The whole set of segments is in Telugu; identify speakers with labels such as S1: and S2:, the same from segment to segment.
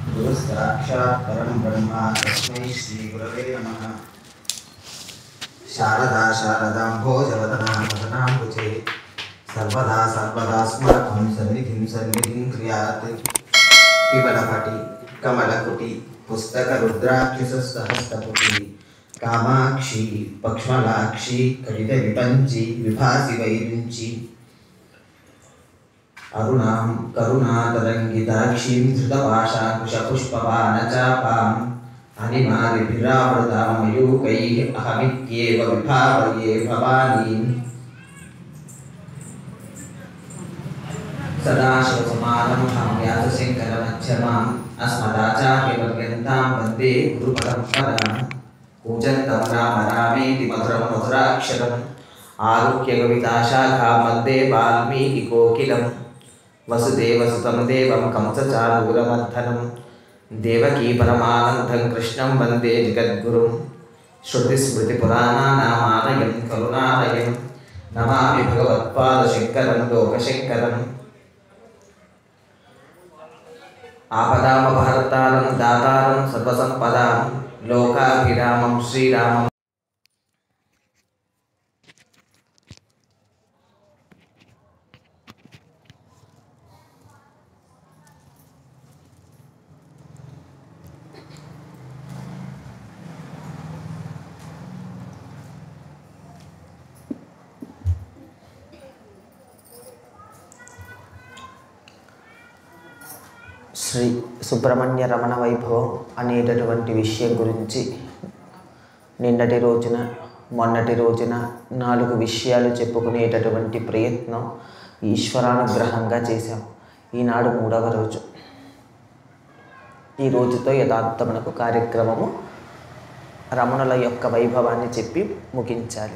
S1: गुरुस्साक्षात् परं ब्रह्म तस्मै श्रीगुरवे नमः। शारदा शारदाम्भोजवदना वदनाम्बुजे सर्वदा सर्वदास्माकं सन्निधिं क्रियात्। पिबलपटि कमलकुटि पुस्तकरुद्राक्षसहस्तपुटी कामाक्षी पक्ष्मलाक्षी कटितविपञ्ची विभासि वैरिञ्ची अरुणां करुणातरङ्गिताक्षीं धृतपाशाकुशपुष्पबाणचापाम् अनिमादिभिरावृतां मयूकैः अहमित्येव विभावये भवानीं। सदाशिवसमानं व्यासशङ्करमध्यमाम् अस्मदाचार्यपर्यन्तां वन्दे गुरुपरम्परां। कूजन्तं राम रामेति मधुरं मधुराक्षरम् आरुह्य कविताशाखां वन्दे वाल्मीकिकोकिलं। वसुदेवसुतं देवं कंसचाणूरमर्दनं देवकी परमानन्दं कृष्णं वन्दे जगद्गुरुं। श्रुतिस्मृतिपुराणानामालयं करुणालयं नमामि भगवत्पादशङ्करं लोकशङ्करम्। आपदामपहर्तारं दातारं सर्वसम्पदां लोकाभिरामं श्रीरामं। శ్రీ సుబ్రహ్మణ్య రమణ వైభవం అనేటటువంటి విషయం గురించి నిన్నటి రోజున మొన్నటి రోజున 4 విషయాలు చెప్పుకునేటటువంటి ప్రయత్నం ఈశ్వరానుగ్రహంగా చేశాం. ఈనాడు 3వ రోజు. ఈ రోజుతో యథార్థమునకు కార్యక్రమము రమణుల యొక్క వైభవాన్ని చెప్పి ముగించాలి.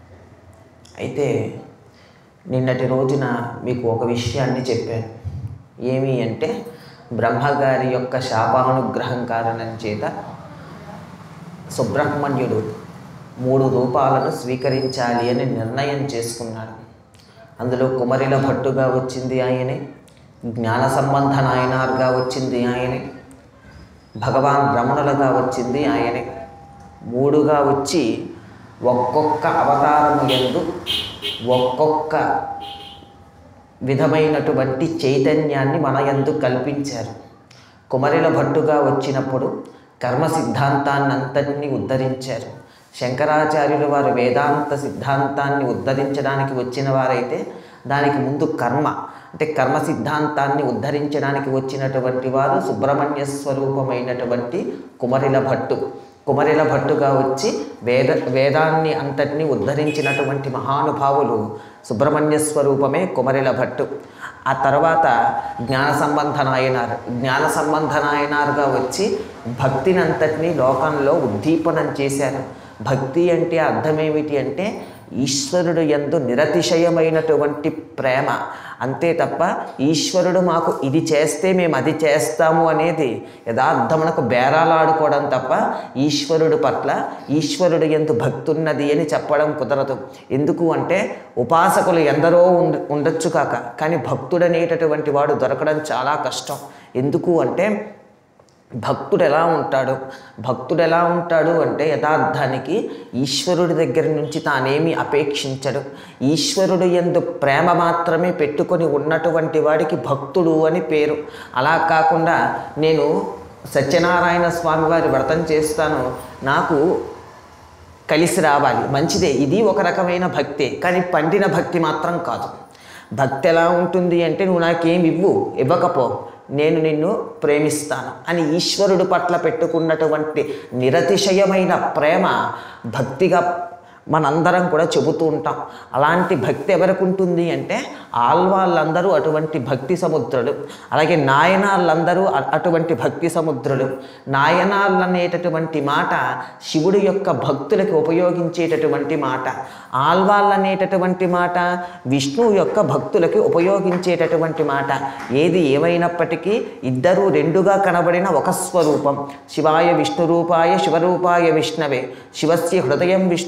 S1: అయితే నిన్నటి రోజున మీకు ఒక విషయాన్ని చెప్పాను. ఏమి అంటే బ్రహ్మగారి యొక్క శాపానుగ్రహం కారణం చేత సుబ్రహ్మణ్యుడు 3 రూపాలను స్వీకరించాలి అని నిర్ణయం చేసుకున్నాడు. అందులో కుమరిల భట్టుగా వచ్చింది ఆయనే, జ్ఞాన సంబంధ నాయనార్గా వచ్చింది ఆయనే, భగవాన్ రమణులుగా వచ్చింది ఆయనే. 3గా వచ్చి ఒక్కొక్క అవతారము యందు ఒక్కొక్క విధమైనటువంటి చైతన్యాన్ని మన యందు కల్పించారు. కుమరిల భట్టుగా వచ్చినప్పుడు కర్మ సిద్ధాంతాన్ని అంతటినీ ఉద్ధరించారు. శంకరాచార్యులు వారు వేదాంత సిద్ధాంతాన్ని ఉద్ధరించడానికి వచ్చిన వారైతే దానికి ముందు కర్మ అంటే కర్మ సిద్ధాంతాన్ని ఉద్ధరించడానికి వచ్చినటువంటి వారు సుబ్రహ్మణ్య స్వరూపమైనటువంటి కుమరిల భట్టు. కుమరిల భట్టుగా వచ్చి వేదాన్ని అంతటినీ ఉద్ధరించినటువంటి మహానుభావులు సుబ్రహ్మణ్య స్వరూపమే కుమరిల భట్టు. ఆ తర్వాత జ్ఞాన సంబంధ నాయనారుగా వచ్చి భక్తిని అంతటినీ లోకంలో ఉద్దీపనం చేశారు. భక్తి అంటే అర్థమేమిటి అంటే ఈశ్వరుడు యందు నిరతిశయమైనటువంటి ప్రేమ, అంతే తప్ప ఈశ్వరుడు మాకు ఇది చేస్తే మేము అది చేస్తాము అనేది యథార్థమునకు బేరాలాడుకోవడం తప్ప ఈశ్వరుడు పట్ల ఈశ్వరుడు యందు భక్తి ఉన్నది అని చెప్పడం కుదరదు. ఎందుకు అంటే ఉపాసకులు ఎందరో ఉండొచ్చు కాక, కానీ భక్తుడనేటటువంటి వాడు దొరకడం చాలా కష్టం. ఎందుకు అంటే భక్తుడు ఎలా ఉంటాడు అంటే యథార్థానికి ఈశ్వరుడి దగ్గర నుంచి తానేమి అపేక్షించడు. ఈశ్వరుడు యందు ప్రేమ మాత్రమే పెట్టుకొని ఉన్నటువంటి వాడికి భక్తుడు అని పేరు. అలా కాకుండా నేను సత్యనారాయణ స్వామి వారి వ్రతం చేస్తాను, నాకు కలిసి రావాలి, మంచిదే, ఇది ఒక రకమైన భక్తే, కానీ పండిన భక్తి మాత్రం కాదు. భక్తి ఎలా ఉంటుంది అంటే నువ్వు నాకేం ఇవ్వకపో, నేను నిన్ను ప్రేమిస్తాను అని ఈశ్వరుడు పట్ల పెట్టుకున్నటువంటి నిరతిశయమైన ప్రేమ భక్తిగా మనందరం కూడా చెబుతూ ఉంటాం. అలాంటి భక్తి ఎవరికి ఉంటుంది అంటే ఆళ్వాళ్ళందరూ అటువంటి భక్తి సముద్రులు, అలాగే నాయనాళ్ళందరూ అటువంటి భక్తి సముద్రులు. నాయనాళ్ళు అనేటటువంటి మాట శివుడి యొక్క భక్తులకు ఉపయోగించేటటువంటి మాట. ఆళ్వాళ్ళు అనేటటువంటి మాట విష్ణువు యొక్క భక్తులకి ఉపయోగించేటటువంటి మాట. ఏది ఏమైనప్పటికీ ఇద్దరూ రెండుగా కనబడిన ఒక స్వరూపం. శివాయ విష్ణు రూపాయ శివరూపాయ విష్ణవే, శివస్య హృదయం విష్ణు విష్ణు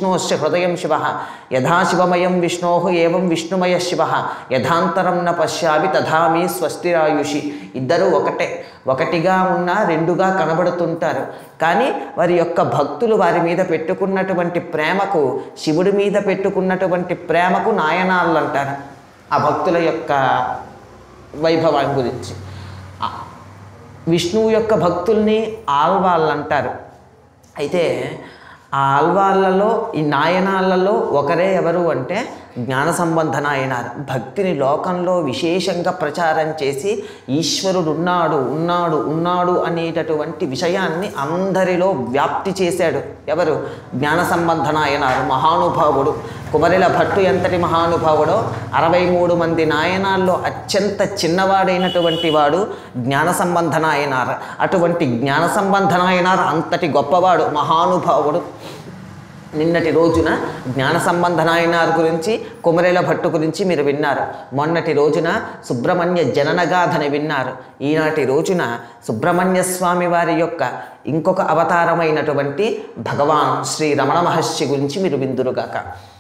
S1: విష్ణోశ్చ హృదయం శివ యథా శివమయం విష్ణో ఏవం విష్ణుమయ శివ యథాంతరం న పశ్యామి తథా మీ స్వస్తిరాయుషి. ఇద్దరు ఒకటిగా ఉన్నా రెండుగా కనబడుతుంటారు. కానీ వారి యొక్క భక్తులు వారి మీద పెట్టుకున్నటువంటి ప్రేమకు, శివుడి మీద పెట్టుకున్నటువంటి ప్రేమకు నాయనాళ్ళు అంటారు. ఆ భక్తుల యొక్క వైభవం గురించి. విష్ణువు యొక్క భక్తుల్ని ఆల్వాళ్ళు అంటారు. అయితే ఆ ఆల్వాళ్ళలో, ఈ నాయనాళ్ళలో ఒకరే ఎవరు అంటే జ్ఞాన సంబంధ నాయనారు. భక్తిని లోకంలో విశేషంగా ప్రచారం చేసి ఈశ్వరుడు ఉన్నాడు ఉన్నాడు ఉన్నాడు అనేటటువంటి విషయాన్ని అందరిలో వ్యాప్తి చేశాడు. ఎవరు? జ్ఞాన సంబంధ నాయనారు మహానుభావుడు. కుమరిల భట్టు ఎంతటి మహానుభావుడో 63 మంది నాయనాల్లో అత్యంత చిన్నవాడైనటువంటి వాడు జ్ఞాన సంబంధ నాయనారు. అటువంటి జ్ఞాన సంబంధ నాయనారు అంతటి గొప్పవాడు, మహానుభావుడు. నిన్నటి రోజున జ్ఞాన సంబంధ నాయనార్ గురించి, కుమరేల భట్టు గురించి మీరు విన్నారు. మొన్నటి రోజున సుబ్రహ్మణ్య జననగాథని విన్నారు. ఈనాటి రోజున సుబ్రహ్మణ్య స్వామి వారి యొక్క ఇంకొక అవతారమైనటువంటి భగవాన్ శ్రీ రమణ మహర్షి గురించి మీరు విందురుగాక.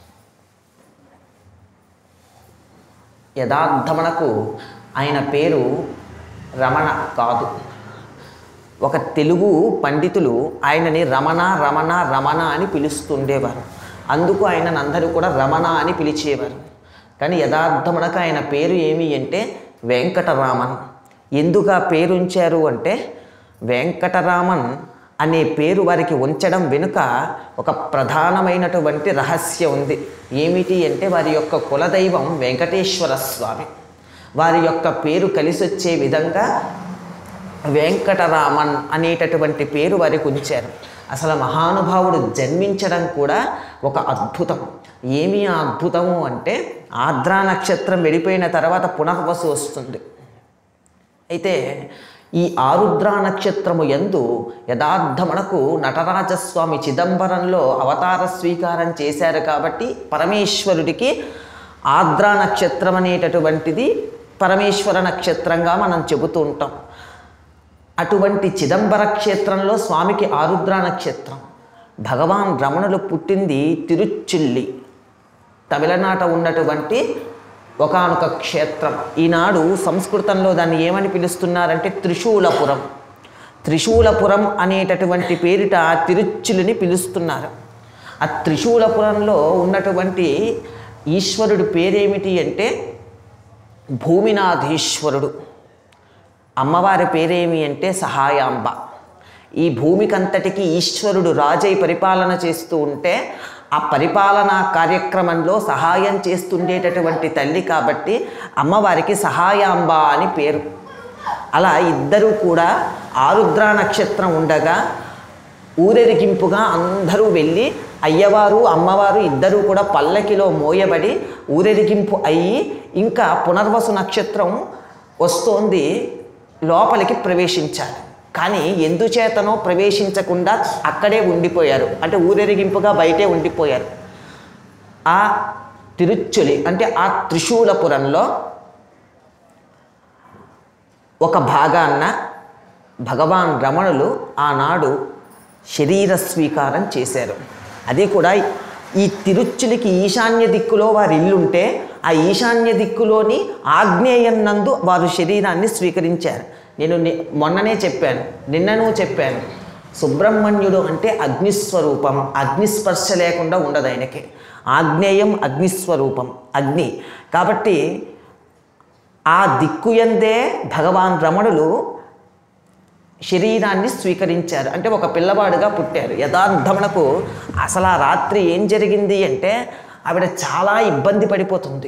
S1: యథార్థమనకు ఆయన పేరు రమణ కాదు. ఒక తెలుగు పండితులు ఆయనని రమణ రమణ రమణ అని పిలుస్తుండేవారు. అందుకు ఆయనను అందరూ కూడా రమణ అని పిలిచేవారు. కానీ యథార్థమునకు ఆయన పేరు ఏమి అంటే వెంకటరామన్. ఎందుకు ఆ పేరు ఉంచారు అంటే, వెంకటరామన్ అనే పేరు వారికి ఉంచడం వెనుక ఒక ప్రధానమైనటువంటి రహస్యం ఉంది. ఏమిటి అంటే, వారి యొక్క కులదైవం వెంకటేశ్వర స్వామి. వారి యొక్క పేరు కలిసొచ్చే విధంగా వెంకటరామన్ అనేటటువంటి పేరు వారికి ఉంచారు. అసలు మహానుభావుడు జన్మించడం కూడా ఒక అద్భుతం. ఏమి ఆ అద్భుతము అంటే, ఆర్ద్రా నక్షత్రం వెళ్ళిపోయిన తర్వాత పునర్వసు వస్తుంది. అయితే ఈ ఆరుద్రా నక్షత్రము యందు యథార్థమునకు నటరాజస్వామి చిదంబరంలో అవతార స్వీకారం చేశారు. కాబట్టి పరమేశ్వరుడికి ఆర్ద్రా నక్షత్రం అనేటటువంటిది పరమేశ్వర నక్షత్రంగా మనం చెబుతూ ఉంటాం. అటువంటి చిదంబర క్షేత్రంలో స్వామికి ఆరుద్రా నక్షత్రం. భగవాన్ రమణులు పుట్టింది తిరుచిల్లి, తమిళనాట ఉన్నటువంటి ఒకానొక క్షేత్రం. ఈనాడు సంస్కృతంలో దాన్ని ఏమని పిలుస్తున్నారంటే త్రిశూలపురం. త్రిశూలపురం అనేటటువంటి పేరిట తిరుచిల్లిని పిలుస్తున్నారు. ఆ త్రిశూలపురంలో ఉన్నటువంటి ఈశ్వరుడి పేరేమిటి అంటే భూమినాథీశ్వరుడు. అమ్మవారి పేరేమి అంటే సహాయాంబ. ఈ భూమికంతటికి ఈశ్వరుడు రాజై పరిపాలన చేస్తూ ఉంటే ఆ పరిపాలనా కార్యక్రమంలో సహాయం చేస్తుండేటటువంటి తల్లి కాబట్టి అమ్మవారికి సహాయాంబ అని పేరు. అలా ఇద్దరూ కూడా ఆరుద్రా నక్షత్రం ఉండగా ఊరేగింపుగా అందరూ వెళ్ళి అయ్యవారు అమ్మవారు ఇద్దరూ కూడా పల్లకిలో మోయబడి ఊరేగింపు అయ్యి, ఇంకా పునర్వసు నక్షత్రం వస్తోంది, లోపలికి ప్రవేశించారు. కానీ ఎందుచేతనో ప్రవేశించకుండా అక్కడే ఉండిపోయారు. అంటే ఊరేగింపుగా బయటే ఉండిపోయారు. ఆ తిరుచులి అంటే ఆ త్రిశూలపురంలో ఒక భాగాన్న భగవాన్ రమణులు ఆనాడు శరీర స్వీకారం చేశారు. అది కూడా ఈ తిరుచులికి ఈశాన్య దిక్కులో వారి ఇల్లుంటే ఆ ఈశాన్య దిక్కులోని ఆగ్నేయం నందు వారు శరీరాన్ని స్వీకరించారు. నేను మొన్ననే చెప్పాను, నిన్ననూ చెప్పాను, సుబ్రహ్మణ్యుడు అంటే అగ్నిస్వరూపం. అగ్నిస్పర్శ లేకుండా ఉండదు ఆయనకి. ఆగ్నేయం అగ్నిస్వరూపం, అగ్ని. కాబట్టి ఆ దిక్కుయందే భగవాన్ రమణులు శరీరాన్ని స్వీకరించారు. అంటే ఒక పిల్లవాడుగా పుట్టారు. యథార్థమునకు అసలు ఆ రాత్రి ఏం జరిగింది అంటే, ఆవిడ చాలా ఇబ్బంది పడిపోతుంది.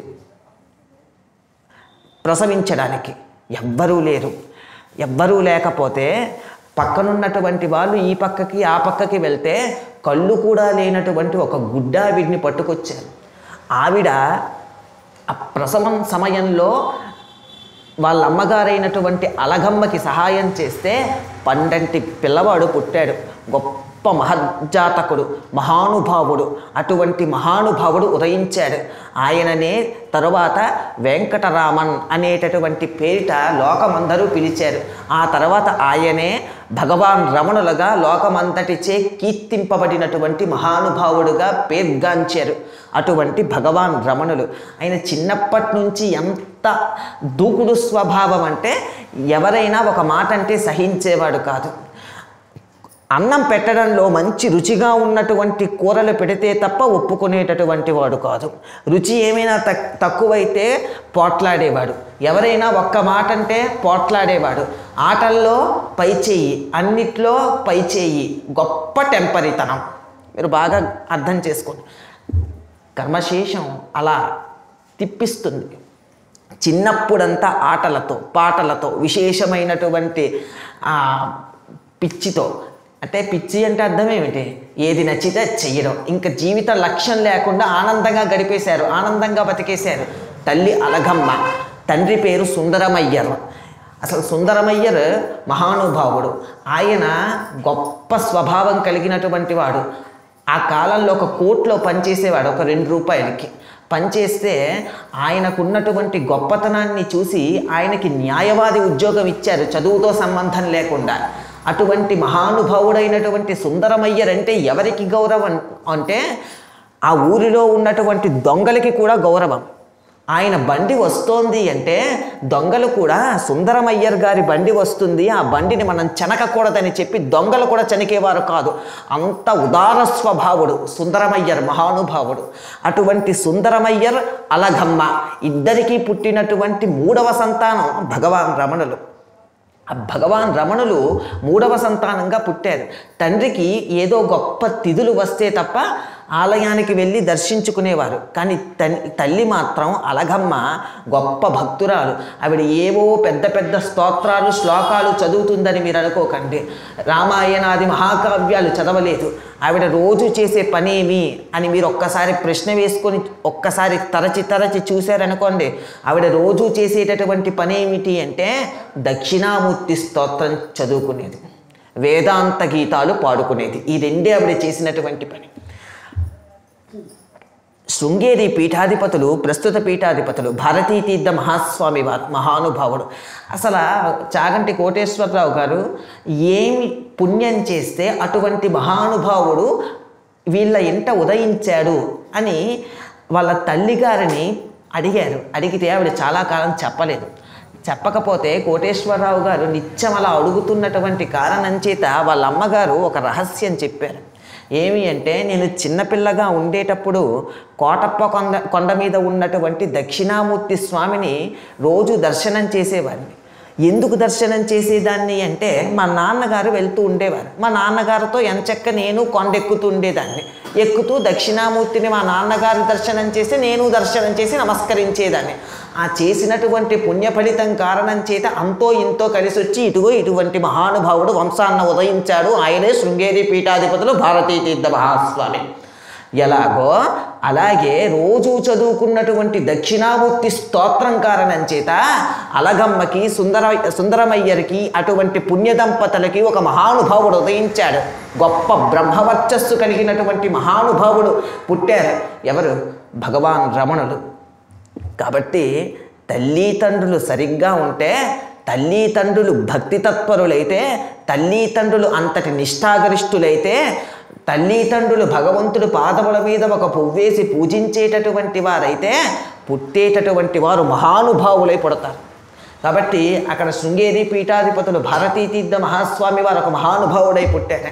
S1: ప్రసవించడానికి ఎవ్వరూ లేరు. ఎవ్వరూ లేకపోతే పక్కనున్నటువంటి వాళ్ళు ఈ పక్కకి ఆ పక్కకి వెళ్తే కళ్ళు కూడా లేనటువంటి ఒక గుడ్డావిడిని పట్టుకొచ్చారు. ఆవిడ ఆ ప్రసవం సమయంలో వాళ్ళ అమ్మగారైనటువంటి అలగమ్మకి సహాయం చేస్తే పండంటి పిల్లవాడు పుట్టాడు. గొప్ప మహజ్జాతకుడు, మహానుభావుడు. అటువంటి మహానుభావుడు ఉదయించాడు. ఆయననే తరువాత వెంకటరామన్ అనేటటువంటి పేరిట లోకమందరూ పిలిచారు. ఆ తర్వాత ఆయనే భగవాన్ రమణులుగా లోకమంతటిచే కీర్తింపబడినటువంటి మహానుభావుడుగా పేర్గాంచారు అటువంటి భగవాన్ రమణులు. ఆయన చిన్నప్పటి నుంచి ఎంత దూకుడు స్వభావం అంటే ఎవరైనా ఒక మాట అంటే సహించేవాడు కాదు. అన్నం పెట్టడంలో మంచి రుచిగా ఉన్నటువంటి కూరలు పెడితే తప్ప ఒప్పుకునేటటువంటి వాడు కాదు. రుచి ఏమైనా తక్కువైతే పోట్లాడేవాడు. ఎవరైనా ఒక్క మాట అంటే పోట్లాడేవాడు. ఆటల్లో పైచేయి, అన్నిట్లో పైచేయి, గొప్ప టెంపరితనం. మీరు బాగా అర్థం చేసుకోండి. కర్మశేషం అలా తిప్పిస్తుంది. చిన్నప్పుడంతా ఆటలతో పాటలతో విశేషమైనటువంటి పిచ్చితో, అంటే పిచ్చి అంటే అర్థం ఏమిటి? ఏది నచ్చితే చెయ్యడం. ఇంకా జీవిత లక్ష్యం లేకుండా ఆనందంగా గడిపేశారు, ఆనందంగా బతికేశారు. తల్లి అలగమ్మ, తండ్రి పేరు సుందరమయ్యర్. అసలు సుందరమయ్యర్ మహానుభావుడు. ఆయన గొప్ప స్వభావం కలిగినటువంటి వాడు. ఆ కాలంలో ఒక కోర్టులో పనిచేసేవాడు. ఒక 2 రూపాయలకి పనిచేస్తే ఆయనకున్నటువంటి గొప్పతనాన్ని చూసి ఆయనకి న్యాయవాది ఉద్యోగం ఇచ్చారు, చదువుతో సంబంధం లేకుండా. అటువంటి మహానుభావుడైనటువంటి సుందరమయ్యర్ అంటే ఎవరికి గౌరవం అంటే ఆ ఊరిలో ఉన్నటువంటి దొంగలకి కూడా గౌరవం. ఆయన బండి వస్తోంది అంటే దొంగలు కూడా సుందరమయ్యర్ గారి బండి వస్తుంది, ఆ బండిని మనం చెనకకూడదని చెప్పి దొంగలు కూడా చెనికేవారు కాదు. అంత ఉదార స్వభావుడు సుందరమయ్యర్, మహానుభావుడు. అటువంటి సుందరమయ్యర్, అలగమ్మ ఇద్దరికీ పుట్టినటువంటి 3వ సంతానం భగవాన్ రమణులు. ఆ భగవాన్ రమణులు 3వ సంతానంగా పుట్టారు. తండ్రికి ఏదో గొప్ప తిథులు వస్తే తప్ప ఆలయానికి వెళ్ళి దర్శించుకునేవారు. కానీ తల్లి మాత్రం అలగమ్మ గొప్ప భక్తురాలు. ఆవిడ ఏవో పెద్ద పెద్ద స్తోత్రాలు శ్లోకాలు చదువుతుందని మీరు అనుకోకండి. రామాయణాది మహాకావ్యాలు చదవలేదు. ఆవిడ రోజు చేసే పనేమి అని మీరు ఒక్కసారి ప్రశ్న వేసుకొని ఒక్కసారి తరచి చూశారనుకోండి. ఆవిడ రోజు చేసేటటువంటి పనేమిటి అంటే దక్షిణామూర్తి స్తోత్రం చదువుకునేది, వేదాంత గీతాలు పాడుకునేది. ఈ రెండే ఆవిడ చేసినటువంటి పని. శృంగేరి పీఠాధిపతులు, ప్రస్తుత పీఠాధిపతులు భారతీతీర్థ మహాస్వామి వారు మహానుభావుడు. అసలు చాగంటి కోటేశ్వరరావు గారు ఏమి పుణ్యం చేస్తే అటువంటి మహానుభావుడు వీళ్ళ ఇంట ఉదయించాడు అని వాళ్ళ తల్లిగారిని అడిగారు. అడిగితే ఆవిడ చాలా కాలం చెప్పలేదు. చెప్పకపోతే కోటేశ్వరరావు గారు నిత్యం అలా అడుగుతున్నటువంటి కారణం చేత వాళ్ళ అమ్మగారు ఒక రహస్యం చెప్పారు. ఏమి అంటే, నేను చిన్నపిల్లగా ఉండేటప్పుడు కోటప్ప కొండ మీద ఉన్నటువంటి దక్షిణామూర్తి స్వామిని రోజు దర్శనం చేసేవాడిని. ఎందుకు దర్శనం చేసేదాన్ని అంటే మా నాన్నగారు వెళ్తూ ఉండేవారు. మా నాన్నగారితో ఎంచక్క నేను కొండెక్కుతూ ఉండేదాన్ని. ఎక్కుతూ దక్షిణామూర్తిని మా నాన్నగారు దర్శనం చేసి నేను దర్శనం చేసి నమస్కరించేదాన్ని. ఆ చేసినటువంటి పుణ్యఫలితం కారణం చేత అంతో ఇంతో కలిసి వచ్చి ఇటువంటి మహానుభావుడు వంశాన్న ఉదయించాడు. ఆయనే శృంగేరి పీఠాధిపతులు భారతీతీర్థ మహాస్వామి. ఎలాగో అలాగే రోజు చదువుకున్నటువంటి దక్షిణామూర్తి స్తోత్రం కారణం చేత అలగమ్మకి, సుందరమయ్యరికి, అటువంటి పుణ్యదంపతులకి ఒక మహానుభావుడు ఉదయించాడు. గొప్ప బ్రహ్మవర్చస్సు కలిగినటువంటి మహానుభావుడు పుట్టారు. ఎవరు? భగవాన్ రమణులు. కాబట్టి తల్లిదండ్రులు సరిగ్గా ఉంటే, తల్లిదండ్రులు భక్తి తత్పరులైతే, తల్లిదండ్రులు అంతటి నిష్ఠాగరిష్ఠులైతే, తల్లిదండ్రులు భగవంతుడు పాదముల మీద ఒక పువ్వేసి పూజించేటటువంటి వారైతే పుట్టేటటువంటి వారు మహానుభావులై పుడతారు. కాబట్టి అక్కడ శృంగేరి పీఠాధిపతులు భారతీతీర్థ మహాస్వామి వారు ఒక మహానుభావుడై పుట్టారు.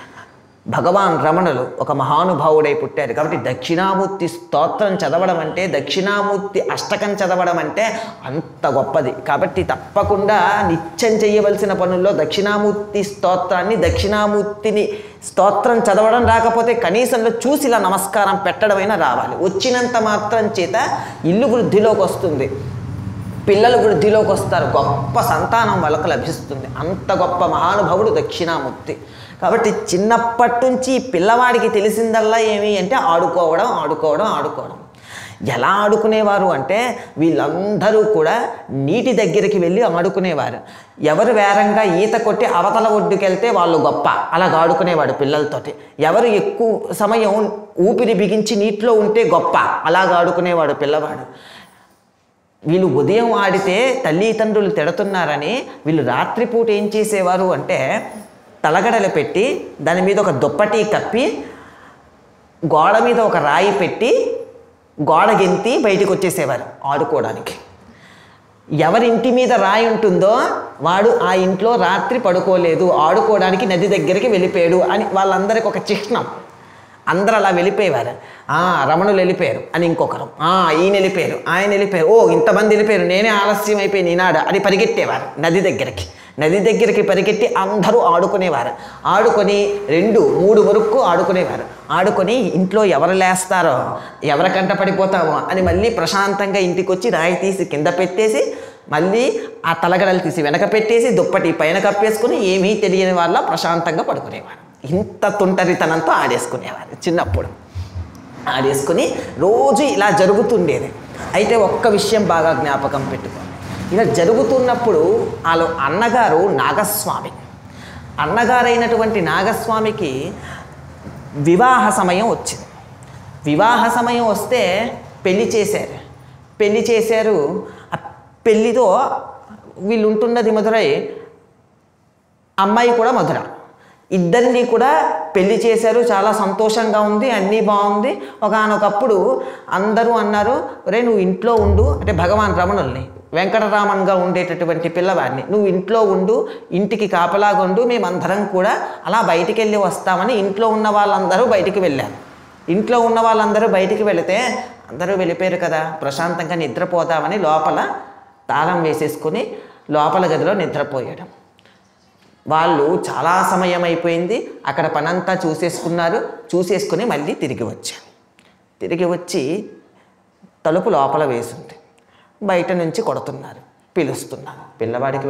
S1: భగవాన్ రమణులు ఒక మహానుభావుడై పుట్టారు. కాబట్టి దక్షిణామూర్తి స్తోత్రం చదవడం అంటే, దక్షిణామూర్తి అష్టకం చదవడం అంటే అంత గొప్పది. కాబట్టి తప్పకుండా నిత్యం చేయవలసిన పనుల్లో దక్షిణామూర్తి స్తోత్రాన్ని, దక్షిణామూర్తిని స్తోత్రం చదవడం రాకపోతే కనీసంలో చూసి ఇలా నమస్కారం పెట్టడమైనా రావాలి. వచ్చినంత మాత్రం చేత ఇల్లు వృద్ధిలోకి వస్తుంది, పిల్లలు వృద్ధిలోకి వస్తారు, గొప్ప సంతానం వాళ్ళకు లభిస్తుంది. అంత గొప్ప మహానుభావుడు దక్షిణామూర్తి. కాబట్టి చిన్నప్పటి నుంచి పిల్లవాడికి తెలిసిందల్లా ఏమి అంటే ఆడుకోవడం, ఆడుకోవడం, ఆడుకోవడం. ఎలా ఆడుకునేవారు అంటే వీళ్ళందరూ కూడా నీటి దగ్గరికి వెళ్ళి ఆడుకునేవారు. ఎవరు వేరంగా ఈత కొట్టి అవతల ఒడ్డుకెళ్తే వాళ్ళు గొప్ప, అలాగ ఆడుకునేవాడు పిల్లలతోటి. ఎవరు ఎక్కువ సమయం ఊపిరి బిగించి నీటిలో ఉంటే గొప్ప, అలాగ ఆడుకునేవాడు పిల్లవాడు. వీళ్ళు ఉదయం ఆడితే తల్లిదండ్రులు తిడుతున్నారని వీళ్ళు రాత్రిపూట ఏం చేసేవారు అంటే తలగడలు పెట్టి దాని మీద ఒక దుప్పటి కప్పి గోడ మీద ఒక రాయి పెట్టి గోడ గెంతి బయటికి వచ్చేసేవారు ఆడుకోవడానికి. ఎవరి ఇంటి మీద రాయి ఉంటుందో వాడు ఆ ఇంట్లో రాత్రి పడుకోలేదు, ఆడుకోవడానికి నది దగ్గరికి వెళ్ళిపోయాడు అని వాళ్ళందరికీ ఒక చిహ్నం. అందరూ అలా వెళ్ళిపోయేవారు. రమణులు వెళ్ళిపోయారు అని ఇంకొకరు, ఈయన వెళ్ళిపోయారు, ఆయన వెళ్ళిపోయారు, ఓ ఇంతమంది వెళ్ళిపోయారు, నేనే ఆలస్యం అయిపోయి ఈనాడు అని పరిగెట్టేవారు నది దగ్గరికి. నది దగ్గరికి పరిగెట్టి అందరూ ఆడుకునేవారు. ఆడుకొని 2, 3 వరకు ఆడుకునేవారు. ఆడుకొని ఇంట్లో ఎవరు లేస్తారో ఎవరికంట పడిపోతామో అని మళ్ళీ ప్రశాంతంగా ఇంటికి వచ్చి రాయి తీసి కింద పెట్టేసి మళ్ళీ ఆ తలగడలు తీసి వెనక పెట్టేసి దుప్పటి పైన కప్పేసుకుని ఏమీ తెలియని వాళ్ళ ప్రశాంతంగా పడుకునేవారు. ఇంత తుంటరితనంతో ఆడేసుకునేవారు చిన్నప్పుడు. ఆడేసుకుని రోజు ఇలా జరుగుతుండేది. అయితే ఒక్క విషయం బాగా జ్ఞాపకం పెట్టుకో. ఇలా జరుగుతున్నప్పుడు వాళ్ళు అన్నగారు నాగస్వామి, అన్నగారైనటువంటి నాగస్వామికి వివాహ సమయం వచ్చింది. వివాహ సమయం వస్తే పెళ్లి చేశారు. ఆ పెళ్లితో వీళ్ళు ఉంటున్నది మధురై, అమ్మాయి కూడా మధుర. ఇద్దరిని కూడా పెళ్లి చేశారు. చాలా సంతోషంగా ఉంది, అన్నీ బాగుంది. ఒకానొకప్పుడు అందరూ అన్నారు, ఒరే నువ్వు ఇంట్లో ఉండు, అంటే భగవాన్ రమణుల్ని వెంకటరామన్గా ఉండేటటువంటి పిల్లవాడిని నువ్వు ఇంట్లో ఉండు, ఇంటికి కాపలాగా ఉండు, మేమందరం కూడా అలా బయటికి వెళ్ళి వస్తామని ఇంట్లో ఉన్న వాళ్ళందరూ బయటికి వెళ్ళారు. ఇంట్లో ఉన్న వాళ్ళందరూ బయటికి వెళితే అందరూ వెళ్ళిపోయారు కదా, ప్రశాంతంగా నిద్రపోదామని లోపల తాళం వేసేసుకుని లోపల గదిలో నిద్రపోయాడు. వాళ్ళు చాలా సమయం అయిపోయింది, అక్కడ పనంతా చూసేసుకుని మళ్ళీ తిరిగి వచ్చి తలుపు లోపల వేసింది. బయట నుంచి కొడుతున్నారు, పిలుస్తున్నారు, పిల్లవాడికి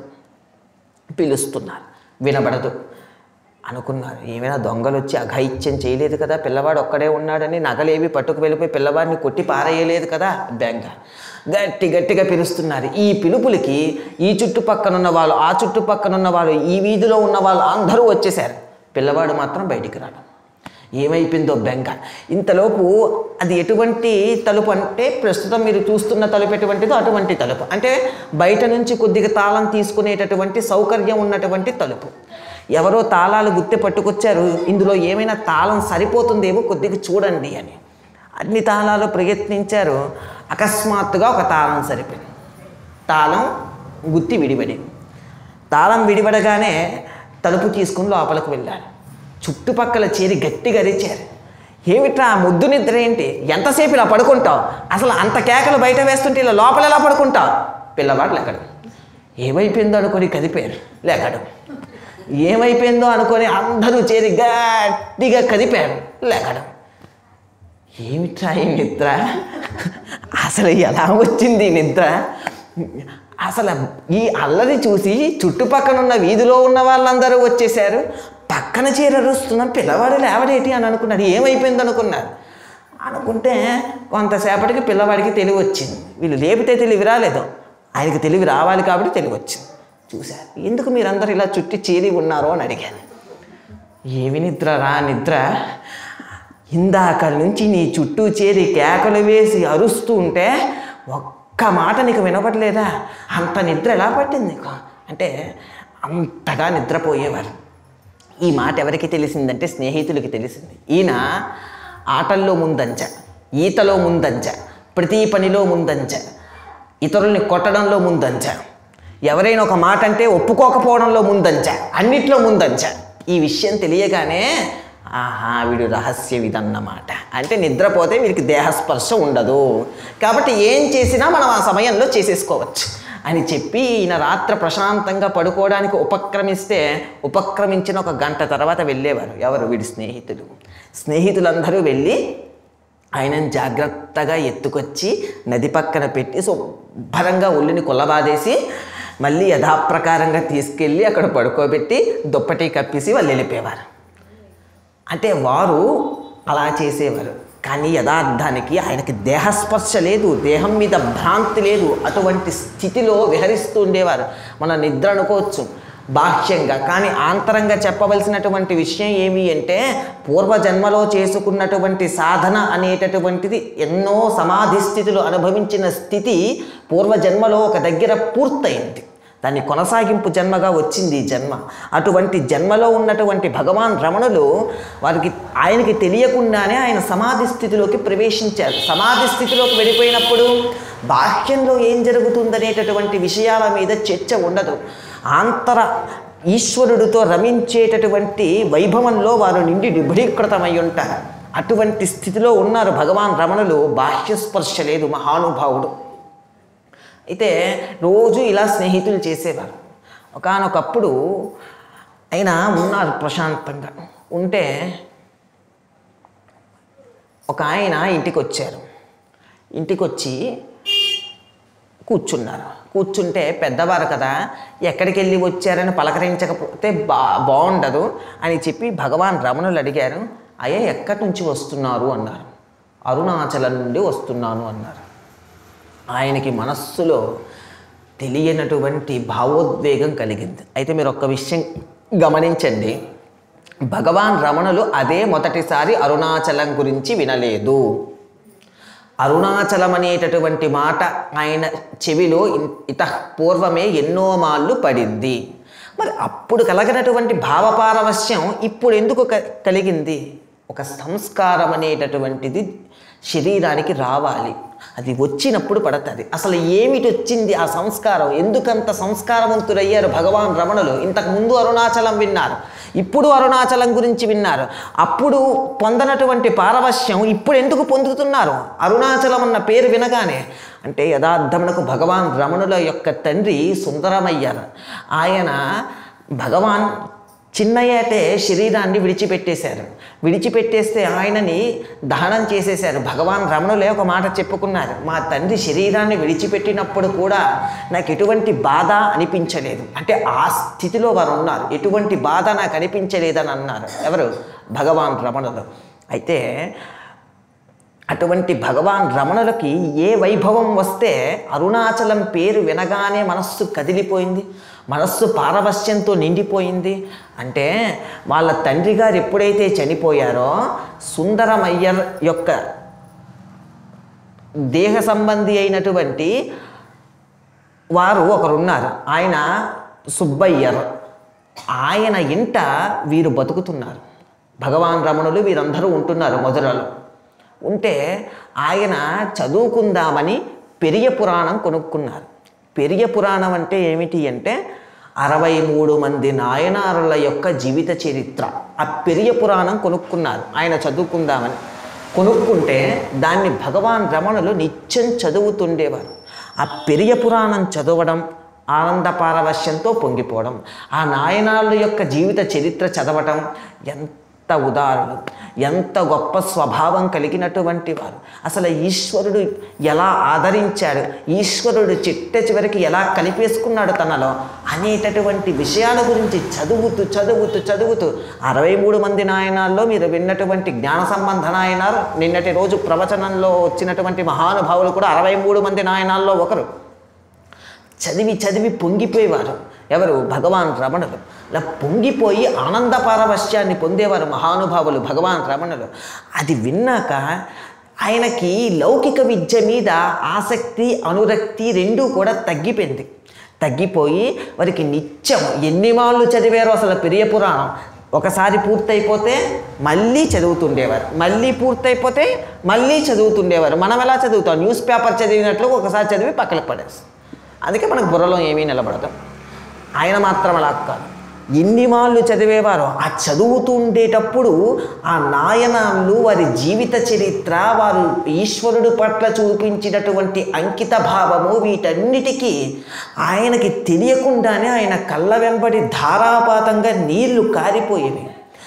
S1: వినబడదు అనుకున్నారు. ఏమైనా దొంగలు వచ్చి అఘాయిత్యం చేయలేదు కదా, పిల్లవాడు ఒక్కడే ఉన్నాడని నగలేవి పట్టుకు వెళ్ళిపోయి పిల్లవాడిని కొట్టి పారేయలేదు కదా, బెంగ గట్టిగా పిలుస్తున్నారు. ఈ పిలుపులకి ఈ చుట్టుపక్కనున్న వాళ్ళు, ఆ చుట్టుపక్కనున్న వాళ్ళు, ఈ వీధిలో ఉన్న వాళ్ళు అందరూ వచ్చేసారు. పిల్లవాడు మాత్రం బయటికి రావడం. ఏమైపోయిందో బెంగ. ఇంతలోపు అది ఎటువంటి తలుపు అంటే ప్రస్తుతం మీరు చూస్తున్న తలుపు ఎటువంటిదో అటువంటి తలుపు, అంటే బయట నుంచి కొద్దిగా తాళం తీసుకునేటటువంటి సౌకర్యం ఉన్నటువంటి తలుపు. ఎవరో తాళాలు గుత్తి పట్టుకొచ్చారు, ఇందులో ఏమైనా తాళం సరిపోతుందేమో కొద్దిగా చూడండి అని. అన్ని తాళాలు ప్రయత్నించారు. అకస్మాత్తుగా ఒక తాళం సరిపోయింది. తాళం గుత్తి విడిపడింది. తాళం విడిపడగానే తలుపు తీసుకుని లోపలికి వెళ్ళారు. చుట్టుపక్కల చేరి గట్టిగా అరిచారు, ఏమిట్రా ముద్దు నిద్ర ఏంటి, ఎంతసేపు ఇలా పడుకుంటావు, అసలు అంత కేకలు బయట వేస్తుంటే ఇలా లోపల ఎలా పడుకుంటావు. పిల్లవాడు లేకడు. ఏమైపోయిందో అనుకొని కదిపారు, లేకడు. ఏమైపోయిందో అనుకొని అందరూ చేరి గట్టిగా కదిపారు, లేకడు. ఏమిట్రా ఈ నిద్ర, అసలు ఎలా వచ్చింది నిద్ర, అసలు ఈ అల్లరి చూసి చుట్టుపక్కనున్న వీధిలో ఉన్న వాళ్ళందరూ వచ్చేసారు. పక్కన చేరి అరుస్తున్నాం, పిల్లవాడు లేవడేటి అని అనుకున్నాడు. ఏమైపోయింది అనుకుంటే కొంతసేపటికి పిల్లవాడికి తెలివి వచ్చింది. వీళ్ళు లేపితే తెలివి రాలేదు, ఆయనకి తెలివి రావాలి కాబట్టి తెలివి వచ్చింది. చూశారు, ఎందుకు మీరందరూ ఇలా చుట్టి చేరి ఉన్నారో అని అడిగాను. ఏమి నిద్ర, ఇందాక నుంచి నీ చుట్టూ చేరి కేకలు వేసి అరుస్తూ ఉంటే ఒక్క మాట నీకు వినపడలేదా, అంత నిద్ర ఎలా పట్టింది నీకు అంటే అంతగా నిద్రపోయేవారు. ఈ మాట ఎవరికి తెలిసిందంటే స్నేహితులకి తెలిసింది. ఈయన ఆటల్లో ముందంజ, ఈతలో ముందంజ, ప్రతి పనిలో ముందంజ, ఇతరుల్ని కొట్టడంలో ముందంజ, ఎవరైనా ఒక మాట అంటే ఒప్పుకోకపోవడంలో ముందంజ, అన్నిట్లో ముందంజ. ఈ విషయం తెలియగానే వీడు రహస్యవిదన్నమాట. అంటే నిద్రపోతే వీడికి దేహస్పర్శ ఉండదు కాబట్టి ఏం చేసినా మనం ఆ సమయంలో చేసేసుకోవచ్చు అని చెప్పి ఈయన రాత్రి ప్రశాంతంగా పడుకోవడానికి ఉపక్రమించిన 1 గంట తర్వాత వెళ్ళేవారు. ఎవరు? వీడి స్నేహితులందరూ వెళ్ళి ఆయనను జాగ్రత్తగా ఎత్తుకొచ్చి నది పక్కన పెట్టి శుభ్రంగా ఒళ్ళుని కొల్లబాదేసి మళ్ళీ యథాప్రకారంగా తీసుకెళ్ళి అక్కడ పడుకోబెట్టి దుప్పటి కప్పేసి వాళ్ళు వెళ్ళిపోయేవారు. అంటే వారు అలా చేసేవారు. కానీ యథార్థానికి ఆయనకి దేహస్పర్శ లేదు, దేహం మీద భ్రాంతి లేదు. అటువంటి స్థితిలో విహరిస్తూ ఉండేవారు. మన నిద్ర అనుకోవచ్చు బాహ్యంగా, కానీ ఆంతరంగా చెప్పవలసినటువంటి విషయం ఏమి అంటే పూర్వజన్మలో చేసుకున్నటువంటి సాధన అనేటటువంటిది ఎన్నో సమాధి స్థితులు అనుభవించిన స్థితి పూర్వజన్మలో ఒక దగ్గర పూర్తయింది. దాని కొనసాగింపు జన్మగా వచ్చింది ఈ జన్మ. అటువంటి జన్మలో ఉన్నటువంటి భగవాన్ రమణులు ఆయనకి తెలియకుండానే ఆయన సమాధి స్థితిలోకి ప్రవేశించారు. సమాధి స్థితిలోకి వెళ్ళిపోయినప్పుడు బాహ్యంలో ఏం జరుగుతుందనేటటువంటి విషయాల మీద చర్చ ఉండదు. ఆంతర ఈశ్వరుడితో రమించేటటువంటి వైభవంలో వారు నిండి నిబిడీకృతమై ఉంటారు. అటువంటి స్థితిలో ఉన్నారు భగవాన్ రమణులు. బాహ్యస్పర్శ లేదు మహానుభావుడు. అయితే రోజు ఇలా స్నేహితులు చేసేవారు. ఒకానొకప్పుడు ఆయన ఉన్నారు ప్రశాంతంగా ఉంటే ఒక ఆయన ఇంటికి వచ్చారు. ఇంటికి వచ్చి కూర్చున్నారు. కూర్చుంటే పెద్దవారు కదా, ఎక్కడికి వెళ్ళి వచ్చారని పలకరించకపోతే బాగుండదు అని చెప్పి భగవాన్ రమణులు అడిగారు. అయ్యా ఎక్కడి నుంచి వస్తున్నారు అన్నారు. అరుణాచలం నుండి వస్తున్నాను అన్నారు. ఆయనకి మనస్సులో తెలియనటువంటి భావోద్వేగం కలిగింది. అయితే మీరు ఒక్క విషయం గమనించండి, భగవాన్ రమణులు అదే మొదటిసారి అరుణాచలం గురించి వినలేదు. అరుణాచలం అనేటటువంటి మాట ఆయన చెవిలో పూర్వమే ఎన్నో మాళ్ళు పడింది. మరి అప్పుడు కలగినటువంటి భావపారవశ్యం ఇప్పుడు ఎందుకు కలిగింది? ఒక సంస్కారం అనేటటువంటిది శరీరానికి రావాలి, అది వచ్చినప్పుడు పడుతుంది. అసలు ఏమిటి వచ్చింది ఆ సంస్కారం? ఎందుకంత సంస్కారవంతులయ్యారు భగవాన్ రమణులు? ఇంతకుముందు అరుణాచలం విన్నారు, ఇప్పుడు అరుణాచలం గురించి విన్నారు. అప్పుడు పొందనటువంటి పారవశ్యం ఇప్పుడు ఎందుకు పొందుతున్నారు అరుణాచలం అన్న పేరు వినగానే? అంటే యథార్థమునకు భగవాన్ రమణుల యొక్క తండ్రి సుందరమయ్యారు. ఆయన భగవాన్ చిన్నయ్యేటే శరీరాన్ని విడిచిపెట్టేశారు. విడిచిపెట్టేస్తే ఆయనని దహనం చేసేశారు. భగవాన్ రమణులే ఒక మాట చెప్పుకున్నారు, మా తండ్రి శరీరాన్ని విడిచిపెట్టినప్పుడు కూడా నాకు ఎటువంటి బాధ అనిపించలేదు. అంటే ఆ స్థితిలో వారు ఉన్నారు. ఎటువంటి బాధ నాకు అనిపించలేదని అన్నారు. ఎవరు? భగవాన్ రమణులు. అయితే అటువంటి భగవాన్ రమణులకి ఏ వైభవం వస్తే అరుణాచలం పేరు వినగానే మనస్సు కదిలిపోయింది, మనస్సు పారవశ్యంతో నిండిపోయింది. అంటే వాళ్ళ తండ్రి గారు ఎప్పుడైతే చనిపోయారో సుందరమయ్యర్ యొక్క దేహ సంబంధి అయినటువంటి వారు ఒకరున్నారు. ఆయన సుబ్బయ్యర్. ఆయన ఇంట వీరు బతుకుతున్నారు. భగవాన్ రమణులు వీరందరూ ఉంటున్నారు మధురలో. ఉంటే ఆయన చదువుకుందామని పెరియ పురాణం కొనుక్కున్నారు. పెరియ పురాణం అంటే ఏమిటి అంటే 63 మంది నాయనారుల యొక్క జీవిత చరిత్ర. ఆ పెరియ పురాణం కొనుక్కున్నారు ఆయన చదువుకుందామని. కొనుక్కుంటే దాన్ని భగవాన్ రమణులు నిత్యం చదువుతుండేవారు. ఆ పెరియ పురాణం చదవడం, ఆనంద పారవశ్యంతో పొంగిపోవడం, ఆ నాయనారుల యొక్క జీవిత చరిత్ర చదవటం, ఎంత ఉదాహరణ, ఎంత గొప్ప స్వభావం కలిగినటువంటి వారు. అసలు ఈశ్వరుడు ఎలా ఆదరించాడు, ఈశ్వరుడు చిట్ట చివరికి ఎలా కలిపేసుకున్నాడు తనలో అనేటటువంటి విషయాల గురించి చదువుతూ చదువుతూ చదువుతూ 63 మంది నాయనాల్లో మీరు విన్నటువంటి జ్ఞాన సంబంధ నాయనారు, నిన్నటి రోజు ప్రవచనంలో వచ్చినటువంటి మహానుభావులు కూడా 63 మంది నాయనాల్లో ఒకరు. చదివి చదివి పొంగిపోయేవారు. ఎవరు? భగవాన్ రమణులు. ఇలా పొంగిపోయి ఆనంద పారవశ్యాన్ని పొందేవారు మహానుభావులు భగవాన్ రమణులు. అది విన్నాక ఆయనకి లౌకిక విద్య మీద ఆసక్తి, అనురక్తి రెండూ కూడా తగ్గిపోయింది. తగ్గిపోయి వారికి నిత్యం ఎన్ని మాళ్ళు చదివారో అసలు పెరియ పురాణం ఒకసారి పూర్తయిపోతే మళ్ళీ చదువుతుండేవారు, మళ్ళీ పూర్తయిపోతే మళ్ళీ చదువుతుండేవారు. మనం ఎలా చదువుతాం? న్యూస్ పేపర్ చదివినట్లు ఒకసారి చదివి పక్కన పడేస్తాం. అందుకే మనకు బుర్రలో ఏమీ నిలబడదు. ఆయన మాత్రం అలా కాదు, ఎన్ని మాళ్ళు చదివేవారో ఆ చదువుతుండేటప్పుడు ఆ నాయనాళ్ళు వారి జీవిత చరిత్ర, వారు ఈశ్వరుడు పట్ల చూపించినటువంటి అంకిత భావము, వీటన్నిటికీ ఆయనకి తెలియకుండానే ఆయన కళ్ళ వెంబడి ధారాపాతంగా నీళ్లు కారిపోయేవి.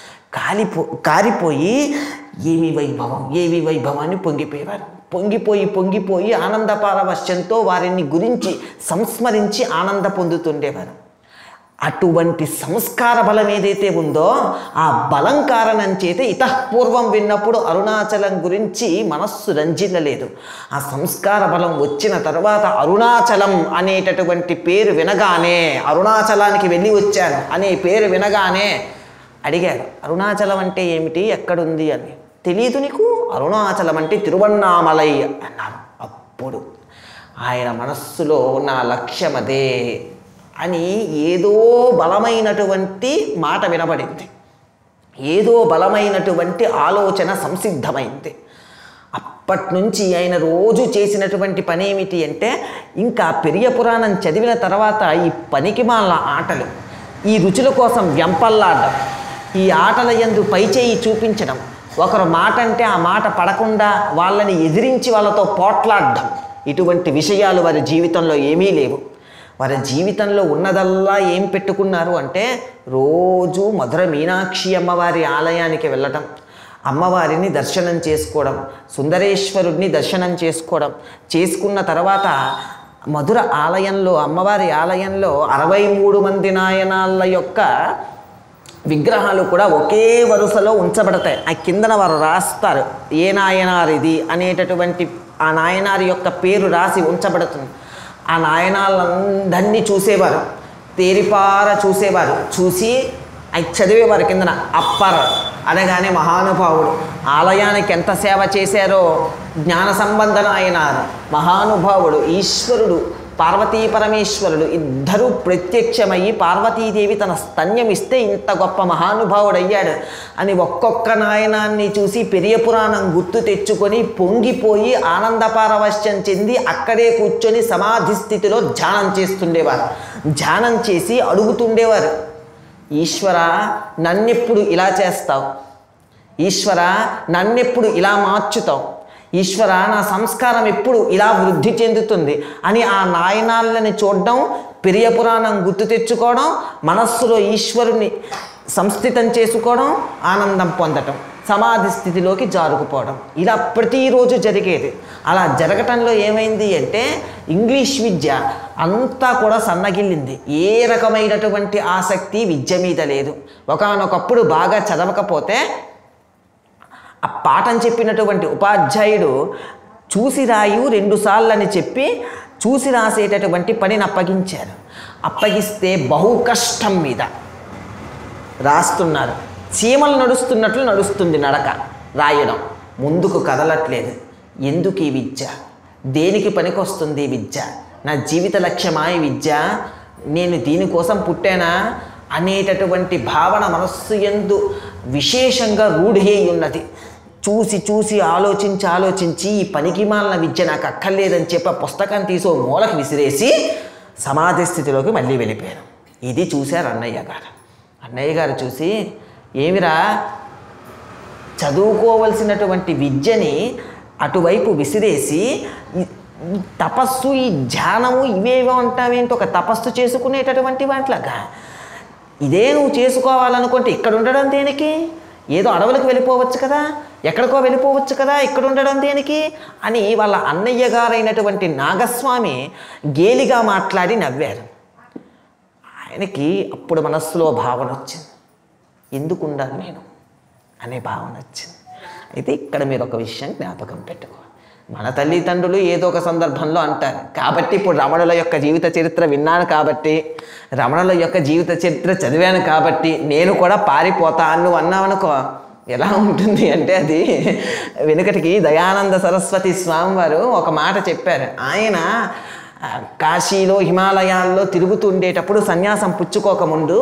S1: కారిపోయి ఏవి వైభవాన్ని పొంగిపోయేవారు. పొంగిపోయి ఆనంద పారవశ్యంతో వారిని గురించి సంస్మరించి ఆనంద పొందుతుండేవారు. అటువంటి సంస్కార బలం ఏదైతే ఉందో ఆ బలం కారణం చేత ఇతఃపూర్వం విన్నప్పుడు అరుణాచలం గురించి మనస్సు రంజిల్లలేదు. ఆ సంస్కార బలం వచ్చిన తర్వాత అరుణాచలం అనేటటువంటి పేరు వినగానే, అరుణాచలానికి వెళ్ళి వచ్చాను అనే పేరు వినగానే అడిగాడు, అరుణాచలం అంటే ఏమిటి, ఎక్కడుంది అని. తెలియదు నీకు? అరుణాచలం అంటే తిరువన్నామలై అన్నారు. అప్పుడు ఆయన మనస్సులో నా లక్ష్యం అదే అని ఏదో బలమైనటువంటి మాట వినబడింది. ఏదో బలమైనటువంటి ఆలోచన సంసిద్ధమైంది. అప్పటి నుంచి ఆయన రోజు చేసినటువంటి పని ఏమిటి అంటే, ఇంకా పెరియ పురాణం చదివిన తర్వాత ఈ పనికిమాల ఆటలు, ఈ రుచుల కోసం వెంపల్లాడడం, ఈ ఆటల యందు పైచేయి చూపించడం, ఒకరు మాట అంటే ఆ మాట పడకుండా వాళ్ళని ఎదిరించి వాళ్ళతో పోట్లాడడం, ఇటువంటి విషయాలు వారి జీవితంలో ఏమీ లేవు. వారి జీవితంలో ఉన్నదల్లా ఏం పెట్టుకున్నారు అంటే, రోజు మధుర మీనాక్షి అమ్మవారి ఆలయానికి వెళ్ళటం, అమ్మవారిని దర్శనం చేసుకోవడం, సుందరేశ్వరుడిని దర్శనం చేసుకోవడం, చేసుకున్న తర్వాత మధుర ఆలయంలో అమ్మవారి ఆలయంలో 63 మంది నాయనాళ్ళ యొక్క విగ్రహాలు కూడా ఒకే వరుసలో ఉంచబడతాయి. ఆ కిందన వారు రాస్తారు ఏ నాయనారు ఇది అనేటటువంటి ఆ నాయనారి యొక్క పేరు రాసి ఉంచబడుతుంది. ఆ నాయనాలందరినీ చూసేవారు, తేరిపార చూసేవారు, చూసి అవి చదివేవారు కిందన అప్పర్ అనగానే మహానుభావుడు, ఆలయానికి ఎంత సేవ చేశారో జ్ఞాన సంబంధన నాయనారు, మహానుభావుడు, ఈశ్వరుడు, పార్వతీ పరమేశ్వరుడు ఇద్దరూ ప్రత్యక్షమయ్యి పార్వతీదేవి తన స్తన్యం ఇస్తే ఇంత గొప్ప మహానుభావుడయ్యాడు అని ఒక్కొక్క నాయనాన్ని చూసి పెరియ పురాణం గుర్తు తెచ్చుకొని పొంగిపోయి ఆనందపారవశ్యం చెంది అక్కడే కూర్చొని సమాధి స్థితిలో ధ్యానం చేస్తుండేవారు. ధ్యానం చేసి అడుగుతుండేవారు, ఈశ్వర నన్నెప్పుడు ఇలా చేస్తావు, ఈశ్వర నన్నెప్పుడు ఇలా మార్చుతావు, ఈశ్వర నా సంస్కారం ఎప్పుడు ఇలా వృద్ధి చెందుతుంది అని ఆ నాయనాళ్ళని చూడడం, పెరియ పురాణం గుర్తు తెచ్చుకోవడం, మనస్సులో ఈశ్వరుని సంస్థితం చేసుకోవడం, ఆనందం పొందటం, సమాధి స్థితిలోకి జారుకుపోవడం, ఇలా ప్రతిరోజు జరిగేది. అలా జరగటంలో ఏమైంది అంటే ఇంగ్లీష్ విద్య అంతా కూడా సన్నగిల్లింది. ఏ రకమైనటువంటి ఆసక్తి విద్య మీద లేదు. ఒకానొకప్పుడు బాగా చదవకపోతే ఆ పాఠం చెప్పినటువంటి ఉపాధ్యాయుడు చూసి రాయు 2 సార్లు అని చెప్పి చూసి రాసేటటువంటి పనిని అప్పగించారు. అప్పగిస్తే బహు కష్టం మీద రాస్తున్నారు. చీమలు నడుస్తున్నట్లు నడుస్తుంది నడక, రాయడం ముందుకు కదలట్లేదు. ఎందుకు ఈ విద్య, దేనికి పనికొస్తుంది ఈ విద్య, నా జీవిత లక్ష్యమా ఈ విద్య, నేను దీనికోసం పుట్టానా అనేటటువంటి భావన మనస్సు యందు విశేషంగా రూఢి అయి ఉన్నది. చూసి చూసి ఆలోచించి ఈ పనికిమాలిన విద్య నాకు అక్కర్లేదని చెప్పి ఆ పుస్తకాన్ని తీసి మూలకి విసిరేసి సమాధి స్థితిలోకి మళ్ళీ వెళ్ళిపోయాను. ఇది చూశారు అన్నయ్య గారు. అన్నయ్య గారు చూసి, ఏమిరా చదువుకోవలసినటువంటి విద్యని అటువైపు విసిరేసి తపస్సు, ఈ ధ్యానము ఇవేవో అంటావేంటి, ఒక తపస్సు చేసుకునేటటువంటి వాటిలాగా ఇదే నువ్వు చేసుకోవాలనుకుంటే ఇక్కడ ఉండడం దేనికి, ఏదో అడవులకు వెళ్ళిపోవచ్చు కదా, ఎక్కడికో వెళ్ళిపోవచ్చు కదా, ఇక్కడ ఉండడం దేనికి అని వాళ్ళ అన్నయ్య గారైనటువంటి నాగస్వామి గేలిగా మాట్లాడి నవ్వారు. ఆయనకి అప్పుడు మనస్సులో భావన వచ్చింది, ఎందుకు ఉండాలి నేను అనే భావన వచ్చింది. అయితే ఇక్కడ మీరు ఒక విషయం జ్ఞాపకం పెట్టుకో, మన తల్లిదండ్రులు ఏదో ఒక సందర్భంలో అంటారు కాబట్టి, ఇప్పుడు రమణుల యొక్క జీవిత చరిత్ర విన్నాను కాబట్టి, రమణుల యొక్క జీవిత చరిత్ర చదివాను కాబట్టి నేను కూడా పారిపోతా అని నువ్వు అన్నావనుకో, ఎలా ఉంటుంది అంటే అది వెనుకటికి దయానంద సరస్వతి స్వామి వారు ఒక మాట చెప్పారు. ఆయన కాశీలో హిమాలయాల్లో తిరుగుతుండేటప్పుడు సన్యాసం పుచ్చుకోకముందు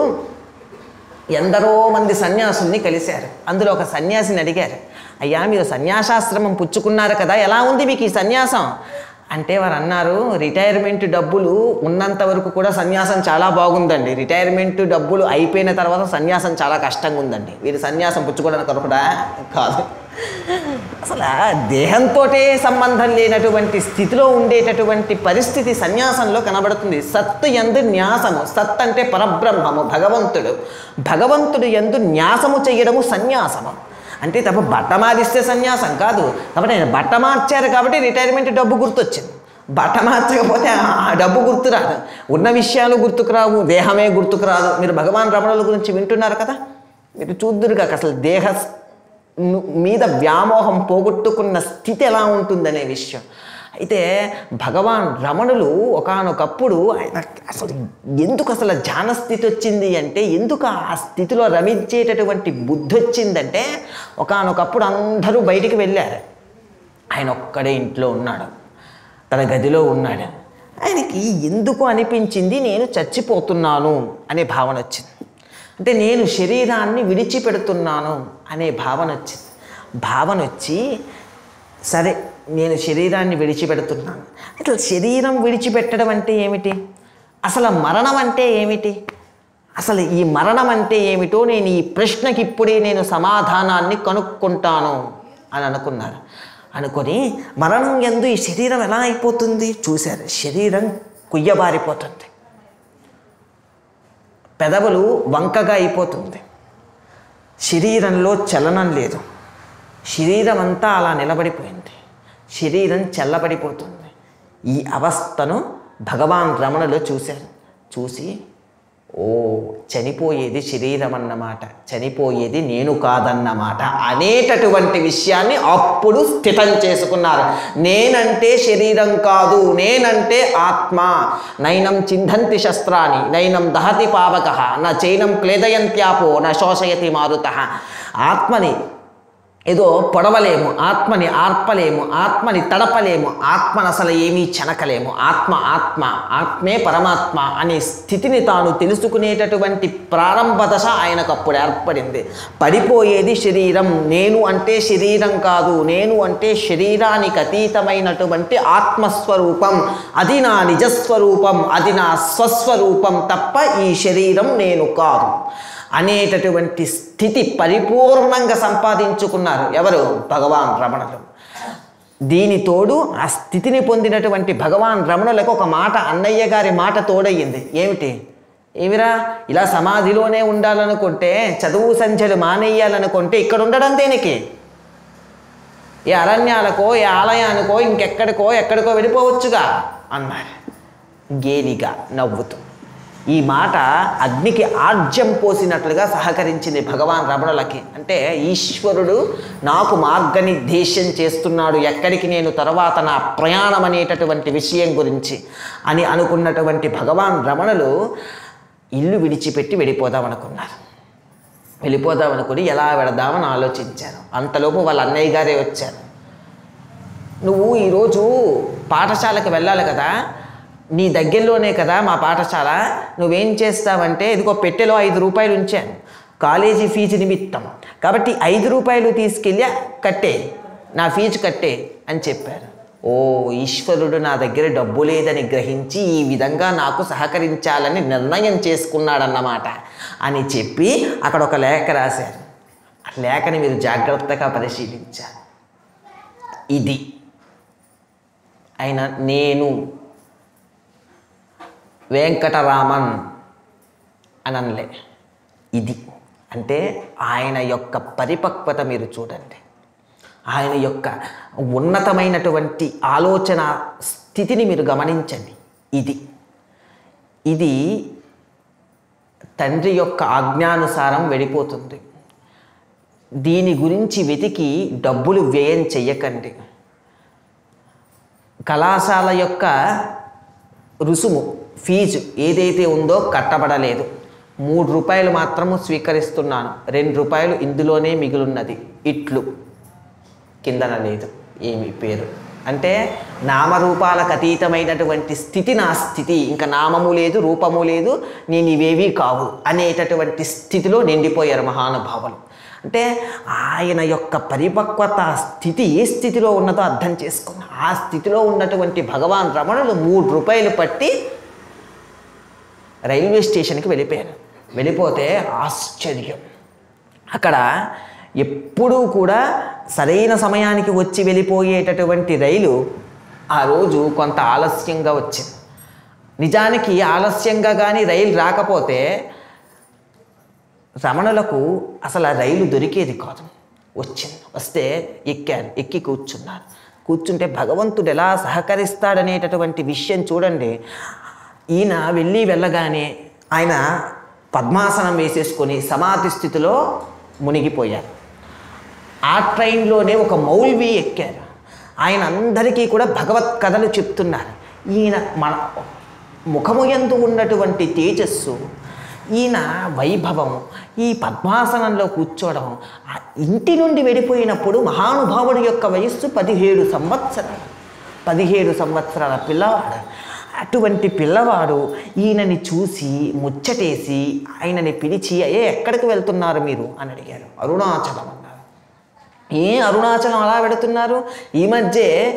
S1: ఎందరో మంది సన్యాసుల్ని కలిశారు. అందులో ఒక సన్యాసిని అడిగారు, అయ్యా మీరు సన్యాసాశ్రమం పుచ్చుకున్నారు కదా, ఎలా ఉంది మీకు ఈ సన్యాసం అంటే వారు అన్నారు, రిటైర్మెంట్ డబ్బులు ఉన్నంత వరకు కూడా సన్యాసం చాలా బాగుందండి, రిటైర్మెంట్ డబ్బులు అయిపోయిన తర్వాత సన్యాసం చాలా కష్టంగా ఉందండి. వీరు సన్యాసం పుచ్చుకోవడానికి కొరకుడా కాదు, అసలు దేహంతో సంబంధం లేనటువంటి స్థితిలో ఉండేటటువంటి పరిస్థితి సన్యాసంలో కనబడుతుంది. సత్తు యందు న్యాసము, సత్ అంటే పరబ్రహ్మము భగవంతుడు, భగవంతుడు యందు న్యాసము చేయడము సన్యాసము. అంటే తప్ప బట్ట మారిస్తే సన్యాసం కాదు. కాబట్టి ఆయన బట్ట మార్చారు కాబట్టి రిటైర్మెంట్ డబ్బు గుర్తొచ్చింది, బట్ట మార్చకపోతే ఆ డబ్బు గుర్తురాదు, ఉన్న విషయాలు గుర్తుకురావు, దేహమే గుర్తుకురాదు. మీరు భగవాన్ రమణుల గురించి వింటున్నారు కదా, మీరు చూద్దురు కాక అసలు దేహ మీద వ్యామోహం పోగొట్టుకున్న స్థితి ఎలా ఉంటుందనే విషయం. అయితే భగవాన్ రమణులు ఒకానొకప్పుడు ఆయన అసలు ఎందుకు అసలు ధ్యాన స్థితి వచ్చింది అంటే, ఎందుకు ఆ స్థితిలో రమించేటటువంటి బుద్ధి వచ్చిందంటే, ఒకానొకప్పుడు అందరూ బయటికి వెళ్ళారు, ఆయన ఒక్కడే ఇంట్లో ఉన్నాడు, తన గదిలో ఉన్నాడు. ఆయనకి ఎందుకు అనిపించింది నేను చచ్చిపోతున్నాను అనే భావన వచ్చింది. అంటే నేను శరీరాన్ని విడిచిపెడుతున్నాను అనే భావన వచ్చింది. భావన వచ్చి సరే నేను శరీరాన్ని విడిచిపెడుతున్నాను. అసలు శరీరం విడిచిపెట్టడం అంటే ఏమిటి? అసలు మరణం అంటే ఏమిటి? అసలు ఈ మరణం అంటే ఏమిటో నేను ఈ ప్రశ్నకి ఇప్పుడే నేను సమాధానాన్ని కనుక్కుంటాను అని అనుకున్నారు. అనుకొని మరణం యందు ఈ శరీరం ఎలా అయిపోతుంది చూశారు. శరీరం కుయ్యబారిపోతుంది, పెదవులు వంకగా అయిపోతుంది, శరీరంలో చలనం లేదు, శరీరం అంతా అలా నిలబడిపోయింది, శరీరం చల్లబడిపోతుంది. ఈ అవస్థను భగవాన్ రమణులు చూశారు. చూసి ఓ చనిపోయేది శరీరం అన్నమాట, చనిపోయేది నేను కాదన్నమాట అనేటటువంటి విషయాన్ని అప్పుడు స్థితం చేసుకున్నారు. నేనంటే శరీరం కాదు, నేనంటే ఆత్మ. నైనం చిందంతి శస్త్రాన్ని నైనం దహతి పావకః న చైనం క్లేదయంత్యాపో న శోషయతి మారుతః. ఆత్మని ఏదో పొడవలేము, ఆత్మని ఆర్పలేము, ఆత్మని తడపలేము, ఆత్మను అసలు ఏమీ చెనకలేము. ఆత్మే పరమాత్మ అనే స్థితిని తాను తెలుసుకునేటటువంటి ప్రారంభ దశ ఆయనకు అప్పుడు ఏర్పడింది. పడిపోయేది శరీరం, నేను అంటే శరీరం కాదు, నేను అంటే శరీరానికి అతీతమైనటువంటి ఆత్మస్వరూపం, అది నా నిజస్వరూపం, అది నా స్వస్వరూపం తప్ప ఈ శరీరం నేను కాదు అనేటటువంటి స్థితి పరిపూర్ణంగా సంపాదించుకున్నారు. ఎవరు? భగవాన్ రమణులు. దీని తోడు ఆ స్థితిని పొందినటువంటి భగవాన్ రమణులకు ఒక మాట, అన్నయ్య గారి మాట తోడయ్యింది. ఏమిటి? ఏమిరా ఇలా సమాధిలోనే ఉండాలనుకుంటే, చదువు సంధ్యలు మానేయాలనుకుంటే ఇక్కడ ఉండడం దేనికి? ఏ అరణ్యాలకో ఏ ఆలయానికో ఎక్కడికో వెళ్ళిపోవచ్చుగా అన్నారు గేలిగా నవ్వుతూ. ఈ మాట అగ్నికి ఆజ్యం పోసినట్లుగా సహకరించింది భగవాన్ రమణులకి. అంటే ఈశ్వరుడు నాకు మార్గనిర్దేశం చేస్తున్నాడు, ఎక్కడికి నేను తర్వాత నా ప్రయాణం అనేటటువంటి విషయం గురించి అని అనుకున్నటువంటి భగవాన్ రమణులు ఇల్లు విడిచిపెట్టి వెళ్ళిపోదామనుకున్నారు. వెళ్ళిపోదామనుకుని ఎలా వెళదామని ఆలోచించారు. అంతలోపు వాళ్ళ అన్నయ్య గారే వచ్చారు. నువ్వు ఈరోజు పాఠశాలకు వెళ్ళాలి కదా, నీ దగ్గరలోనే కదా మా పాఠశాల, నువ్వేం చేస్తావంటే ఇదిగో పెట్టెలో 5 రూపాయలు ఉంచాను కాలేజీ ఫీజు నిమిత్తం, కాబట్టి 5 రూపాయలు తీసుకెళ్ళి కట్టే, నా ఫీజు కట్టే అని చెప్పారు. ఓ ఈశ్వరుడు నా దగ్గర డబ్బు లేదని గ్రహించి ఈ విధంగా నాకు సహకరించాలని నిర్ణయం చేసుకున్నాడన్నమాట అని చెప్పి అక్కడ ఒక లేఖ రాశారు. ఆ లేఖని మీరు జాగ్రత్తగా పరిశీలించారు. ఇది ఆయన నేను వెంకటరామన్ అని అనలే. ఇది అంటే ఆయన యొక్క పరిపక్వత మీరు చూడండి, ఆయన యొక్క ఉన్నతమైనటువంటి ఆలోచన స్థితిని మీరు గమనించండి. ఇది తండ్రి యొక్క ఆజ్ఞానుసారం వెళ్ళిపోతుంది. దీని గురించి వెతికి డబ్బులు వ్యయం చెయ్యకండి. కళాశాల యొక్క రుసుము ఫీజు ఏదైతే ఉందో కట్టబడలేదు. 3 రూపాయలు మాత్రము స్వీకరిస్తున్నాను, 2 రూపాయలు ఇందులోనే మిగులున్నది, ఇట్లు కిందన లేదు ఏమి పేరు. అంటే నామరూపాలకు అతీతమైనటువంటి స్థితి నా స్థితి, ఇంకా నామము లేదు రూపము లేదు, నేను ఇవేవీ కావు అనేటటువంటి స్థితిలో నిండిపోయారు మహానుభావులు. అంటే ఆయన యొక్క పరిపక్వత స్థితి ఏ స్థితిలో ఉన్నదో అర్థం చేసుకున్నా. ఆ స్థితిలో ఉన్నటువంటి భగవాన్ రమణులు 3 రూపాయలు పట్టి రైల్వే స్టేషన్కి వెళ్ళిపోయారు. వెళ్ళిపోతే ఆశ్చర్యం, అక్కడ ఎప్పుడూ కూడా సరైన సమయానికి వచ్చి వెళ్ళిపోయేటటువంటి రైలు ఆ రోజు కొంత ఆలస్యంగా వచ్చింది. నిజానికి ఆలస్యంగా కానీ రైలు రాకపోతే రమణులకు అసలు ఆ రైలు దొరికేది కాదు. వస్తే ఎక్కారు, ఎక్కి కూర్చున్నారు. కూర్చుంటే భగవంతుడు ఎలా సహకరిస్తాడనేటటువంటి విషయం చూడండి. ఈయన వెళ్ళగానే ఆయన పద్మాసనం వేసేసుకొని సమాధి స్థితిలో మునిగిపోయారు. ఆ ట్రైన్లోనే ఒక మౌల్వి ఎక్కారు. ఆయన అందరికీ కూడా భగవత్ కథలు చెప్తున్నారు. ఈయన మన ముఖము యందు ఉన్నటువంటి తేజస్సు, ఈయన వైభవం, ఈ పద్మాసనంలో కూర్చోవడం, ఆ ఇంటి నుండి వెళ్ళిపోయినప్పుడు మహానుభావుడి యొక్క వయస్సు 17 సంవత్సరాలు. 17 సంవత్సరాల పిల్లవాడు అటువంటి పిల్లవాడు ఈయనని చూసి ముచ్చటేసి ఆయనని పిలిచి ఎక్కడికి వెళ్తున్నారు మీరు అని అడిగారు. అరుణాచలం అన్నారు. అరుణాచలం అలా వెళుతున్నారు? ఈ మధ్య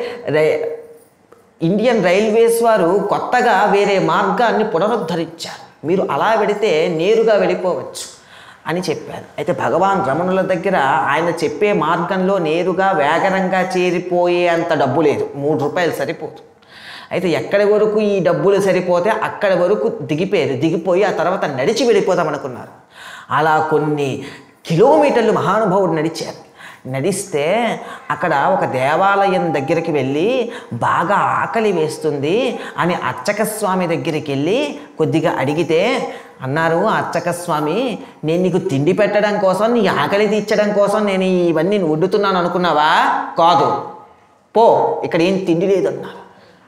S1: ఇండియన్ రైల్వేస్ వారు కొత్తగా వేరే మార్గాన్ని పునరుద్ధరించారు, మీరు అలా వెడితే నేరుగా వెళ్ళిపోవచ్చు అని చెప్పారు. అయితే భగవాన్ రమణుల దగ్గర ఆయన చెప్పే మార్గంలో నేరుగా వేగరంగా చేరిపోయే అంత డబ్బు లేదు, 3 రూపాయలు సరిపోదు. అయితే ఎక్కడి వరకు ఈ డబ్బులు సరిపోతే అక్కడి వరకు దిగిపోయి ఆ తర్వాత నడిచి వెళ్ళిపోదాం అనుకున్నారు. అలా కొన్ని కిలోమీటర్లు మహానుభావుడు నడిచారు. నడిస్తే అక్కడ ఒక దేవాలయం దగ్గరికి వెళ్ళి బాగా ఆకలి వేస్తుంది అని అర్చక స్వామి దగ్గరికి వెళ్ళి కొద్దిగా అడిగితే అన్నారు, అర్చక స్వామి నేను నీకు తిండి పెట్టడం కోసం, నీ ఆకలి తీర్చడం కోసం నేను ఇవన్నీ వండుతున్నాను అనుకున్నావా? కాదు, పో, ఇక్కడ ఏం తిండి లేదన్నారు.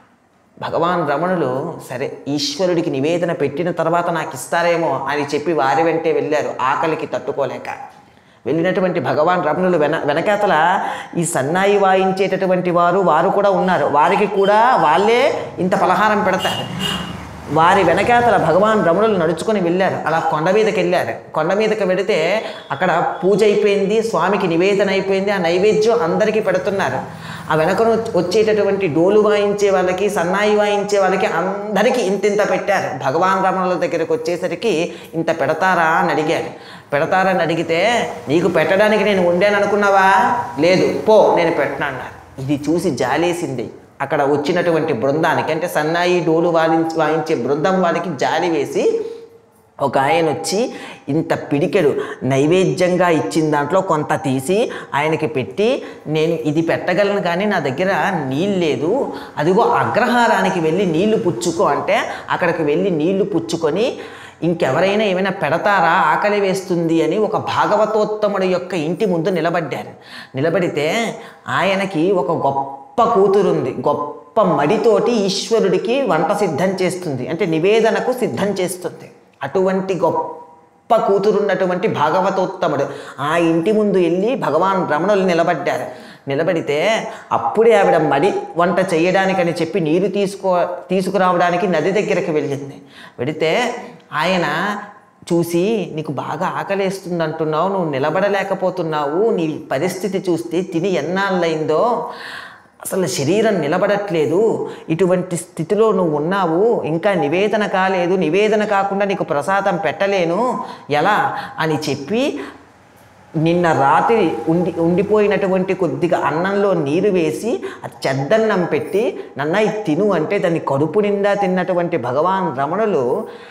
S1: భగవాన్ రమణులు సరే ఈశ్వరుడికి నివేదన పెట్టిన తర్వాత నాకు ఇస్తారేమో అని చెప్పి వారి వెంటే వెళ్ళారు, ఆకలికి తట్టుకోలేక. వెళ్ళినటువంటి భగవాన్ రమణులు వెనకాతల ఈ సన్నాయి వాయించేటటువంటి వారు కూడా ఉన్నారు. వారికి కూడా వాళ్ళే ఇంత పలహారం పెడతారు. వారి వెనకాతల భగవాన్ రమణులు నడుచుకొని వెళ్ళారు. అలా కొండ మీదకి వెళ్ళారు. కొండ మీదకి వెళితే అక్కడ పూజ అయిపోయింది, స్వామికి నివేదన అయిపోయింది. ఆ నైవేద్యం అందరికీ పెడుతున్నారు. ఆ వెనకను వచ్చేటటువంటి డోలు వాయించే వాళ్ళకి, సన్నాయి వాయించే వాళ్ళకి అందరికీ ఇంతింత పెట్టారు. భగవాన్ రమణుల దగ్గరికి వచ్చేసరికి ఇంత పెడతారా అని అడిగారు. పెడతారని అడిగితే నీకు పెట్టడానికి నేను వండాను అనుకున్నావా? లేదు, పో, నేను పెట్టను అన్నారు. ఇది చూసి జాలేసింది అక్కడ వచ్చినటువంటి బృందానికి, అంటే సన్నాయి డోలు వాయించే బృందం వాళ్ళకి జాలి వేసి ఒక ఆయన వచ్చి ఇంత పిడికెడు నైవేద్యంగా ఇచ్చిన దాంట్లో కొంత తీసి ఆయనకి పెట్టి, నేను ఇది పెట్టగలను కానీ నా దగ్గర నీళ్ళు లేదు, అదిగో అగ్రహారానికి వెళ్ళి నీళ్లు పుచ్చుకో అంటే అక్కడికి వెళ్ళి నీళ్లు పుచ్చుకొని ఇంకెవరైనా ఏమైనా పెడతారా, ఆకలి వేస్తుంది అని ఒక భాగవతోత్తముడి యొక్క ఇంటి ముందు నిలబడ్డారు. నిలబడితే ఆయనకి ఒక గొప్ప కూతురుంది. గొప్ప మడితోటి ఈశ్వరుడికి వంట సిద్ధం చేస్తుంది, అంటే నివేదనకు సిద్ధం చేస్తుంది. అటువంటి గొప్ప కూతురున్నటువంటి భాగవతోత్తముడు ఆ ఇంటి ముందు వెళ్ళి భగవాన్ రమణులు నిలబడ్డారు. నిలబడితే అప్పుడే ఆవిడ మడి వంట చేయడానికని చెప్పి నీరు తీసుకురావడానికి నది దగ్గరికి వెళ్ళింది. వెళితే ఆయన చూసి నీకు బాగా ఆకలేస్తుంది అంటున్నావు, నువ్వు నిలబడలేకపోతున్నావు, నీ పరిస్థితి చూస్తే తిని ఎన్నాళ్ళైందో, అసలు శరీరం నిలబడట్లేదు, ఇటువంటి స్థితిలో నువ్వు ఉన్నావు, ఇంకా నివేదన కాలేదు, నివేదన కాకుండా నీకు ప్రసాదం పెట్టలేను ఎలా అని చెప్పి నిన్న రాత్రి ఉండిపోయినటువంటి కొద్దిగా అన్నంలో నీరు వేసి అది చెద్దన్నం పెట్టి నన్న ఇది తిను అంటే దాన్ని కడుపు నిండా తిన్నటువంటి భగవాన్ రమణులు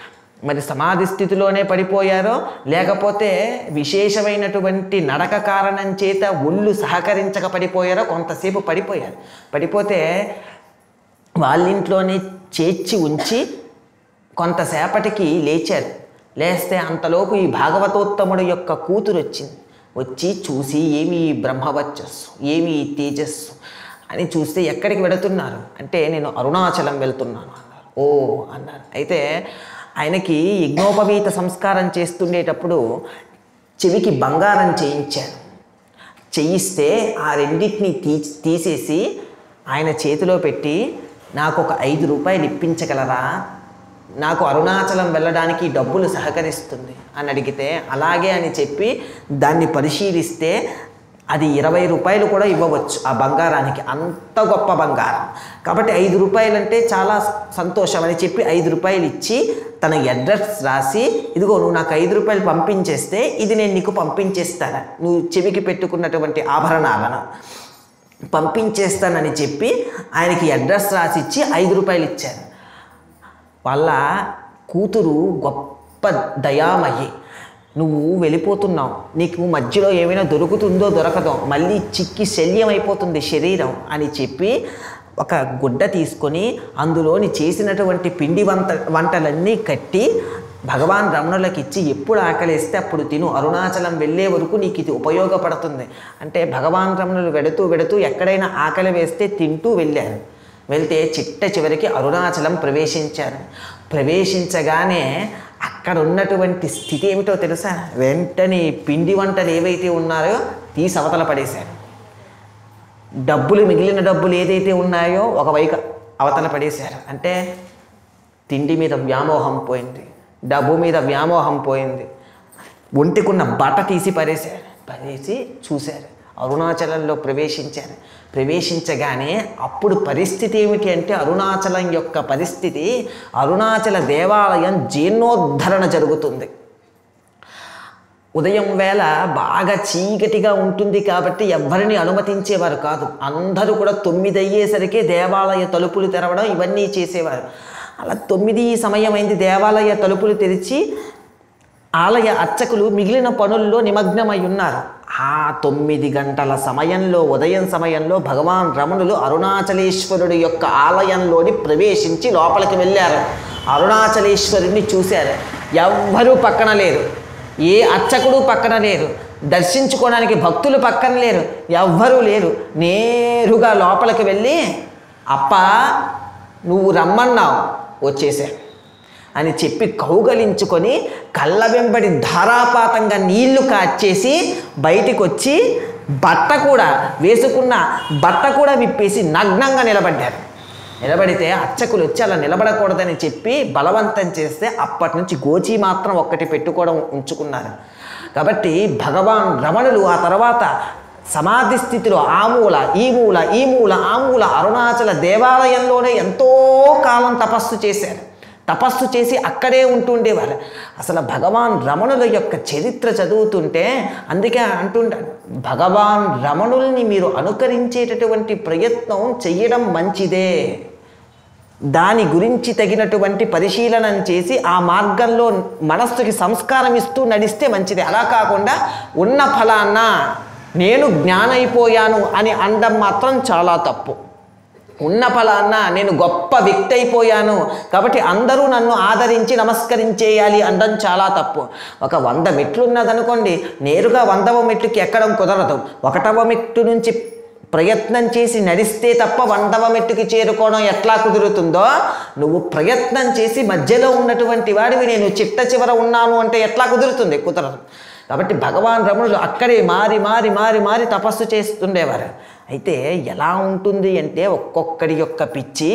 S1: మరి సమాధి స్థితిలోనే పడిపోయారో లేకపోతే విశేషమైనటువంటి నడక కారణం చేత ఒళ్ళు సహకరించక పడిపోయారో కొంతసేపు పడిపోయారు. పడిపోతే వాళ్ళింట్లోనే చేర్చి ఉంచి కొంతసేపటికి లేచారు. లేస్తే అంతలోపు ఈ భాగవతోత్తముడు యొక్క కూతురు వచ్చింది. వచ్చి చూసి ఏమి బ్రహ్మవర్చస్సు, ఏమి తేజస్సు అని చూస్తే ఎక్కడికి వెళుతున్నారు అంటే నేను అరుణాచలం వెళ్తున్నాను అన్నారు. ఓ అన్నారు. అయితే ఆయనకి యజ్ఞోపవీత సంస్కారం చేస్తుండేటప్పుడు చెవికి బంగారం చేయించారు. చేయిస్తే ఆ రెండింటిని తీసేసి ఆయన చేతిలో పెట్టి నాకు ఒక 5 రూపాయలు ఇప్పించగలరా, నాకు అరుణాచలం వెళ్ళడానికి డబ్బులు సహకరిస్తుంది అని అడిగితే అలాగే అని చెప్పి దాన్ని పరిశీలిస్తే అది 20 రూపాయలు కూడా ఇవ్వవచ్చు ఆ బంగారానికి, అంత గొప్ప బంగారం. కాబట్టి 5 రూపాయలు అంటే చాలా సంతోషం అని చెప్పి 5 రూపాయలు ఇచ్చి తన అడ్రస్ రాసి ఇదిగో నువ్వు నాకు 5 రూపాయలు పంపించేస్తే ఇది నేను నీకు పంపించేస్తాను, నువ్వు చెవికి పెట్టుకున్నటువంటి ఆభరణాలను పంపించేస్తానని చెప్పి ఆయనకి అడ్రస్ రాసి ఇచ్చి 5 రూపాయలు ఇచ్చారు. వాళ్ళ కూతురు గొప్ప దయామయి, నువ్వు వెళ్ళిపోతున్నావు, నీకు మధ్యలో ఏమైనా దొరుకుతుందో దొరకదో, మళ్ళీ చిక్కి శల్యం అయిపోతుంది శరీరం అని చెప్పి ఒక గుడ్డ తీసుకొని అందులోని చేసినటువంటి పిండి వంటలన్నీ కట్టి భగవాన్ రమణులకు ఇచ్చి ఎప్పుడు ఆకలిస్తే అప్పుడు తిను, అరుణాచలం వెళ్ళే వరకు నీకు ఇది ఉపయోగపడుతుంది అంటే భగవాన్ రమణులు వెడుతూ ఎక్కడైనా ఆకలి వేస్తే తింటూ వెళ్ళారు. వెళ్తే చిట్ట చివరికి అరుణాచలం ప్రవేశించారు. ప్రవేశించగానే అక్కడ ఉన్నటువంటి స్థితి ఏమిటో తెలుసా? వెంటనే పిండి వంటలు ఏవైతే ఉన్నాయో తీసి అవతల పడేశారు. మిగిలిన డబ్బులు ఏదైతే ఉన్నాయో ఒకవైపు అవతల పడేశారు. అంటే తిండి మీద వ్యామోహం పోయింది, డబ్బు మీద వ్యామోహం పోయింది. ఒంటికున్న బట్ట తీసి పడేసి చూశారు. అరుణాచలంలో ప్రవేశించారు. ప్రవేశించగానే అప్పుడు పరిస్థితి ఏమిటి అంటే అరుణాచలం యొక్క పరిస్థితి, అరుణాచల దేవాలయం జీర్ణోద్ధరణ జరుగుతుంది. ఉదయం వేళ బాగా చీకటిగా ఉంటుంది కాబట్టి ఎవ్వరిని అనుమతించేవారు కాదు. అందరూ కూడా 9 అయ్యేసరికి దేవాలయ తలుపులు తెరవడం ఇవన్నీ చేసేవారు. అలా 9 సమయం అయింది. దేవాలయ తలుపులు తెరిచి ఆలయ అర్చకులు మిగిలిన పనుల్లో నిమగ్నమై ఉన్నారు. ఆ 9 గంటల సమయంలో, ఉదయం సమయంలో భగవాన్ రమణులు అరుణాచలేశ్వరుడి యొక్క ఆలయంలోని ప్రవేశించి లోపలికి వెళ్ళారు. అరుణాచలేశ్వరుడిని చూశారు. ఎవ్వరూ పక్కన లేరు, ఏ అర్చకుడు పక్కన లేరు, దర్శించుకోవడానికి భక్తులు పక్కన లేరు, ఎవ్వరూ లేరు. నేరుగా లోపలికి వెళ్ళి అప్ప నువ్వు రమ్మన్నావు వచ్చేసా అని చెప్పి కౌగలించుకొని కళ్ళ వెంబడి ధారాపాతంగా నీళ్లు కాచేసి బయటికి వచ్చి వేసుకున్న బట్ట కూడా విప్పేసి నగ్నంగా నిలబడ్డారు. నిలబడితే అర్చకులు వచ్చి అలా నిలబడకూడదని చెప్పి బలవంతం చేస్తే అప్పటి నుంచి గోచి మాత్రం ఒక్కటి పెట్టుకోవడం ఉంచుకున్నారు. కాబట్టి భగవాన్ రమణులు ఆ తర్వాత సమాధి స్థితిలో ఆ మూల ఈ మూల అరుణాచల దేవాలయంలోనే ఎంతో కాలం తపస్సు చేశారు. తపస్సు చేసి అక్కడే ఉంటుండేవారు. అసలు భగవాన్ రమణుల యొక్క చరిత్ర చదువుతుంటే అందుకే అంటుంటాడు, భగవాన్ రమణుల్ని మీరు అనుకరించేటటువంటి ప్రయత్నం చెయ్యడం మంచిదే, దాని గురించి తగినటువంటి పరిశీలన చేసి ఆ మార్గంలో మనస్సుకి సంస్కారం ఇస్తూ నడిస్తే మంచిదే. అలా కాకుండా ఉన్న ఫలాన్న నేను జ్ఞానైపోయాను అని అనడం మాత్రం చాలా తప్పు. ఉన్న ఫలాన్న నేను గొప్ప వ్యక్తి అయిపోయాను కాబట్టి అందరూ నన్ను ఆదరించి నమస్కరించేయాలి అనడం చాలా తప్పు. ఒక 100 మెట్లు ఉన్నదనుకోండి, నేరుగా 100వ మెట్టుకి ఎక్కడం కుదరదు. 1వ మెట్టు నుంచి ప్రయత్నం చేసి నడిస్తే తప్ప 100వ మెట్టుకి చేరుకోవడం ఎట్లా కుదురుతుందో, నువ్వు ప్రయత్నం చేసి మధ్యలో ఉన్నటువంటి వాడివి నేను చిట్ట చివర ఉన్నాను అంటే ఎట్లా కుదురుతుంది? కుదరదు. కాబట్టి భగవాన్ రమణులు అక్కడే మారి తపస్సు చేస్తుండేవారు. అయితే ఎలా ఉంటుంది అంటే ఒక్కొక్కడి యొక్క పిచ్చి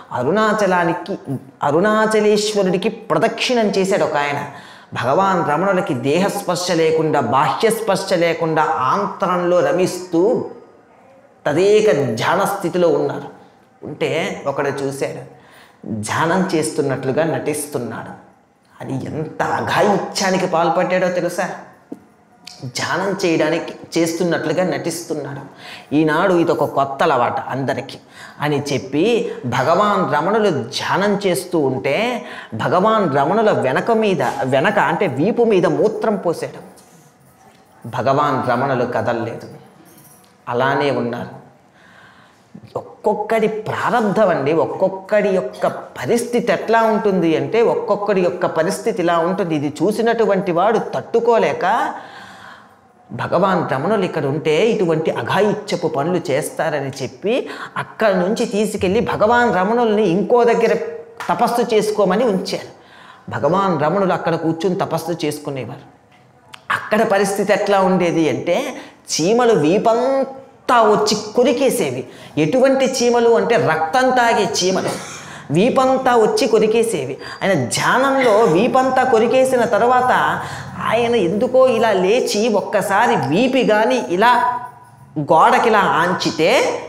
S1: అరుణాచలేశ్వరుడికి ప్రదక్షిణం చేశాడు ఒక ఆయన. భగవాన్ రమణులకి దేహస్పర్శ లేకుండా, బాహ్యస్పర్శ లేకుండా ఆంతరంలో రమిస్తూ తదేక ధ్యాన స్థితిలో ఉన్నారు. ఉంటే ఒకడు చూశాడు, ధ్యానం చేస్తున్నట్లుగా నటిస్తున్నాడు. అది ఎంత అఘాయిత్యానికి పాల్పడ్డాడో తెలుసా? ధ్యానం చేస్తున్నట్లుగా నటిస్తున్నాడు. ఈనాడు ఇదొక కొత్త అలవాట అందరికీ అని చెప్పి భగవాన్ రమణులు ధ్యానం చేస్తూ ఉంటే భగవాన్ రమణుల వెనక అంటే వీపు మీద మూత్రం పోసాడు. భగవాన్ రమణులు కదలలేదు, అలానే ఉన్నారు. ఒక్కొక్కడి ప్రారంధం అండి, ఒక్కొక్కడి యొక్క పరిస్థితి ఎట్లా ఉంటుంది అంటే ఒక్కొక్కడి యొక్క పరిస్థితి ఇలా ఉంటుంది. ఇది చూసినటువంటి వాడు తట్టుకోలేక భగవాన్ రమణులు ఇక్కడ ఉంటే ఇటువంటి అఘాయిత్యపు పనులు చేస్తారని చెప్పి అక్కడి నుంచి తీసుకెళ్ళి భగవాన్ రమణుల్ని ఇంకో దగ్గర తపస్సు చేసుకోమని ఉంచారు. భగవాన్ రమణులు అక్కడ కూర్చుని తపస్సు చేసుకునేవారు. అక్కడ పరిస్థితి ఎట్లా ఉండేది అంటే చీమలు వీపంతా వచ్చి కొరికేసేవి. ఎటువంటి చీమలు అంటే రక్తం తాగే చీమలు వీపంతా వచ్చి కొరికేసేవి. ఆయన ధ్యానంలో వీపంతా కొరికేసిన తర్వాత ఆయన ఎందుకో ఇలా లేచి ఒక్కసారి వీపి కానీ ఇలా గోడకిలా ఆంచితే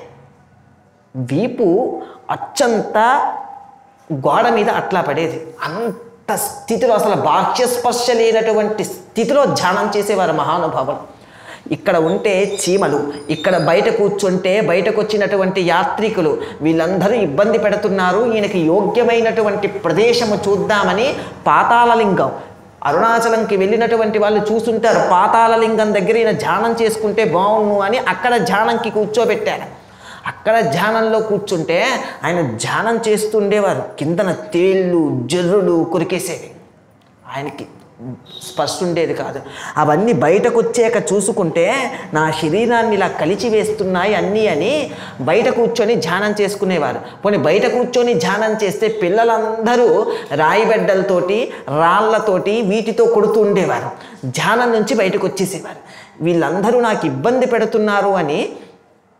S1: వీపు అచ్చంతా గోడ మీద అట్లా పడేది. అంత స్థితిలో అసలు బాహ్యస్పర్శ లేనటువంటి స్థితిలో ధ్యానం చేసేవారు మహానుభావులు. ఇక్కడ ఉంటే చీమలు, ఇక్కడ బయట కూర్చుంటే బయటకు వచ్చినటువంటి యాత్రికులు వీళ్ళందరూ ఇబ్బంది పెడుతున్నారు, ఈయనకి యోగ్యమైనటువంటి ప్రదేశము చూద్దామని పాతాళలింగం, అరుణాచలంకి వెళ్ళినటువంటి వాళ్ళు చూస్తుంటారు, పాతాళలింగం దగ్గర ఈయన ధ్యానం చేసుకుంటే బాగుండు అని అక్కడ ధ్యానంకి కూర్చోబెట్టారు. అక్కడ ధ్యానంలో కూర్చుంటే ఆయన ధ్యానం చేస్తుండేవారు. కిందన తేళ్ళు జర్రులు కొరికేసేవి, ఆయనకి స్పర్శ ఉండేది కాదు. అవన్నీ బయటకు వచ్చాక చూసుకుంటే నా శరీరాన్ని ఇలా కలిచి వేస్తున్నాయి అన్నీ అని బయట కూర్చొని ధ్యానం చేసుకునేవారు. పోనీ బయట కూర్చొని ధ్యానం చేస్తే పిల్లలందరూ రాయిబెడ్డలతోటి రాళ్లతోటి వీటితో కొడుతూ ఉండేవారు. ధ్యానం నుంచి బయటకు వచ్చేసేవారు. వీళ్ళందరూ నాకు ఇబ్బంది పెడుతున్నారు అని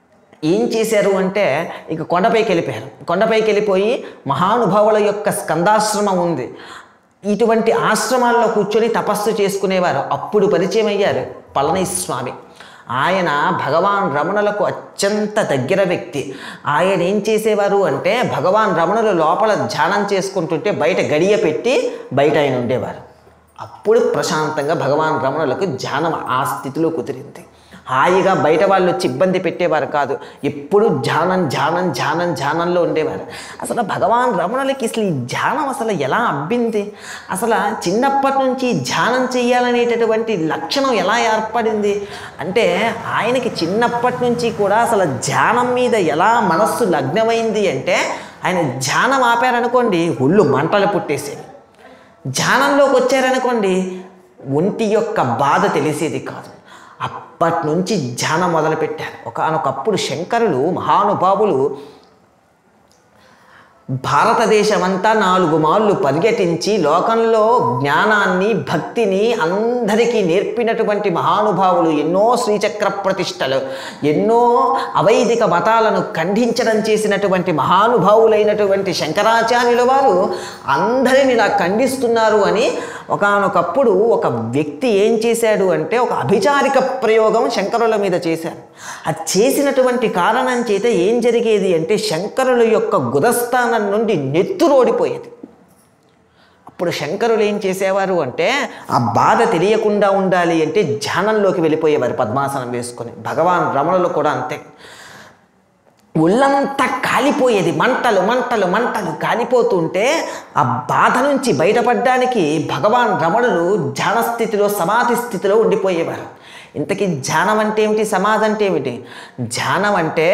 S1: ఏం చేశారు అంటే ఇక కొండపైకి వెళ్ళిపోయారు. కొండపైకి వెళ్ళిపోయి మహానుభావుల యొక్క స్కందాశ్రమం ఉంది, ఇటువంటి ఆశ్రమాల్లో కూర్చొని తపస్సు చేసుకునేవారు. అప్పుడు పరిచయం అయ్యారు పళనిస్వామి. ఆయన భగవాన్ రమణులకు అత్యంత దగ్గర వ్యక్తి. ఆయన ఏం చేసేవారు అంటే భగవాన్ రమణులు లోపల ధ్యానం చేసుకుంటుంటే బయట గడియ పెట్టి బయట ఆయన ఉండేవారు. అప్పుడు ప్రశాంతంగా భగవాన్ రమణులకు ధ్యానం ఆ స్థితిలో కుదిరింది. హాయిగా బయట వాళ్ళు వచ్చి ఇబ్బంది పెట్టేవారు కాదు, ఎప్పుడు ధ్యానంలో ఉండేవారు. అసలు భగవాన్ రమణులకి అసలు ఈ ధ్యానం అసలు ఎలా అబ్బింది, అసలు చిన్నప్పటి నుంచి ధ్యానం చేయాలనేటటువంటి లక్షణం ఎలా ఏర్పడింది అంటే ఆయనకి చిన్నప్పటి నుంచి కూడా అసలు ధ్యానం మీద ఎలా మనస్సు లగ్నమైంది అంటే ఆయన ధ్యానం ఆపారనుకోండి ఒళ్ళు మంటలు పుట్టేసేవి, ధ్యానంలోకి వచ్చారనుకోండి ఒంటి యొక్క బాధ తెలిసేది కాదు. అప్పటి నుంచి ధ్యానం మొదలుపెట్టారు. ఒకానొకప్పుడు శంకరులు మహానుభావులు భారతదేశమంతా 4 మార్లు పర్యటించి లోకంలో జ్ఞానాన్ని భక్తిని అందరికీ నేర్పినటువంటి మహానుభావులు, ఎన్నో శ్రీచక్ర ప్రతిష్టలు, ఎన్నో అవైదిక మతాలను ఖండించడం చేసినటువంటి మహానుభావులైనటువంటి శంకరాచార్యుల వారు అందరిని ఇలా ఖండిస్తున్నారు అని ఒకానొకప్పుడు ఒక వ్యక్తి ఏం చేశాడు అంటే ఒక అభిచారిక ప్రయోగం శంకరుల మీద చేశారు. అది చేసినటువంటి కారణం చేత ఏం జరిగేది అంటే శంకరుల యొక్క గుదస్థానం నుండి నెత్తురోడిపోయేది. అప్పుడు శంకరులు ఏం చేసేవారు అంటే ఆ బాధ తెలియకుండా ఉండాలి అంటే ధ్యానంలోకి వెళ్ళిపోయేవారు పద్మాసనం వేసుకొని. భగవాన్ రమణులు కూడా అంతే, ఒళ్ళంతా కాలిపోయేది, మంటలు కాలిపోతుంటే ఆ బాధ నుంచి బయటపడడానికి భగవాన్ రమణులు ధ్యాన స్థితిలో సమాధి స్థితిలో ఉండిపోయేవారు. ఇంతకీ ధ్యానం అంటే ఏమిటి, సమాధి అంటే ఏమిటి? ధ్యానం అంటే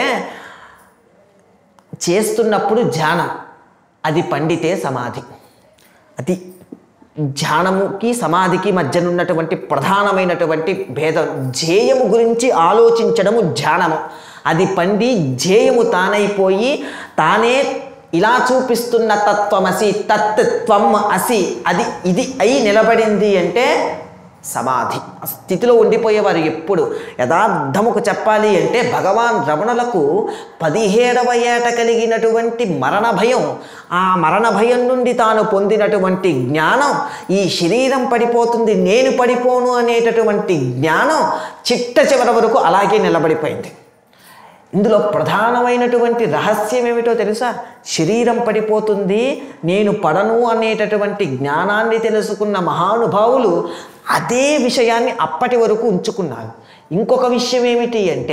S1: చేస్తున్నప్పుడు ధ్యానం, అది పండితే సమాధి. అది ధ్యానముకి సమాధికి మధ్యనున్నటువంటి ప్రధానమైనటువంటి భేదం. ధ్యేయము గురించి ఆలోచించడము ధ్యానము, అది పండి ధ్యేయము తానైపోయి తానే ఇలా చూపిస్తున్న తత్వమసి తత్వం అసి అది ఇది అయి నిలబడింది అంటే సమాధి. ఆ స్థితిలో ఉండిపోయేవారు. ఎప్పుడు యథార్థముకు చెప్పాలి అంటే భగవాన్ రమణులకు 17వ ఏట కలిగినటువంటి మరణ భయం, ఆ మరణ భయం నుండి తాను పొందినటువంటి జ్ఞానం, ఈ శరీరం పడిపోతుంది నేను పడిపోను అనేటటువంటి జ్ఞానం చిట్ట చివరి వరకు అలాగే నిలబడిపోయింది. ఇందులో ప్రధానమైనటువంటి రహస్యం ఏమిటో తెలుసా? శరీరం పడిపోతుంది నేను పడను అనేటటువంటి జ్ఞానాన్ని తెలుసుకున్న మహానుభావులు అదే విషయాన్ని అప్పటి వరకు ఉంచుకున్నారు. ఇంకొక విషయం ఏమిటి అంటే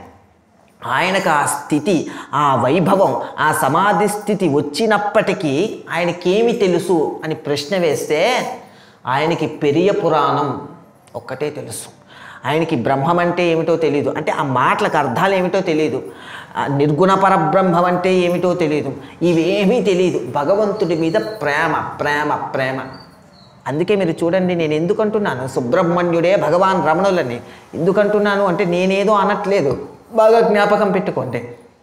S1: ఆయనకు ఆ స్థితి, ఆ వైభవం, ఆ సమాధి స్థితి వచ్చినప్పటికీ ఆయనకేమి తెలుసు అని ప్రశ్న వేస్తే ఆయనకి పెరియ పురాణం ఒక్కటే తెలుసు. ఆయనకి బ్రహ్మం అంటే ఏమిటో తెలియదు, అంటే ఆ మాటలకు అర్థాలు ఏమిటో తెలియదు. నిర్గుణ పరబ్రహ్మం అంటే ఏమిటో తెలియదు, ఇవేమీ తెలియదు. భగవంతుడి మీద ప్రేమ ప్రేమ ప్రేమ. అందుకే మీరు చూడండి, నేను ఎందుకంటున్నాను సుబ్రహ్మణ్యుడే భగవాన్ రమణులని ఎందుకంటున్నాను అంటే నేనేదో అనట్లేదు, బాగా జ్ఞాపకం పెట్టుకోండి.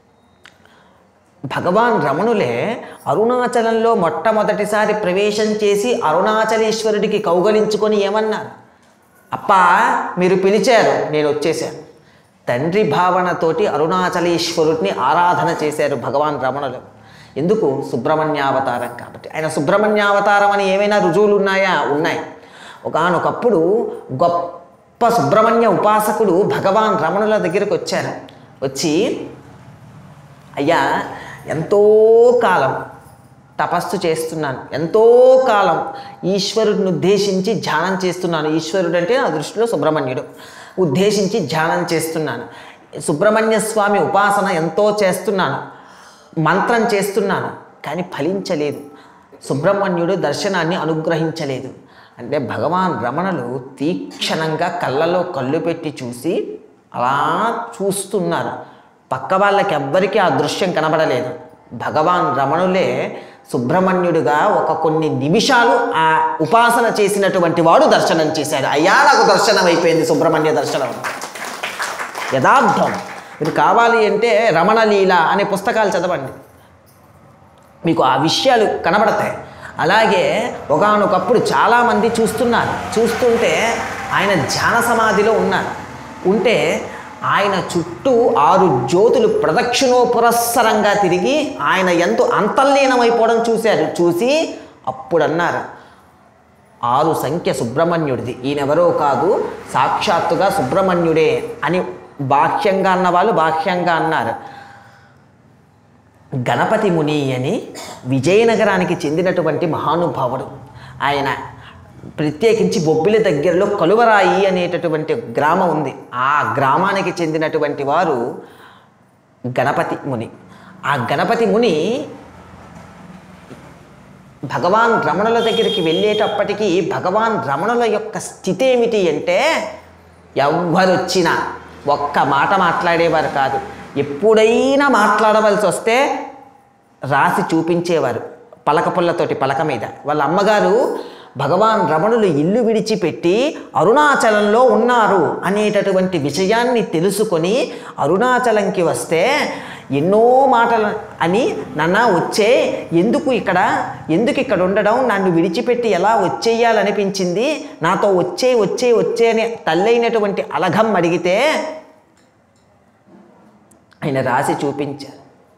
S1: భగవాన్ రమణులే అరుణాచలంలో మొట్టమొదటిసారి ప్రవేశం చేసి అరుణాచలేశ్వరుడికి కౌగలించుకొని ఏమన్నారు? అప్పా మీరు పిలిచారు నేను వచ్చేసాను. తండ్రి భావనతోటి అరుణాచలేశ్వరుడిని ఆరాధన చేశారు భగవాన్ రమణులు. ఎందుకు? సుబ్రహ్మణ్యావతారం కాబట్టి. ఆయన సుబ్రహ్మణ్యావతారం అని ఏమైనా రుజువులు ఉన్నాయా? ఉన్నాయి. ఒకానొకప్పుడు గొప్ప సుబ్రహ్మణ్య ఉపాసకుడు భగవాన్ రమణుల దగ్గరికి వచ్చారు. వచ్చి అయ్యా ఎంతో కాలం తపస్సు చేస్తున్నాను, ఎంతో కాలం ఈశ్వరుడిని ఉద్దేశించి ధ్యానం చేస్తున్నాను. ఈశ్వరుడు అంటే నా దృష్టిలో సుబ్రహ్మణ్యుడు. ఉద్దేశించి ధ్యానం చేస్తున్నాను. సుబ్రహ్మణ్య స్వామి ఉపాసన ఎంతో చేస్తున్నాను, మంత్రం చేస్తున్నాను, కానీ ఫలించలేదు. సుబ్రహ్మణ్యుడు దర్శనాన్ని అనుగ్రహించలేదు. అంటే భగవాన్ రమణులు తీక్షణంగా కళ్ళలో కళ్ళు పెట్టి చూసి అలా చూస్తున్నారు. పక్క వాళ్ళకి ఎవ్వరికీ ఆ దృశ్యం కనబడలేదు. భగవాన్ రమణులే సుబ్రహ్మణ్యుడిగా కొన్ని నిమిషాలు ఆ ఉపాసన చేసినటువంటి వాడు దర్శనం చేశాడు. అయ్యా నాకు దర్శనం అయిపోయింది, సుబ్రహ్మణ్య దర్శనం. యథార్థం. మీరు కావాలి అంటే రమణలీల అనే పుస్తకాలు చదవండి, మీకు ఆ విషయాలు కనబడతాయి. అలాగే ఒకానొకప్పుడు చాలామంది చూస్తుంటే ఆయన ధ్యాన సమాధిలో ఉన్నారు. ఉంటే ఆయన చుట్టూ 6 జ్యోతులు ప్రదక్షిణోపురస్సరంగా తిరిగి ఆయన ఎంతో అంతర్లీనమైపోవడం చూశారు. చూసి అప్పుడు అన్నారు, 6 సంఖ్య సుబ్రహ్మణ్యుడిది, ఈయనెవరో కాదు సాక్షాత్తుగా సుబ్రహ్మణ్యుడే అని బాహ్యంగా అన్నవాళ్ళు బాహ్యంగా అన్నారు. గణపతి ముని అని విజయనగరానికి చెందినటువంటి మహానుభావుడు. ఆయన ప్రత్యేకించి బొబ్బిలి దగ్గరలో కలువరాయి అనేటటువంటి గ్రామం ఉంది. ఆ గ్రామానికి చెందినటువంటి వారు గణపతి ముని. ఆ గణపతి ముని భగవాన్ రమణుల దగ్గరికి వెళ్ళేటప్పటికీ భగవాన్ రమణుల యొక్క స్థితి ఏమిటి అంటే, ఎవ్వరొచ్చినా ఒక్క మాట మాట్లాడేవారు కాదు. ఎప్పుడైనా మాట్లాడవలసి వస్తే రాసి చూపించేవారు పలక పుల్లతోటి, పలక మీద. వాళ్ళ అమ్మగారు భగవాన్ రమణులు ఇల్లు విడిచిపెట్టి అరుణాచలంలో ఉన్నారు అనేటటువంటి విషయాన్ని తెలుసుకొని అరుణాచలంకి వస్తే ఎన్నో మాటలు అని, నాన్న వచ్చే, ఎందుకు ఇక్కడ ఉండడం, నన్ను విడిచిపెట్టి ఎలా వచ్చేయాలనిపించింది, నాతో వచ్చే అని తల్లైనటువంటి అలఘం అడిగితే ఆయన రాసి చూపించారు.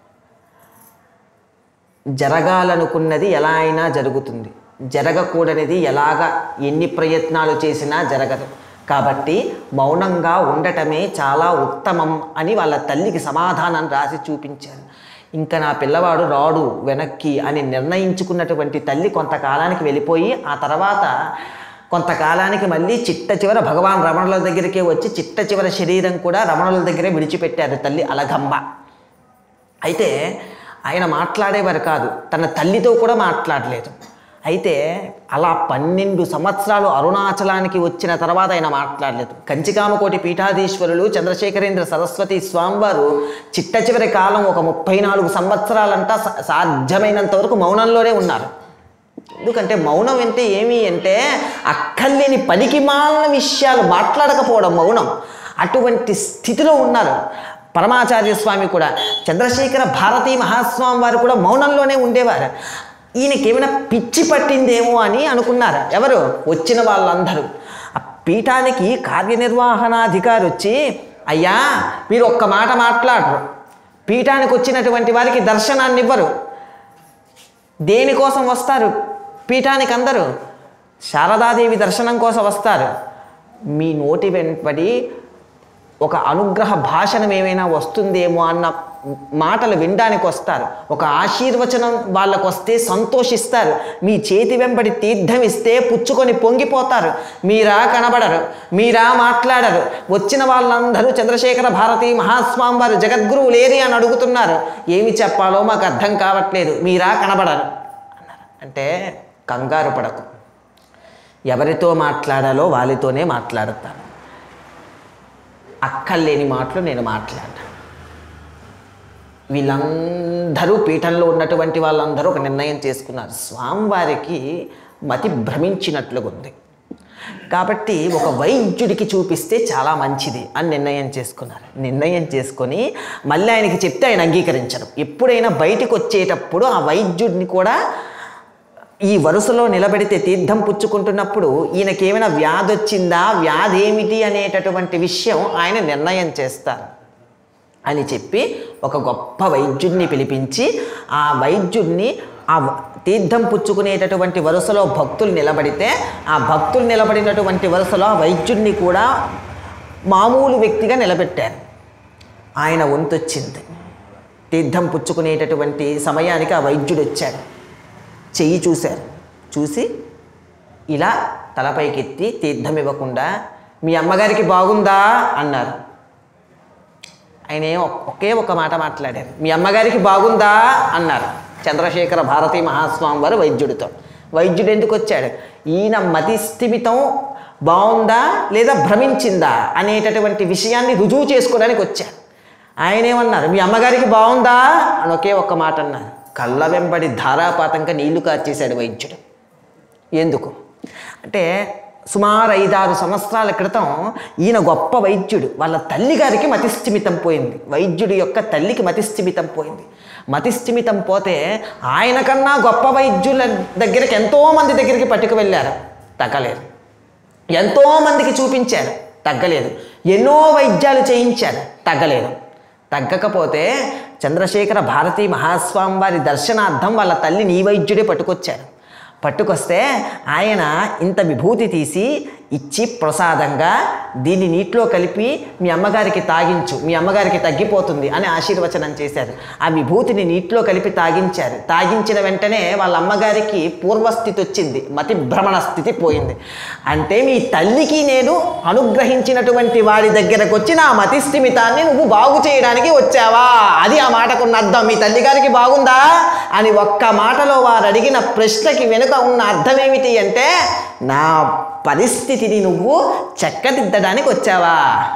S1: జరగాలనుకున్నది ఎలా అయినా జరుగుతుంది, జరగకూడనిది ఎన్ని ప్రయత్నాలు చేసినా జరగదు. కాబట్టి మౌనంగా ఉండటమే చాలా ఉత్తమం అని వాళ్ళ తల్లికి సమాధానం రాసి చూపించారు. ఇంకా నా పిల్లవాడు రాడు వెనక్కి అని నిర్ణయించుకున్నటువంటి తల్లి కొంతకాలానికి వెళ్ళిపోయి, ఆ తర్వాత కొంతకాలానికి మళ్ళీ చిట్ట చివర భగవాన్ రమణుల దగ్గరికే వచ్చి చిట్ట చివర శరీరం కూడా రమణుల దగ్గరే విడిచిపెట్టారు తల్లి అలగమ్మ. అయితే ఆయన మాట్లాడేవారు కాదు, తన తల్లితో కూడా మాట్లాడలేదు. అయితే అలా 12 సంవత్సరాలు అరుణాచలానికి వచ్చిన తర్వాత ఆయన మాట్లాడలేదు. కంచికామకోటి పీఠాధీశ్వరులు చంద్రశేఖరేంద్ర సరస్వతి స్వామివారు చిట్ట చివరి కాలం ఒక 34 సంవత్సరాలంతా సాధ్యమైనంత వరకు మౌనంలోనే ఉన్నారు. ఎందుకంటే మౌనం అంటే ఏమి అంటే అక్కర్లేని పనికిమాలిన విషయాలు మాట్లాడకపోవడం మౌనం. అటువంటి స్థితిలో ఉన్నారు పరమాచార్య స్వామి కూడా. చంద్రశేఖర భారతీ మహాస్వామి వారు కూడా మౌనంలోనే ఉండేవారు. ఈయనకి ఏమైనా పిచ్చి పట్టిందేమో అని అనుకున్నారు ఎవరు, వచ్చిన వాళ్ళందరూ. ఆ పీఠానికి కార్యనిర్వహణాధికారి వచ్చి, అయ్యా మీరు ఒక్క మాట మాట్లాడరు, పీఠానికి వచ్చినటువంటి వారికి దర్శనాన్ని ఇవ్వరు, దేనికోసం వస్తారు పీఠానికి అందరూ? శారదాదేవి దర్శనం కోసం వస్తారు. మీ నోటి వెంబడి ఒక అనుగ్రహ భాషణం ఏమైనా వస్తుందేమో అన్న మాటలు వినడానికి వస్తారు. ఒక ఆశీర్వచనం వాళ్ళకు వస్తే సంతోషిస్తారు. మీ చేతి వెంబడి తీర్థం ఇస్తే పుచ్చుకొని పొంగిపోతారు. మీరా కనబడరు, మీరా మాట్లాడరు. వచ్చిన వాళ్ళందరూ చంద్రశేఖర భారతీ మహాస్వామి వారు జగద్గురువు లేరి అని అడుగుతున్నారు. ఏమి చెప్పాలో మాకు అర్థం కావట్లేదు, మీరా కనబడరు అన్నారు. అంటే కంగారు పడకు, ఎవరితో మాట్లాడాలో వాళ్ళతోనే మాట్లాడతాను. అక్కర్లేని మాటలు నేను మాట్లాడాను. వీళ్ళందరూ పీఠంలో ఉన్నటువంటి వాళ్ళందరూ ఒక నిర్ణయం చేసుకున్నారు. స్వామివారికి మతి భ్రమించినట్లుగా ఉంది కాబట్టి ఒక వైద్యుడికి చూపిస్తే చాలా మంచిది అని నిర్ణయం చేసుకున్నారు. నిర్ణయం చేసుకొని మళ్ళీ ఆయనకి చెప్తే ఆయన అంగీకరించరు. ఎప్పుడైనా బయటికి వచ్చేటప్పుడు ఆ వైద్యుడిని కూడా ఈ వరుసలో నిలబెడితే తీర్థం పుచ్చుకుంటున్నప్పుడు ఈయనకి ఏమైనా వ్యాధి వచ్చిందా, వ్యాధి ఏమిటి అనేటటువంటి విషయం ఆయన నిర్ణయం చేస్తారు అని చెప్పి ఒక గొప్ప వైద్యుడిని పిలిపించి ఆ వైద్యుడిని ఆ తీర్థం పుచ్చుకునేటటువంటి వరుసలో భక్తులు నిలబడితే ఆ భక్తులు నిలబడినటువంటి వరుసలో ఆ వైద్యుడిని కూడా మామూలు వ్యక్తిగా నిలబెట్టారు. ఆయన వంతు వచ్చింది. తీర్థం పుచ్చుకునేటటువంటి సమయానికి ఆ వైద్యుడు వచ్చాడు. చెయ్యి చూశారు. చూసి ఇలా తలపైకెత్తి తీర్థం ఇవ్వకుండా మీ అమ్మగారికి బాగుందా అన్నారు. ఆయన ఒకే ఒక మాట మాట్లాడారు, మీ అమ్మగారికి బాగుందా అన్నారు చంద్రశేఖర భారతీ మహాస్వామి వారు వైద్యుడితో. వైద్యుడు ఎందుకు వచ్చాడు? ఈయన మతిస్థిమితం బాగుందా లేదా భ్రమించిందా అనేటటువంటి విషయాన్ని రుజువు చేసుకోవడానికి వచ్చాడు. ఆయన ఏమన్నారు, మీ అమ్మగారికి బాగుందా అని ఒకే ఒక్క మాట అన్నారు. కళ్ళ వెంబడి ధారాపాతంగా నీళ్లు కార్చేశాడు వైద్యుడు. ఎందుకు అంటే సుమారు 5-6 సంవత్సరాల క్రితం ఈయన గొప్ప వైద్యుడు, వాళ్ళ తల్లిగారికి మతిస్థిమితం పోయింది. వైద్యుడి యొక్క తల్లికి మతిస్థిమితం పోయింది. మతిస్థిమితం పోతే ఆయన కన్నా గొప్ప వైద్యుల దగ్గరికి ఎంతోమంది దగ్గరికి పట్టుకు వెళ్ళారు, తగ్గలేరు. ఎంతోమందికి చూపించారు, తగ్గలేదు. ఎన్నో వైద్యాలు చేయించారు, తగ్గలేదు. తగ్గకపోతే చంద్రశేఖర భారతీ మహాస్వామి వారి దర్శనార్థం వాళ్ళ తల్లి నీ వైద్యుడే పట్టుకొచ్చారు. పట్టుకొస్తే ఆయన ఇంత విభూతి తీసి ఇచ్చి ప్రసాదంగా దీన్ని నీటిలో కలిపి మీ అమ్మగారికి తాగించు, మీ అమ్మగారికి తగ్గిపోతుంది అని ఆశీర్వచనం చేశారు. ఆ విభూతిని నీటిలో కలిపి తాగించారు. తాగించిన వెంటనే వాళ్ళ అమ్మగారికి పూర్వస్థితి వచ్చింది, మతి భ్రమణ స్థితి పోయింది. అంటే మీ తల్లికి నేను అనుగ్రహించినటువంటి వాడి దగ్గరకు వచ్చి నా మతి స్థిమితాన్ని నువ్వు బాగు చేయడానికి వచ్చావా? అది ఆ మాటకున్న అర్థం. మీ తల్లిగారికి బాగుందా అని ఒక్క మాటలో వారు అడిగిన ప్రశ్నకి వెనుక ఉన్న అర్థం ఏమిటి అంటే, నా పరిస్థితిని నువ్వు చక్కదిద్దడానికి వచ్చావా?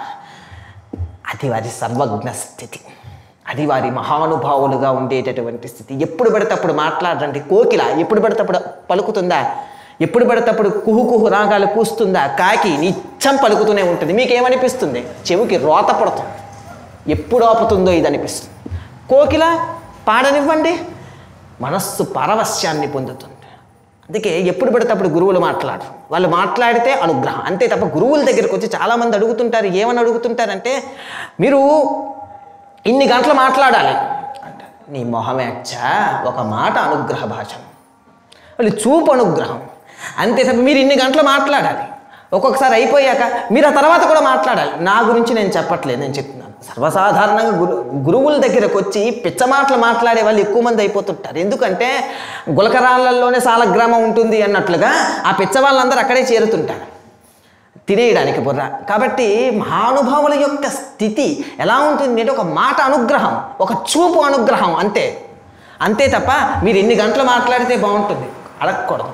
S1: అది వారి సర్వజ్ఞ స్థితి, అది వారి మహానుభావులుగా ఉండేటటువంటి స్థితి. ఎప్పుడు పడితే అప్పుడు మాట్లాడండి. కోకిల ఎప్పుడు పడితే అప్పుడు పలుకుతుందా? ఎప్పుడు పడితే అప్పుడు కుహు కుహు రాగాలు కూస్తుందా? కాకి నిత్యం పలుకుతూనే ఉంటుంది. మీకేమనిపిస్తుంది? చెవికి రోత పడుతుంది. ఎప్పుడు ఆపుతుందో ఇది అనిపిస్తుంది. కోకిల పాడనివ్వండి, మనస్సు పరవశ్యాన్ని పొందుతుంది. అందుకే ఎప్పుడు పడితే అప్పుడు గురువులు మాట్లాడరు. వాళ్ళు మాట్లాడితే అనుగ్రహం, అంతే తప్ప గురువుల దగ్గరికి వచ్చి చాలామంది అడుగుతుంటారు. ఏమని అడుగుతుంటారంటే, మీరు ఇన్ని గంటలు మాట్లాడాలి అంటే, నీ మొహమేచ్చా ఒక మాట అనుగ్రహ భాషం, వాళ్ళు చూపు అనుగ్రహం, అంతే తప్ప మీరు ఇన్ని గంటలు మాట్లాడాలి. ఒక్కొక్కసారి అయిపోయాక మీరు ఆ తర్వాత కూడా మాట్లాడాలి. నా గురించి నేను చెప్పట్లేదు, నేను చెప్తున్నాను. సర్వసాధారణంగా గురువుల దగ్గరకు వచ్చి పిచ్చ మాటలు మాట్లాడే వాళ్ళు ఎక్కువ మంది అయిపోతుంటారు. ఎందుకంటే గులకరాళ్ళల్లోనే సాలగ్రామం ఉంటుంది అన్నట్లుగా ఆ పిచ్చ వాళ్ళందరూ అక్కడే చేరుతుంటారు తినేయడానికి బుర్ర. కాబట్టి మహానుభావుల యొక్క స్థితి ఎలా ఉంటుంది అంటే, ఒక మాట అనుగ్రహం, ఒక చూపు అనుగ్రహం, అంతే. అంతే తప్ప మీరు ఎన్ని గంటలు మాట్లాడితే బాగుంటుంది అడగకూడదు.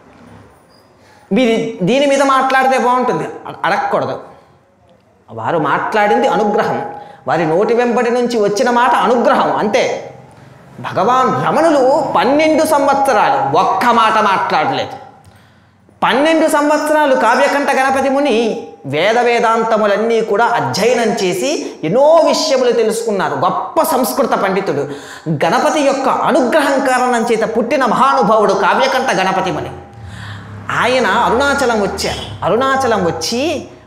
S1: మీరు దీని మీద మాట్లాడితే బాగుంటుంది అడగకూడదు. వారు మాట్లాడింది అనుగ్రహం, వారి నోటి వెంబడి నుంచి వచ్చిన మాట అనుగ్రహం, అంతే. భగవాన్ రమణులు 12 సంవత్సరాలు ఒక్క మాట మాట్లాడలేదు. 12 సంవత్సరాలు కావ్యకంఠ గణపతి ముని వేదాంతములన్నీ కూడా అధ్యయనం చేసి ఎన్నో విషయములు తెలుసుకున్నారు. గొప్ప సంస్కృత పండితుడు. గణపతి యొక్క అనుగ్రహం కారణం చేత పుట్టిన మహానుభావుడు కావ్యకంఠ గణపతి ముని. ఆయన అరుణాచలం వచ్చారు. అరుణాచలం వచ్చి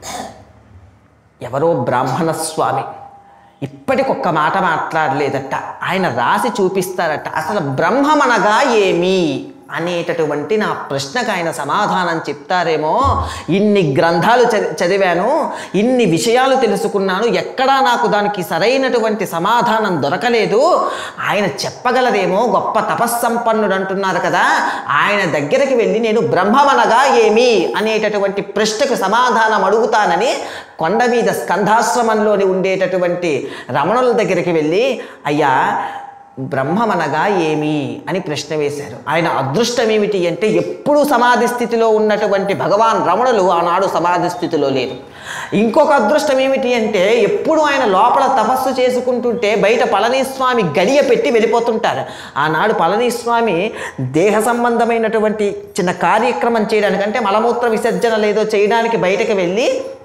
S1: ఎవరో బ్రాహ్మణ స్వామి ఇప్పటికొక్క మాట మాట్లాడలేదట. ఆయన రాసి చూపిస్తారట. అసలు బ్రహ్మమనగా ఏమి అనేటటువంటి నా ప్రశ్నకు ఆయన సమాధానం చెప్తారేమో. ఇన్ని గ్రంథాలు చదివాను, ఇన్ని విషయాలు తెలుసుకున్నాను, ఎక్కడా నాకు దానికి సరైనటువంటి సమాధానం దొరకలేదు. ఆయన చెప్పగలరేమో, గొప్ప తపస్సంపన్నుడు అంటున్నారు కదా, ఆయన దగ్గరికి వెళ్ళి నేను బ్రహ్మమనగా ఏమి అనేటటువంటి ప్రశ్నకు సమాధానం అడుగుతానని కొండ మీద స్కంధాశ్రమంలోని ఉండేటటువంటి రమణుల దగ్గరికి వెళ్ళి, అయ్యా బ్రహ్మమనగా ఏమి అని ప్రశ్న వేశారు. ఆయన అదృష్టం ఏమిటి అంటే, ఎప్పుడూ సమాధి స్థితిలో ఉన్నటువంటి భగవాన్ రమణులు ఆనాడు సమాధి స్థితిలో లేరు. ఇంకొక అదృష్టం ఏమిటి అంటే, ఎప్పుడు ఆయన లోపల తపస్సు చేసుకుంటుంటే బయట పళనిస్వామి గడియ పెట్టి వెళ్ళిపోతుంటారు. ఆనాడు పళనిస్వామి దేహ సంబంధమైనటువంటి చిన్న కార్యక్రమం చేయడానికి, అంటే మలమూత్ర విసర్జన లేదో చేయడానికి బయటకు వెళ్ళి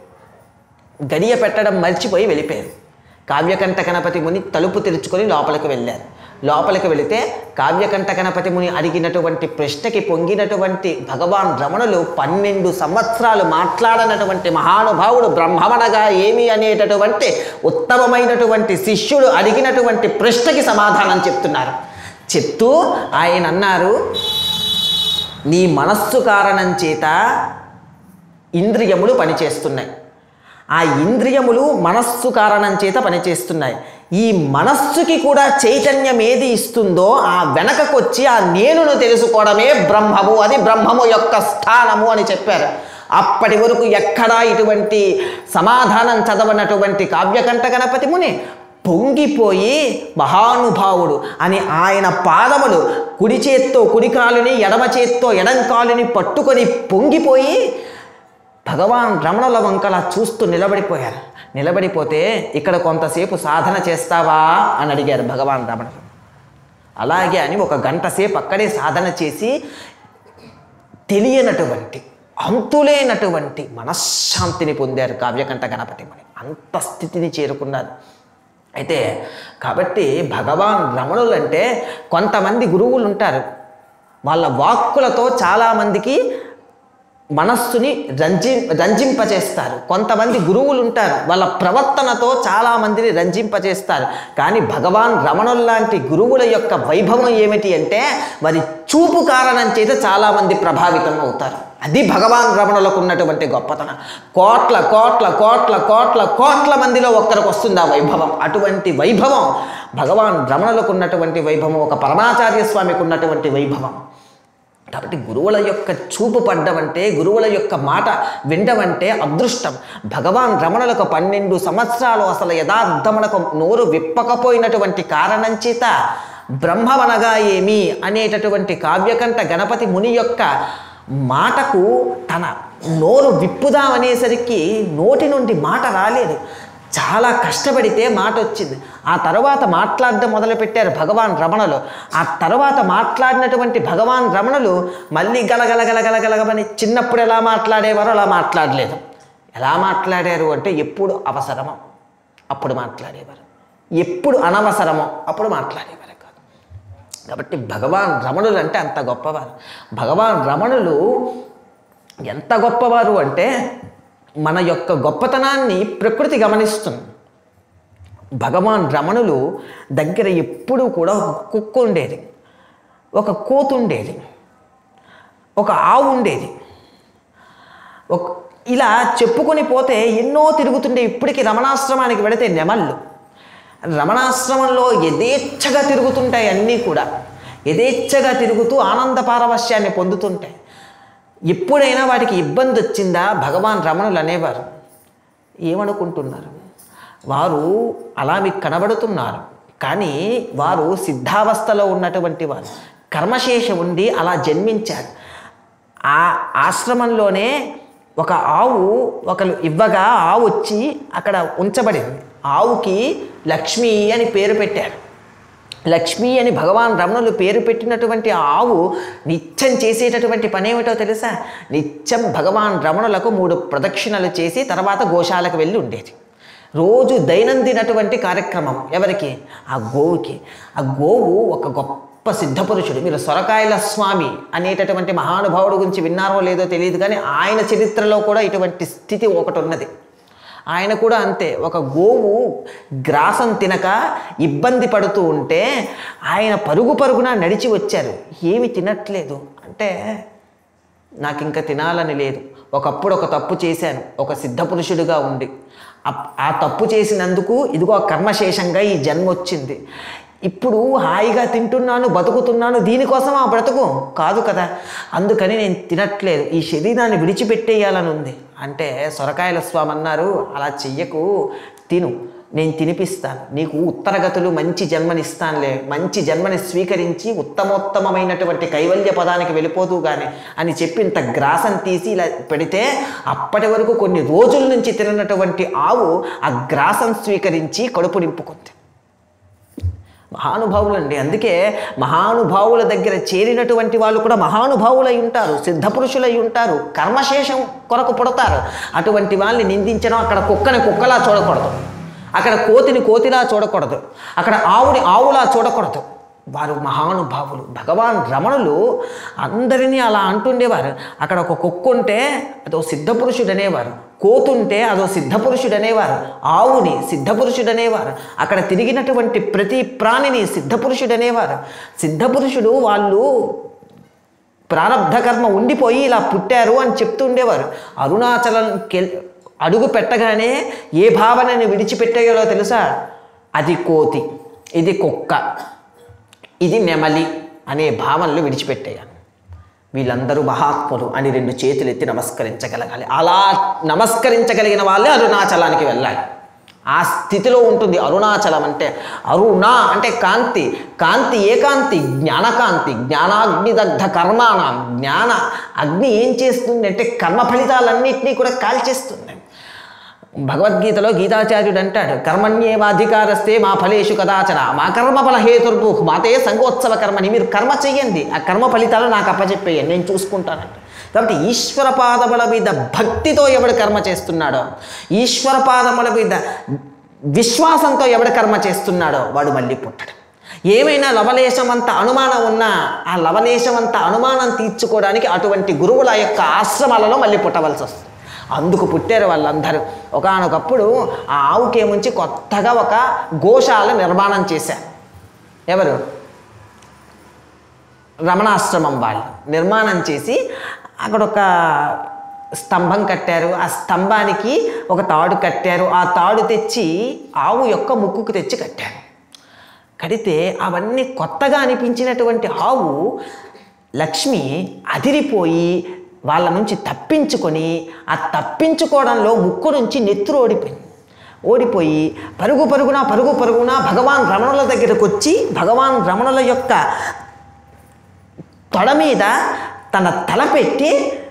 S1: గడియ పెట్టడం మర్చిపోయి వెళ్ళిపోయారు. కావ్యకంఠ గణపతి ముని తలుపు తెరుచుకొని లోపలికి వెళ్ళారు. లోపలికి వెళితే కావ్యకంఠ గణపతి ముని అడిగినటువంటి ప్రశ్నకి పొంగినటువంటి భగవాన్ రమణులు 12 సంవత్సరాలు మాట్లాడనటువంటి మహానుభావుడు బ్రహ్మమనగా ఏమి అనేటటువంటి ఉత్తమమైనటువంటి శిష్యుడు అడిగినటువంటి ప్రశ్నకి సమాధానం చెప్తున్నారు. చెప్తూ ఆయన అన్నారు, నీ మనస్సు కారణం చేత ఇంద్రియములు పనిచేస్తున్నాయి. ఆ ఇంద్రియములు మనస్సు కారణం చేత పనిచేస్తున్నాయి. ఈ మనస్సుకి కూడా చైతన్యం ఏది ఇస్తుందో ఆ వెనకకొచ్చి ఆ నేనును తెలుసుకోవడమే బ్రహ్మము, అది బ్రహ్మము యొక్క స్థానము అని చెప్పారు. అప్పటి వరకు ఎక్కడా ఇటువంటి సమాధానం చదవనటువంటి కావ్యకంఠ గణపతి ముని పొంగిపోయి మహానుభావుడు అని ఆయన పాదములు కుడి చేత్తో కుడి కాలుని, ఎడమ చేత్తో ఎడం కాలుని పట్టుకొని పొంగిపోయి భగవాన్ రమణుల వంకలా చూస్తూ నిలబడిపోయారు. నిలబడిపోతే, ఇక్కడ కొంతసేపు సాధన చేస్తావా అని అడిగారు భగవాన్ రమణులు. అలాగే అని 1 గంట సేపు అక్కడే సాధన చేసి తెలియనటువంటి అంతులేనటువంటి మనశ్శాంతిని పొందారు కావ్యకంఠ గణపతి ముని. అంత స్థితిని చేరుకున్నారు. అయితే కాబట్టి భగవాన్ రమణులు అంటే, కొంతమంది గురువులు ఉంటారు, వాళ్ళ వాక్కులతో చాలామందికి మనస్సుని రంజింపచేస్తారు. కొంతమంది గురువులు ఉంటారు, వాళ్ళ ప్రవర్తనతో చాలామందిని రంజింపచేస్తారు. కానీ భగవాన్ రమణుల లాంటి గురువుల యొక్క వైభవం ఏమిటి అంటే వారి చూపు కారణం చేత చాలామంది ప్రభావితం అవుతారు. అది భగవాన్ రమణులకు ఉన్నటువంటి గొప్పతనం. కోట్ల కోట్ల కోట్ల కోట్ల కోట్ల మందిలో ఒక్కరికి వస్తుంది ఆ వైభవం. అటువంటి వైభవం భగవాన్ రమణులకు ఉన్నటువంటి వైభవం, ఒక పరమాచార్య స్వామికి ఉన్నటువంటి వైభవం. కాబట్టి గురువుల యొక్క చూపు పడ్డమంటే, గురువుల యొక్క మాట వినడమంటే అదృష్టం. భగవాన్ రమణులకు 12 సంవత్సరాలు అసలు యథార్థమునకు నోరు విప్పకపోయినటువంటి కారణం చేత బ్రహ్మవనగా ఏమి అనేటటువంటి కావ్యకంఠ గణపతి ముని యొక్క మాటకు తన నోరు విప్పుదామనేసరికి నోటి నుండి మాట రాలేదు. చాలా కష్టపడితే మాట వచ్చింది. ఆ తర్వాత మాట్లాడడం మొదలుపెట్టారు భగవాన్ రమణులు. ఆ తర్వాత మాట్లాడినటువంటి భగవాన్ రమణులు మళ్ళీ గలగలగలగలగలగమని చిన్నప్పుడు ఎలా మాట్లాడేవారో అలా మాట్లాడలేదు. ఎలా మాట్లాడారు అంటే ఎప్పుడు అవసరమో అప్పుడు మాట్లాడేవారు, ఎప్పుడు అనవసరమో అప్పుడు మాట్లాడేవారు కాదు. కాబట్టి భగవాన్ రమణులు అంటే అంత గొప్పవారు. భగవాన్ రమణులు ఎంత గొప్పవారు అంటే మన యొక్క గొప్పతనాన్ని ప్రకృతి గమనిస్తుంది. భగవాన్ రమణులు దగ్గర ఎప్పుడూ కూడా ఒక కుక్క ఉండేది, ఒక కోతు ఉండేది, ఒక ఆవు ఉండేది. ఇలా చెప్పుకొని పోతే ఎన్నో తిరుగుతుండే. ఇప్పటికీ రమణాశ్రమానికి వెళితే నెమళ్ళు రమణాశ్రమంలో యథేచ్ఛగా తిరుగుతుంటాయి. అన్నీ కూడా యథేచ్ఛగా తిరుగుతూ ఆనంద పారవశ్యాన్ని పొందుతుంటాయి. ఎప్పుడైనా వాటికి ఇబ్బంది వచ్చిందా భగవాన్ రమణులు అనేవారు, ఏమనుకుంటున్నారు వారు అలా మీకు కనబడుతున్నారు, కానీ వారు సిద్ధావస్థలో ఉన్నటువంటి వారు, కర్మశేషం ఉండి అలా జన్మించారు. ఆ ఆశ్రమంలోనే ఒక ఆవు ఒకరు ఇవ్వగా ఆవు వచ్చి అక్కడ ఉంచబడింది. ఆవుకి లక్ష్మి అని పేరు పెట్టారు. లక్ష్మి అని భగవాన్ రమణులు పేరు పెట్టినటువంటి ఆవు నిత్యం చేసేటటువంటి పని ఏమిటో తెలుసా? నిత్యం భగవాన్ రమణులకు 3 ప్రదక్షిణలు చేసి తర్వాత గోశాలకు వెళ్ళి ఉండేది. రోజు దైనందినటువంటి కార్యక్రమం ఎవరికి? ఆ గోవుకి. ఆ గోవు ఒక గొప్ప సిద్ధపురుషుడు. మీరు సొరకాయల స్వామి అనేటటువంటి మహానుభావుడు గురించి విన్నారో లేదో తెలియదు, కానీ ఆయన చరిత్రలో కూడా ఇటువంటి స్థితి ఒకటి ఉన్నది. ఆయన కూడా అంతే. ఒక గోవు గ్రాసం తినక ఇబ్బంది పడుతూ ఉంటే ఆయన పరుగున నడిచి వచ్చారు. ఏమి తినట్లేదు అంటే, నాకు ఇంకా తినాలని లేదు, ఒకప్పుడు ఒక తప్పు చేశాను ఒక సిద్ధపురుషుడిగా ఉండి, ఆ తప్పు చేసినందుకు ఇదిగో కర్మశేషంగా ఈ జన్మ వచ్చింది, ఇప్పుడు హాయిగా తింటున్నాను, బతుకుతున్నాను, దీనికోసం ఆ బ్రతుకు కాదు కదా, అందుకని నేను తినట్లేదు, ఈ శరీరాన్ని విడిచిపెట్టేయాలని ఉంది అంటే సొరకాయల స్వామి అన్నారు, అలా చెయ్యకు, తిను, నేను తినిపిస్తాను, నీకు ఉత్తరగతులు మంచి జన్మనిస్తానులే, మంచి జన్మని స్వీకరించి ఉత్తమోత్తమైనటువంటి కైవల్య పదానికి వెళ్ళిపోతూ కానీ అని చెప్పి ఇంత గ్రాసం తీసి ఇలా పెడితే అప్పటి వరకు కొన్ని రోజుల నుంచి తిననటువంటి ఆవు ఆ గ్రాసం స్వీకరించి కడుపు నింపుకుంది. మహానుభావులండి. అందుకే మహానుభావుల దగ్గర చేరినటువంటి వాళ్ళు కూడా మహానుభావులై ఉంటారు, సిద్ధపురుషులై ఉంటారు, కర్మశేషం కొరకు పుడతారు. అటువంటి వాళ్ళని నిందించడం, అక్కడ కుక్కని కుక్కలా చూడకూడదు, అక్కడ కోతిని కోతిలా చూడకూడదు, అక్కడ ఆవుని ఆవులా చూడకూడదు. వారు మహానుభావులు. భగవాన్ రమణులు అందరినీ అలా అంటుండేవారు. అక్కడ ఒక కుక్క ఉంటే అదో సిద్ధపురుషుడు అనేవారు, కోతుంటే అదో సిద్ధపురుషుడు అనేవారు, ఆవుని సిద్ధపురుషుడు అనేవారు, అక్కడ తిరిగినటువంటి ప్రతి ప్రాణిని సిద్ధపురుషుడు అనేవారు. సిద్ధపురుషుడు వాళ్ళు ప్రారబ్ధ కర్మ ఉండిపోయి ఇలా పుట్టారు అని చెప్తూ ఉండేవారు. అరుణాచలంకి అడుగు పెట్టగానే ఏ భావనని విడిచిపెట్టేయాలో తెలుసా? అది కోతి, ఇది కుక్క, ఇది నెమలి అనే భావనలు విడిచిపెట్టేయాలి. వీళ్ళందరూ మహాత్ములు అని 2 చేతులు ఎత్తి నమస్కరించగలగాలి. అలా నమస్కరించగలిగిన వాళ్ళే అరుణాచలానికి వెళ్ళాలి. ఆ స్థితిలో ఉంటుంది అరుణాచలం అంటే. అరుణ అంటే కాంతి, కాంతి ఏ కాంతి? జ్ఞానకాంతి. జ్ఞానాగ్నిదగ్ధ కర్మాణం. జ్ఞాన అగ్ని ఏం చేస్తుంది అంటే కర్మ ఫలితాలన్నింటినీ కూడా కాల్చేస్తుంది. భగవద్గీతలో గీతాచార్యుడు అంటాడు, కర్మణ్యేవాధికారస్తే మా ఫలేషు కదాచన మా కర్మ ఫల హేతుర్భూ మాతే సంగోత్సవ కర్మని. మీరు కర్మ చెయ్యండి, ఆ కర్మ ఫలితాలు నాకు అప్పచెప్పేయండి, నేను చూసుకుంటానంట. కాబట్టి ఈశ్వర పాదముల మీద భక్తితో ఎవడు కర్మ చేస్తున్నాడో, ఈశ్వర పాదముల మీద విశ్వాసంతో ఎవడు కర్మ చేస్తున్నాడో వాడు మళ్ళీ పుట్టడు. ఏమైనా లవలేశమంత అనుమానం ఉన్నా ఆ లవలేశమంత అనుమానం తీర్చుకోవడానికి అటువంటి గురువుల యొక్క ఆశ్రమాలలో మళ్ళీ పుట్టవలసి వస్తుంది. అందుకు పుట్టారు వాళ్ళందరూ. ఒకానొకప్పుడు ఆ ఆవుకేముంచి కొత్తగా ఒక గోశాల నిర్మాణం చేశారు. ఎవరు? రమణాశ్రమం వాళ్ళు నిర్మాణం చేసి అక్కడ ఒక స్తంభం కట్టారు. ఆ స్తంభానికి ఒక తాడు కట్టారు. ఆ తాడు తెచ్చి ఆవు యొక్క ముక్కుకు తెచ్చి కట్టారు. కడితే అవన్నీ కొత్తగా అనిపించినటువంటి ఆవు లక్ష్మి అదిరిపోయి వాళ్ళ నుంచి తప్పించుకొని ఆ తప్పించుకోవడంలో ముక్కు నుంచి నెత్తురు ఓడిపోయి పరుగు పరుగున భగవాన్ రమణుల దగ్గరకు వచ్చి భగవాన్ రమణుల యొక్క తొడ మీద తన తల పెట్టి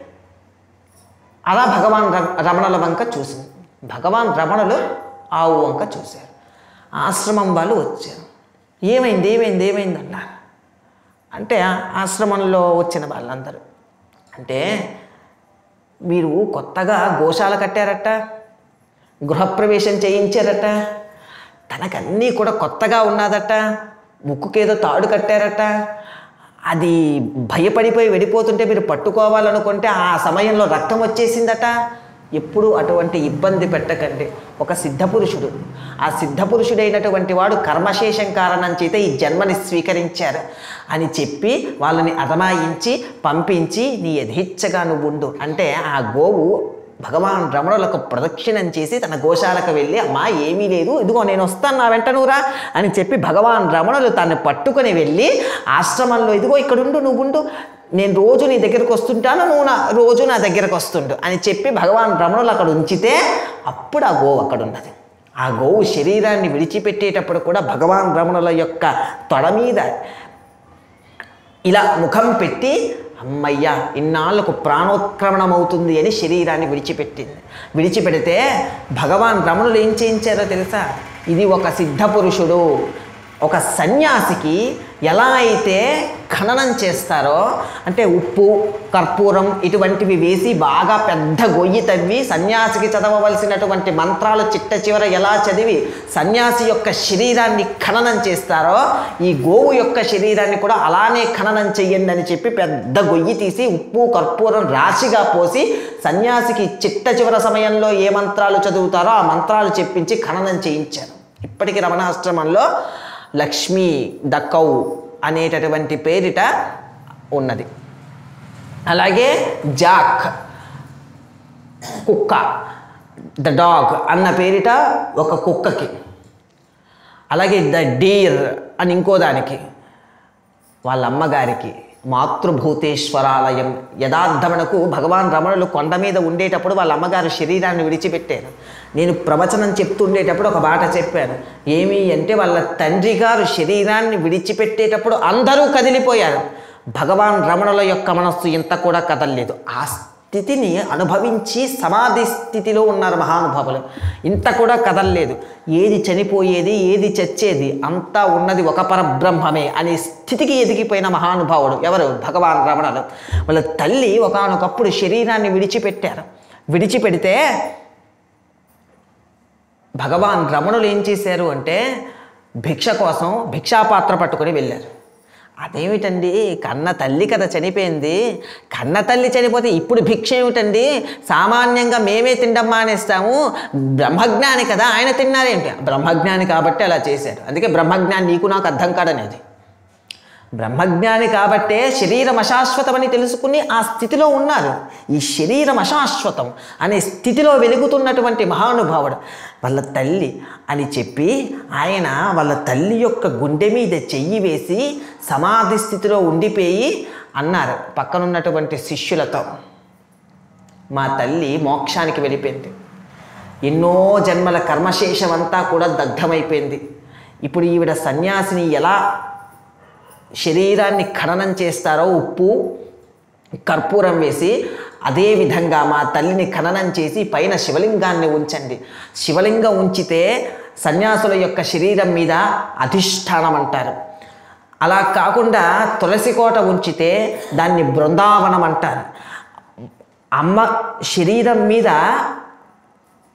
S1: అలా భగవాన్ రమణుల వంక చూసింది. భగవాన్ రమణులు ఆవు వంక చూశారు. ఆశ్రమం వాళ్ళు వచ్చారు. ఏమైంది అన్నారు. అంటే ఆశ్రమంలో వచ్చిన వాళ్ళందరూ అంటే మీరు కొత్తగా గోశాల కట్టారట, గృహప్రవేశం చేయించారట, తనకన్నీ కూడా కొత్తగా ఉన్నదట, ముక్కుకేదో తాడు కట్టారట, అది భయపడిపోయి వెళ్ళిపోతుంటే మీరు పట్టుకోవాలనుకుంటే ఆ సమయంలో రక్తం వచ్చేసిందట. ఎప్పుడు అటువంటి ఇబ్బంది పెట్టకండి. ఒక సిద్ధపురుషుడు, ఆ సిద్ధపురుషుడైనటువంటి వాడు కర్మశేషం కారణం చేత ఈ జన్మని స్వీకరించారు అని చెప్పి వాళ్ళని అదమాయించి పంపించి నీ యథేచ్ఛగా నువ్వు ఉండు అంటే ఆ గోవు భగవాన్ రమణులకు ప్రదక్షిణం చేసి తన గోశాలకు వెళ్ళి అమ్మా ఏమీ లేదు, ఇదిగో నేను వస్తాను నా వెంట నువ్వురా అని చెప్పి భగవాన్ రమణులు తను పట్టుకొని వెళ్ళి ఆశ్రమంలో ఇదిగో ఇక్కడుండు, నువ్వు ఉండు, నేను రోజు నీ దగ్గరకు వస్తుంటాను, నువ్వు రోజు నా దగ్గరకు వస్తుండు అని చెప్పి భగవాన్ రమణులు అక్కడ ఉంచితే అప్పుడు ఆ గోవు అక్కడ ఉన్నది. ఆ గోవు శరీరాన్ని విడిచిపెట్టేటప్పుడు కూడా భగవాన్ రమణుల యొక్క తొడ మీద ఇలా ముఖం పెట్టి అమ్మయ్యా ఇన్నాళ్ళకు ప్రాణోత్క్రమణం అవుతుంది అని శరీరాన్ని విడిచిపెట్టింది. విడిచిపెడితే భగవాన్ రమణులు ఏం చేయించారో తెలుసా? ఇది ఒక సిద్ధపురుషుడు, ఒక సన్యాసికి ఎలా అయితే ఖననం చేస్తారో అంటే ఉప్పు కర్పూరం ఇటువంటివి వేసి బాగా పెద్ద గొయ్యి తవ్వి సన్యాసికి చదవవలసినటువంటి మంత్రాలు చిట్ట చివర ఎలా చదివి సన్యాసి యొక్క శరీరాన్ని ఖననం చేస్తారో ఈ గోవు యొక్క శరీరాన్ని కూడా అలానే ఖననం చెయ్యండి అని చెప్పి పెద్ద గొయ్యి తీసి ఉప్పు కర్పూరం రాశిగా పోసి సన్యాసికి చిట్ట చివర సమయంలో ఏ మంత్రాలు చదువుతారో ఆ మంత్రాలు చెప్పించి ఖననం చేయించారు. ఇప్పటికీ రమణాశ్రమంలో లక్ష్మీ ద కౌ అనేటటువంటి పేరిట ఉన్నది. అలాగే జాక్ కుక్క, ద డాగ్ అన్న పేరిట ఒక కుక్కకి, అలాగే ద డీర్ అని ఇంకో దానికి, వాళ్ళ అమ్మగారికి మాతృభూతేశ్వరాలయం యథార్థమునకు భగవాన్ రమణులు కొండ మీద ఉండేటప్పుడు వాళ్ళ అమ్మగారు శరీరాన్ని విడిచిపెట్టారు. నేను ప్రవచనం చెప్తుండేటప్పుడు ఒక మాట చెప్పాను. ఏమి అంటే వాళ్ళ తండ్రి గారు శరీరాన్ని విడిచిపెట్టేటప్పుడు అందరూ కదిలిపోయారు. భగవాన్ రమణుల యొక్క మనస్సు ఇంత కూడా కదలలేదు. ఆ స్థితిని అనుభవించి సమాధి స్థితిలో ఉన్నారు మహానుభావులు. ఇంత కూడా కదలలేదు. ఏది చనిపోయేది ఏది చచ్చేది అంతా ఉన్నది ఒక పరబ్రహ్మమే అనే స్థితికి ఎదిగిపోయిన మహానుభావుడు ఎవరు? భగవాన్ రమణులు. వాళ్ళ తల్లి ఒకానొకప్పుడు శరీరాన్ని విడిచిపెట్టారు. విడిచిపెడితే భగవాన్ రమణులు ఏం చేశారు అంటే భిక్ష కోసం భిక్షాపాత్ర పట్టుకొని వెళ్ళారు. అదేమిటండి, కన్న తల్లి కదా చనిపోయింది, కన్న తల్లి చనిపోతే ఇప్పుడు భిక్ష ఏమిటండి, సామాన్యంగా మేమే తినడం మానేస్తాము, బ్రహ్మజ్ఞాని కదా ఆయన తిన్నారేంటి? బ్రహ్మజ్ఞాని కాబట్టి అలా చేశారు. అందుకే బ్రహ్మజ్ఞాని నీకు నాకు అర్థం కాదనేది. బ్రహ్మజ్ఞాని కాబట్టే శరీరం అశాశ్వతమని తెలుసుకుని ఆ స్థితిలో ఉన్నారు. ఈ శరీరం అశాశ్వతం అనే స్థితిలో వెలుగుతున్నటువంటి మహానుభావుడు వాళ్ళ తల్లి అని చెప్పి ఆయన వాళ్ళ తల్లి యొక్క గుండె మీద చెయ్యి వేసి సమాధి స్థితిలో ఉండిపోయి అన్నారు పక్కనున్నటువంటి శిష్యులతో, మా తల్లి మోక్షానికి వెళ్ళిపోయింది, ఎన్నో జన్మల కర్మశేషం అంతా కూడా దగ్ధమైపోయింది. ఇప్పుడు ఈవిడ సన్యాసిని ఎలా శరీరాన్ని ఖననం చేస్తారో ఉప్పు కర్పూరం వేసి అదేవిధంగా మా తల్లిని ఖననం చేసి పైన శివలింగాన్ని ఉంచండి. శివలింగం ఉంచితే సన్యాసుల యొక్క శరీరం మీద అధిష్టానం అంటారు. అలా కాకుండా తులసి కోట ఉంచితే దాన్ని బృందావనం అంటారు. అమ్మ శరీరం మీద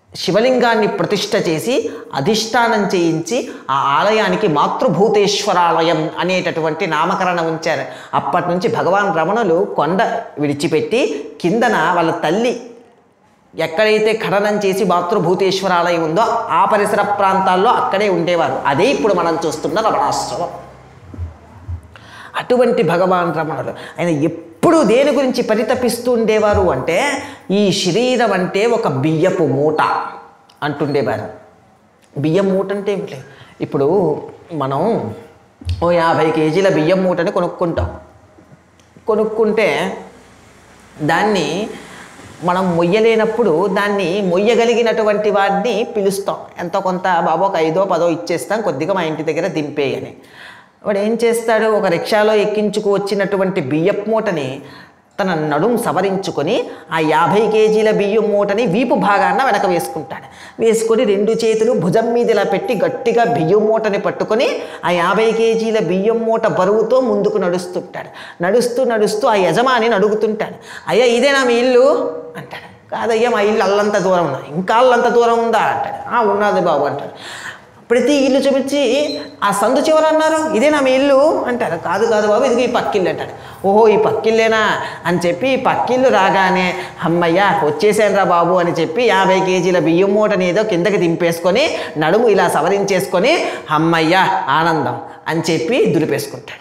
S1: శివలింగాన్ని ప్రతిష్ఠ చేసి అధిష్టానం చేయించి ఆ ఆలయానికి మాతృభూతేశ్వరాలయం అనేటటువంటి నామకరణం ఉంచారు. అప్పటి నుంచి భగవాన్ రమణులు కొండ విడిచిపెట్టి కిందన వాళ్ళ తల్లి ఎక్కడైతే ఖననం చేసి మాతృభూతేశ్వరాలయం ఉందో ఆ పరిసర ప్రాంతాల్లో అక్కడే ఉండేవారు. అదే ఇప్పుడు మనం చూస్తున్న రమణాశ్రమం. అటువంటి భగవాన్ రమణులు ఆయన ఎప్పుడు దేని గురించి పరితపిస్తూ ఉండేవారు అంటే ఈ శరీరం అంటే ఒక బియ్యపు మూట అంటుండేవారు. బియ్యం మూట అంటే ఏమిటి? ఇప్పుడు మనం 50 కేజీల బియ్యం మూటని కొనుక్కుంటాం. కొనుక్కుంటే దాన్ని మనం మొయ్యలేనప్పుడు దాన్ని మొయ్యగలిగినటువంటి వాడిని పిలుస్తాం. ఎంతో కొంత బాబు ఒక 5దో 10దో ఇచ్చేస్తాం, కొద్దిగా మా ఇంటి దగ్గర దింపేయని. వాడు ఏం చేస్తాడు? ఒక రిక్షాలో ఎక్కించుకు వచ్చినటువంటి బియ్యపు మూటని తన నడుం సవరించుకొని ఆ 50 కేజీల బియ్యం మూటని వీపు భాగాన వెనక వేసుకుంటాడు. వేసుకొని 2 చేతులు భుజం మీద ఇలా పెట్టి గట్టిగా బియ్యం మూటని పట్టుకొని ఆ 50 కేజీల బియ్యం మూట బరువుతో ముందుకు నడుస్తుంటాడు. నడుస్తూ నడుస్తూ ఆ యజమానిని అడుగుతుంటాడు, అయ్యా ఇదేనా మీ ఇల్లు అంటాడు. కాదయ్యా మా ఇల్లు అల్లంత దూరం ఉందా. ఇంకా అల్లంత దూరం ఉందా అంటాడు. ఉన్నది బాబు అంటాడు. ప్రతి ఇల్లు చూపించి ఆ సందు చివర అన్నారు, ఇదేనా మీ ఇల్లు అంటారు. కాదు కాదు బాబు ఇదిగో ఈ పక్కిల్లు అంటాడు. ఓహో ఈ పక్కిల్లేనా అని చెప్పి ఈ పక్కిల్లు రాగానే అమ్మయ్య వచ్చేసాను రా బాబు అని చెప్పి 50 కేజీల బియ్యం మూటని ఏదో కిందకి దింపేసుకొని నడుము ఇలా సవరించేసుకొని అమ్మయ్య ఆనందం అని చెప్పి దులిపేసుకుంటాడు.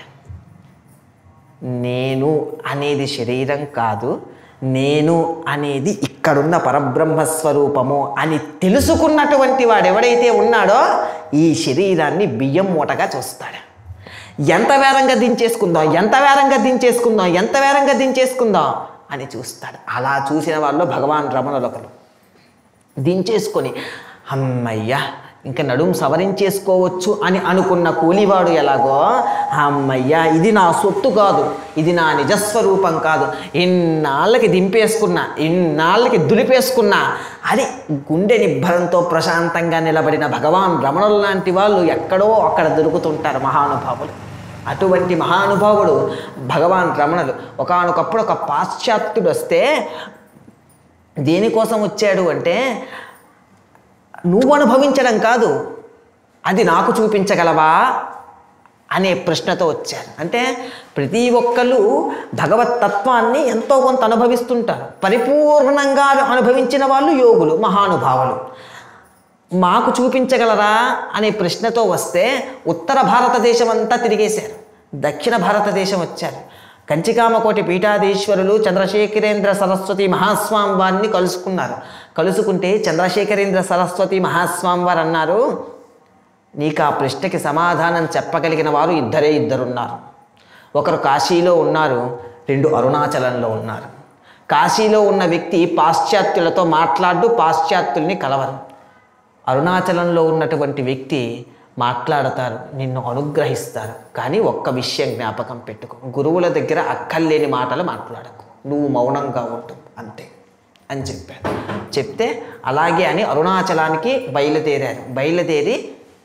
S1: నేను అనేది శరీరం కాదు, నేను అనేది ఇక్కడున్న పరబ్రహ్మస్వరూపము అని తెలుసుకున్నటువంటి వాడు ఎవడైతే ఉన్నాడో ఈ శరీరాన్ని బియ్యం మూటగా చూస్తాడు. ఎంత వేరంగా దించేసుకుందాం, ఎంత వేరంగా దించేసుకుందాం, ఎంత వేరంగా దించేసుకుందాం అని చూస్తాడు. అలా చూసిన వాళ్ళు భగవాన్ రమణులు ఒకరు. దించేసుకొని అమ్మయ్య ఇంకా నడుము సవరించేసుకోవచ్చు అని అనుకున్న కూలివాడు ఎలాగో అమ్మయ్య ఇది నా సొత్తు కాదు, ఇది నా నిజస్వరూపం కాదు, ఇన్నాళ్ళకి దింపేసుకున్నా, ఇన్నాళ్ళకి దులిపేసుకున్నా అది గుండె నిబ్బరంతో ప్రశాంతంగా నిలబడిన భగవాన్ రమణులు లాంటి వాళ్ళు ఎక్కడో అక్కడ దొరుకుతుంటారు మహానుభావులు. అటువంటి మహానుభావుడు భగవాన్ రమణులు. ఒకానొకప్పుడు ఒక పాశ్చాత్యుడు వస్తే దేనికోసం వచ్చాడు అంటే నువ్వు అనుభవించడం కాదు, అది నాకు చూపించగలవా అనే ప్రశ్నతో వచ్చారు. అంటే ప్రతి ఒక్కళ్ళు భగవతత్వాన్ని ఎంతో కొంత అనుభవిస్తుంటారు. పరిపూర్ణంగా అనుభవించిన వాళ్ళు యోగులు, మహానుభావులు. మాకు చూపించగలరా అనే ప్రశ్నతో వస్తే ఉత్తర భారతదేశం అంతా తిరిగేశారు. దక్షిణ భారతదేశం వచ్చారు. కంచికామకోటి పీఠాధీశ్వరులు చంద్రశేఖరేంద్ర సరస్వతి మహాస్వామి వారిని కలుసుకున్నారు. కలుసుకుంటే చంద్రశేఖరేంద్ర సరస్వతి మహాస్వామి వారు అన్నారు, నీకు ఆ ప్రశ్నకి సమాధానం చెప్పగలిగిన వారు ఇద్దరున్నారు. ఒకరు కాశీలో ఉన్నారు, 2 అరుణాచలంలో ఉన్నారు. కాశీలో ఉన్న వ్యక్తి పాశ్చాత్యులతో మాట్లాడు, పాశ్చాత్యుల్ని కలవరు. అరుణాచలంలో ఉన్నటువంటి వ్యక్తి మాట్లాడతారు, నిన్ను అనుగ్రహిస్తారు. కానీ ఒక్క విషయం జ్ఞాపకం పెట్టుకో, గురువుల దగ్గర అక్కర్లేని మాటలు మాట్లాడకు, నువ్వు మౌనంగా ఉంటావు అంతే అని చెప్పారు. చెప్తే అలాగే అని అరుణాచలానికి బయలుదేరి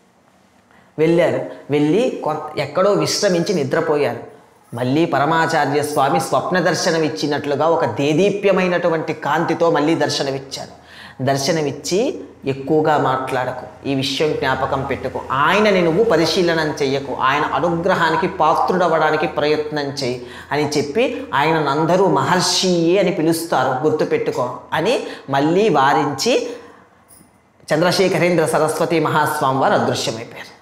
S1: వెళ్ళారు. వెళ్ళి ఎక్కడో విశ్రమించి నిద్రపోయారు. మళ్ళీ పరమాచార్య స్వామి స్వప్న దర్శనం ఇచ్చినట్లుగా ఒక దేదీప్యమైనటువంటి కాంతితో మళ్ళీ దర్శనమిచ్చారు. దర్శనమిచ్చి ఎక్కువగా మాట్లాడకు, ఈ విషయం జ్ఞాపకం పెట్టుకో, ఆయనని నువ్వు పరిశీలనం చెయ్యకు, ఆయన అనుగ్రహానికి పాత్రుడవడానికి ప్రయత్నం చెయ్యి అని చెప్పి ఆయనను అందరూ మహర్షియే అని పిలుస్తారు, గుర్తుపెట్టుకో అని మళ్ళీ వారించి చంద్రశేఖరేంద్ర సరస్వతి మహాస్వామి వారు అదృశ్యమైపోయారు.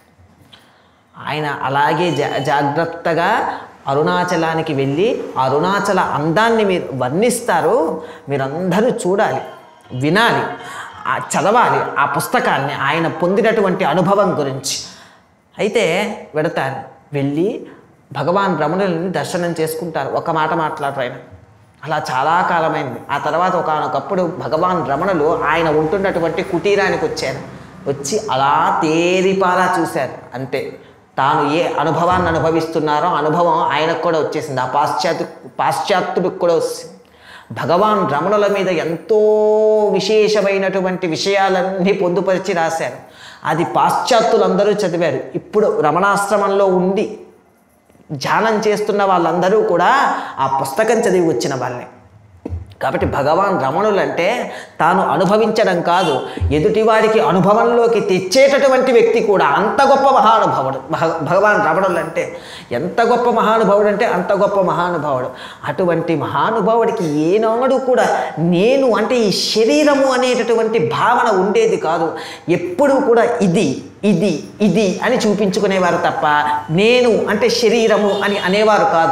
S1: ఆయన అలాగే జాగ్రత్తగా అరుణాచలానికి వెళ్ళి అరుణాచల అందాన్ని మీరు వర్ణిస్తారు, మీరందరూ చూడాలి, వినాలి, చదవాలి ఆ పుస్తకాన్ని, ఆయన పొందినటువంటి అనుభవం గురించి. అయితే వెడతారు, వెళ్ళి భగవాన్ రమణులని దర్శనం చేసుకుంటారు. ఒక మాట మాట్లాడరు ఆయన. అలా చాలా కాలమైంది. ఆ తర్వాత ఒకానొకప్పుడు భగవాన్ రమణులు ఆయన ఉంటున్నటువంటి కుటీరానికి వచ్చారు. వచ్చి అలా తేరిపారా చూశారు. అంతే, తాను ఏ అనుభవాన్ని అనుభవిస్తున్నారో అనుభవం ఆయనకు కూడా వచ్చేసింది. ఆ పాశ్చాత్యుడికి కూడా వచ్చింది. భగవాన్ రమణుల మీద ఎంతో విశేషమైనటువంటి విషయాలన్నీ పొందుపరిచి రాశారు. అది పాశ్చాత్యులందరూ చదివారు. ఇప్పుడు రమణాశ్రమంలో ఉండి ధ్యానం చేస్తున్న వాళ్ళందరూ కూడా ఆ పుస్తకం చదివి వచ్చిన వాళ్ళే. కాబట్టి భగవాన్ రమణులు అంటే తాను అనుభవించడం కాదు, ఎదుటివాడికి అనుభవంలోకి తెచ్చేటటువంటి వ్యక్తి కూడా. అంత గొప్ప మహానుభావుడు భగవాన్ రమణులు అంటే. ఎంత గొప్ప మహానుభావుడు అంటే అంత గొప్ప మహానుభావుడు. అటువంటి మహానుభావుడికి ఏనాడు కూడా నేను అంటే ఈ శరీరము అనేటటువంటి భావన ఉండేది కాదు. ఎప్పుడూ కూడా ఇది ఇది ఇది అని చూపించుకునేవారు తప్ప నేను అంటే శరీరము అని అనేవారు కాదు.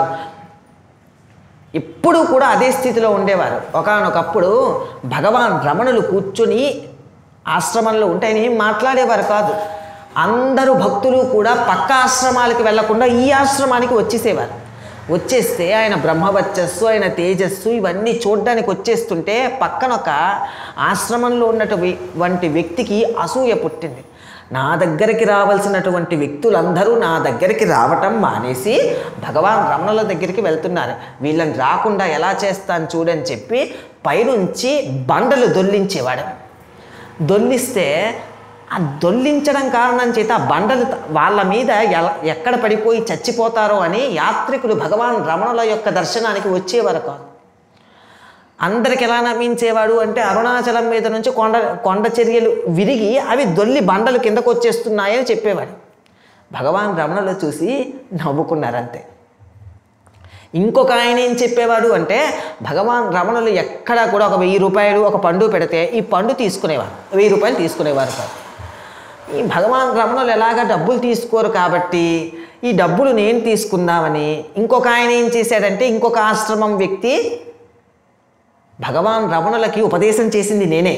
S1: ఎప్పుడూ కూడా అదే స్థితిలో ఉండేవారు. ఒకానొకప్పుడు భగవాన్ రమణులు కూర్చొని ఆశ్రమంలో ఉంటే ఆయన ఏం మాట్లాడేవారు కాదు. అందరూ భక్తులు కూడా పక్క ఆశ్రమాలకి వెళ్లకుండా ఈ ఆశ్రమానికి వచ్చేసేవారు. వచ్చేస్తే ఆయన బ్రహ్మవర్చస్సు, ఆయన తేజస్సు ఇవన్నీ చూడడానికి వచ్చేస్తుంటే పక్కన ఒక ఆశ్రమంలో ఉన్నటువంటి వ్యక్తికి అసూయ పుట్టింది. నా దగ్గరికి రావాల్సినటువంటి వ్యక్తులందరూ నా దగ్గరికి రావటం మానేసి భగవాన్ రమణుల దగ్గరికి వెళ్తున్నారు, వీళ్ళని రాకుండా ఎలా చేస్తాను చూడని చెప్పి పైనుంచి బండలు దొల్లించేవాడు. దొల్లిస్తే ఆ దొల్లించడం కారణం చేత ఆ బండలు వాళ్ళ మీద ఎక్కడ పడిపోయి చచ్చిపోతారో అని యాత్రికులు భగవాన్ రమణుల యొక్క దర్శనానికి వచ్చేవారు కాదు. అందరికి ఎలా నమ్మించేవాడు అంటే అరుణాచలం మీద నుంచి కొండ చర్యలు విరిగి అవి దొల్లి బండలు కిందకు వచ్చేస్తున్నాయని చెప్పేవాడు. భగవాన్ రమణులు చూసి నవ్వుకున్నారంతే. ఇంకొక ఆయన ఏం చెప్పేవాడు అంటే భగవాన్ రమణులు ఎక్కడా కూడా ఒక 1000 రూపాయలు ఒక పండు పెడితే ఈ పండు తీసుకునేవారు, 1000 రూపాయలు తీసుకునేవారు కాదు. ఈ భగవాన్ రమణులు ఎలాగా డబ్బులు తీసుకోరు కాబట్టి ఈ డబ్బులు నేను తీసుకుందామని ఇంకొక ఆయన ఏం చేశాడంటే ఇంకొక ఆశ్రమం వ్యక్తి భగవాన్ రమణులకి ఉపదేశం చేసింది నేనే,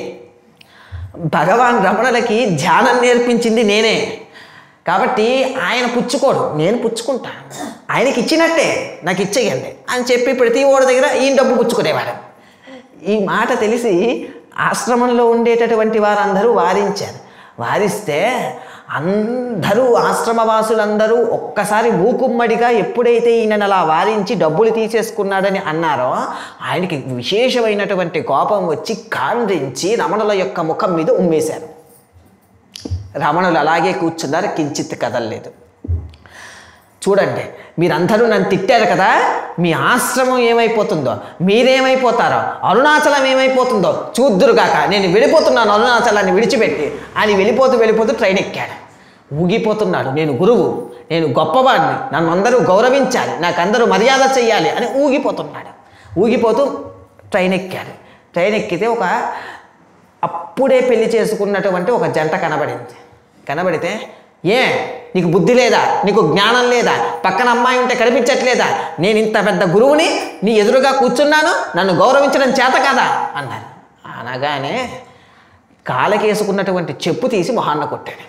S1: భగవాన్ రమణులకి ధ్యానం నేర్పించింది నేనే, కాబట్టి ఆయన పుచ్చుకోడు, నేను పుచ్చుకుంటాను, ఆయనకి ఇచ్చినట్టే నాకు ఇచ్చేయండి అని చెప్పి ప్రతి ఓడి దగ్గర ఈయన డబ్బు పుచ్చుకునేవాడు. ఈ మాట తెలిసి ఆశ్రమంలో ఉండేటటువంటి వారందరూ వారించారు. వారిస్తే అందరూ ఆశ్రమవాసులందరూ ఒక్కసారి మూకుమ్మడిగా ఎప్పుడైతే ఈయనను అలా వారించి డబ్బులు తీసేసుకున్నాడని అన్నారో ఆయనకి విశేషమైనటువంటి కోపం వచ్చి కాండ్రించి రమణుల యొక్క ముఖం మీద ఉమ్మేశారు. రమణులు అలాగే కూర్చున్నారు, కించిత్ కదలలేదు. చూడండి, మీరందరూ నన్ను తిట్టారు కదా, మీ ఆశ్రమం ఏమైపోతుందో, మీరేమైపోతారో, అరుణాచలం ఏమైపోతుందో చూద్దురుగాక, నేను వెళ్ళిపోతున్నాను అరుణాచలాన్ని విడిచిపెట్టి అని వెళ్ళిపోతూ ట్రైన్ ఎక్కాడు. ఊగిపోతున్నాడు, నేను గురువు, నేను గొప్పవాడిని, నన్ను అందరూ గౌరవించాలి, నాకు అందరూ మర్యాద చెయ్యాలి అని ఊగిపోతున్నాడు. ఊగిపోతూ ట్రైన్ ఎక్కాడు. ట్రైన్ ఎక్కితే అప్పుడే పెళ్లి చేసుకున్నటువంటి ఒక జంట కనబడింది. కనబడితే, ఏ నీకు బుద్ధి లేదా, నీకు జ్ఞానం లేదా, పక్కన అమ్మాయి ఉంటే కనిపించట్లేదా, నేను ఇంత పెద్ద గురువుని నీ ఎదురుగా కూర్చున్నాను, నన్ను గౌరవించడం చేత కాదా అన్నారు. అనగానే కాలకేసుకున్నటువంటి చెప్పు తీసి మొహాన్న కొట్టాడు.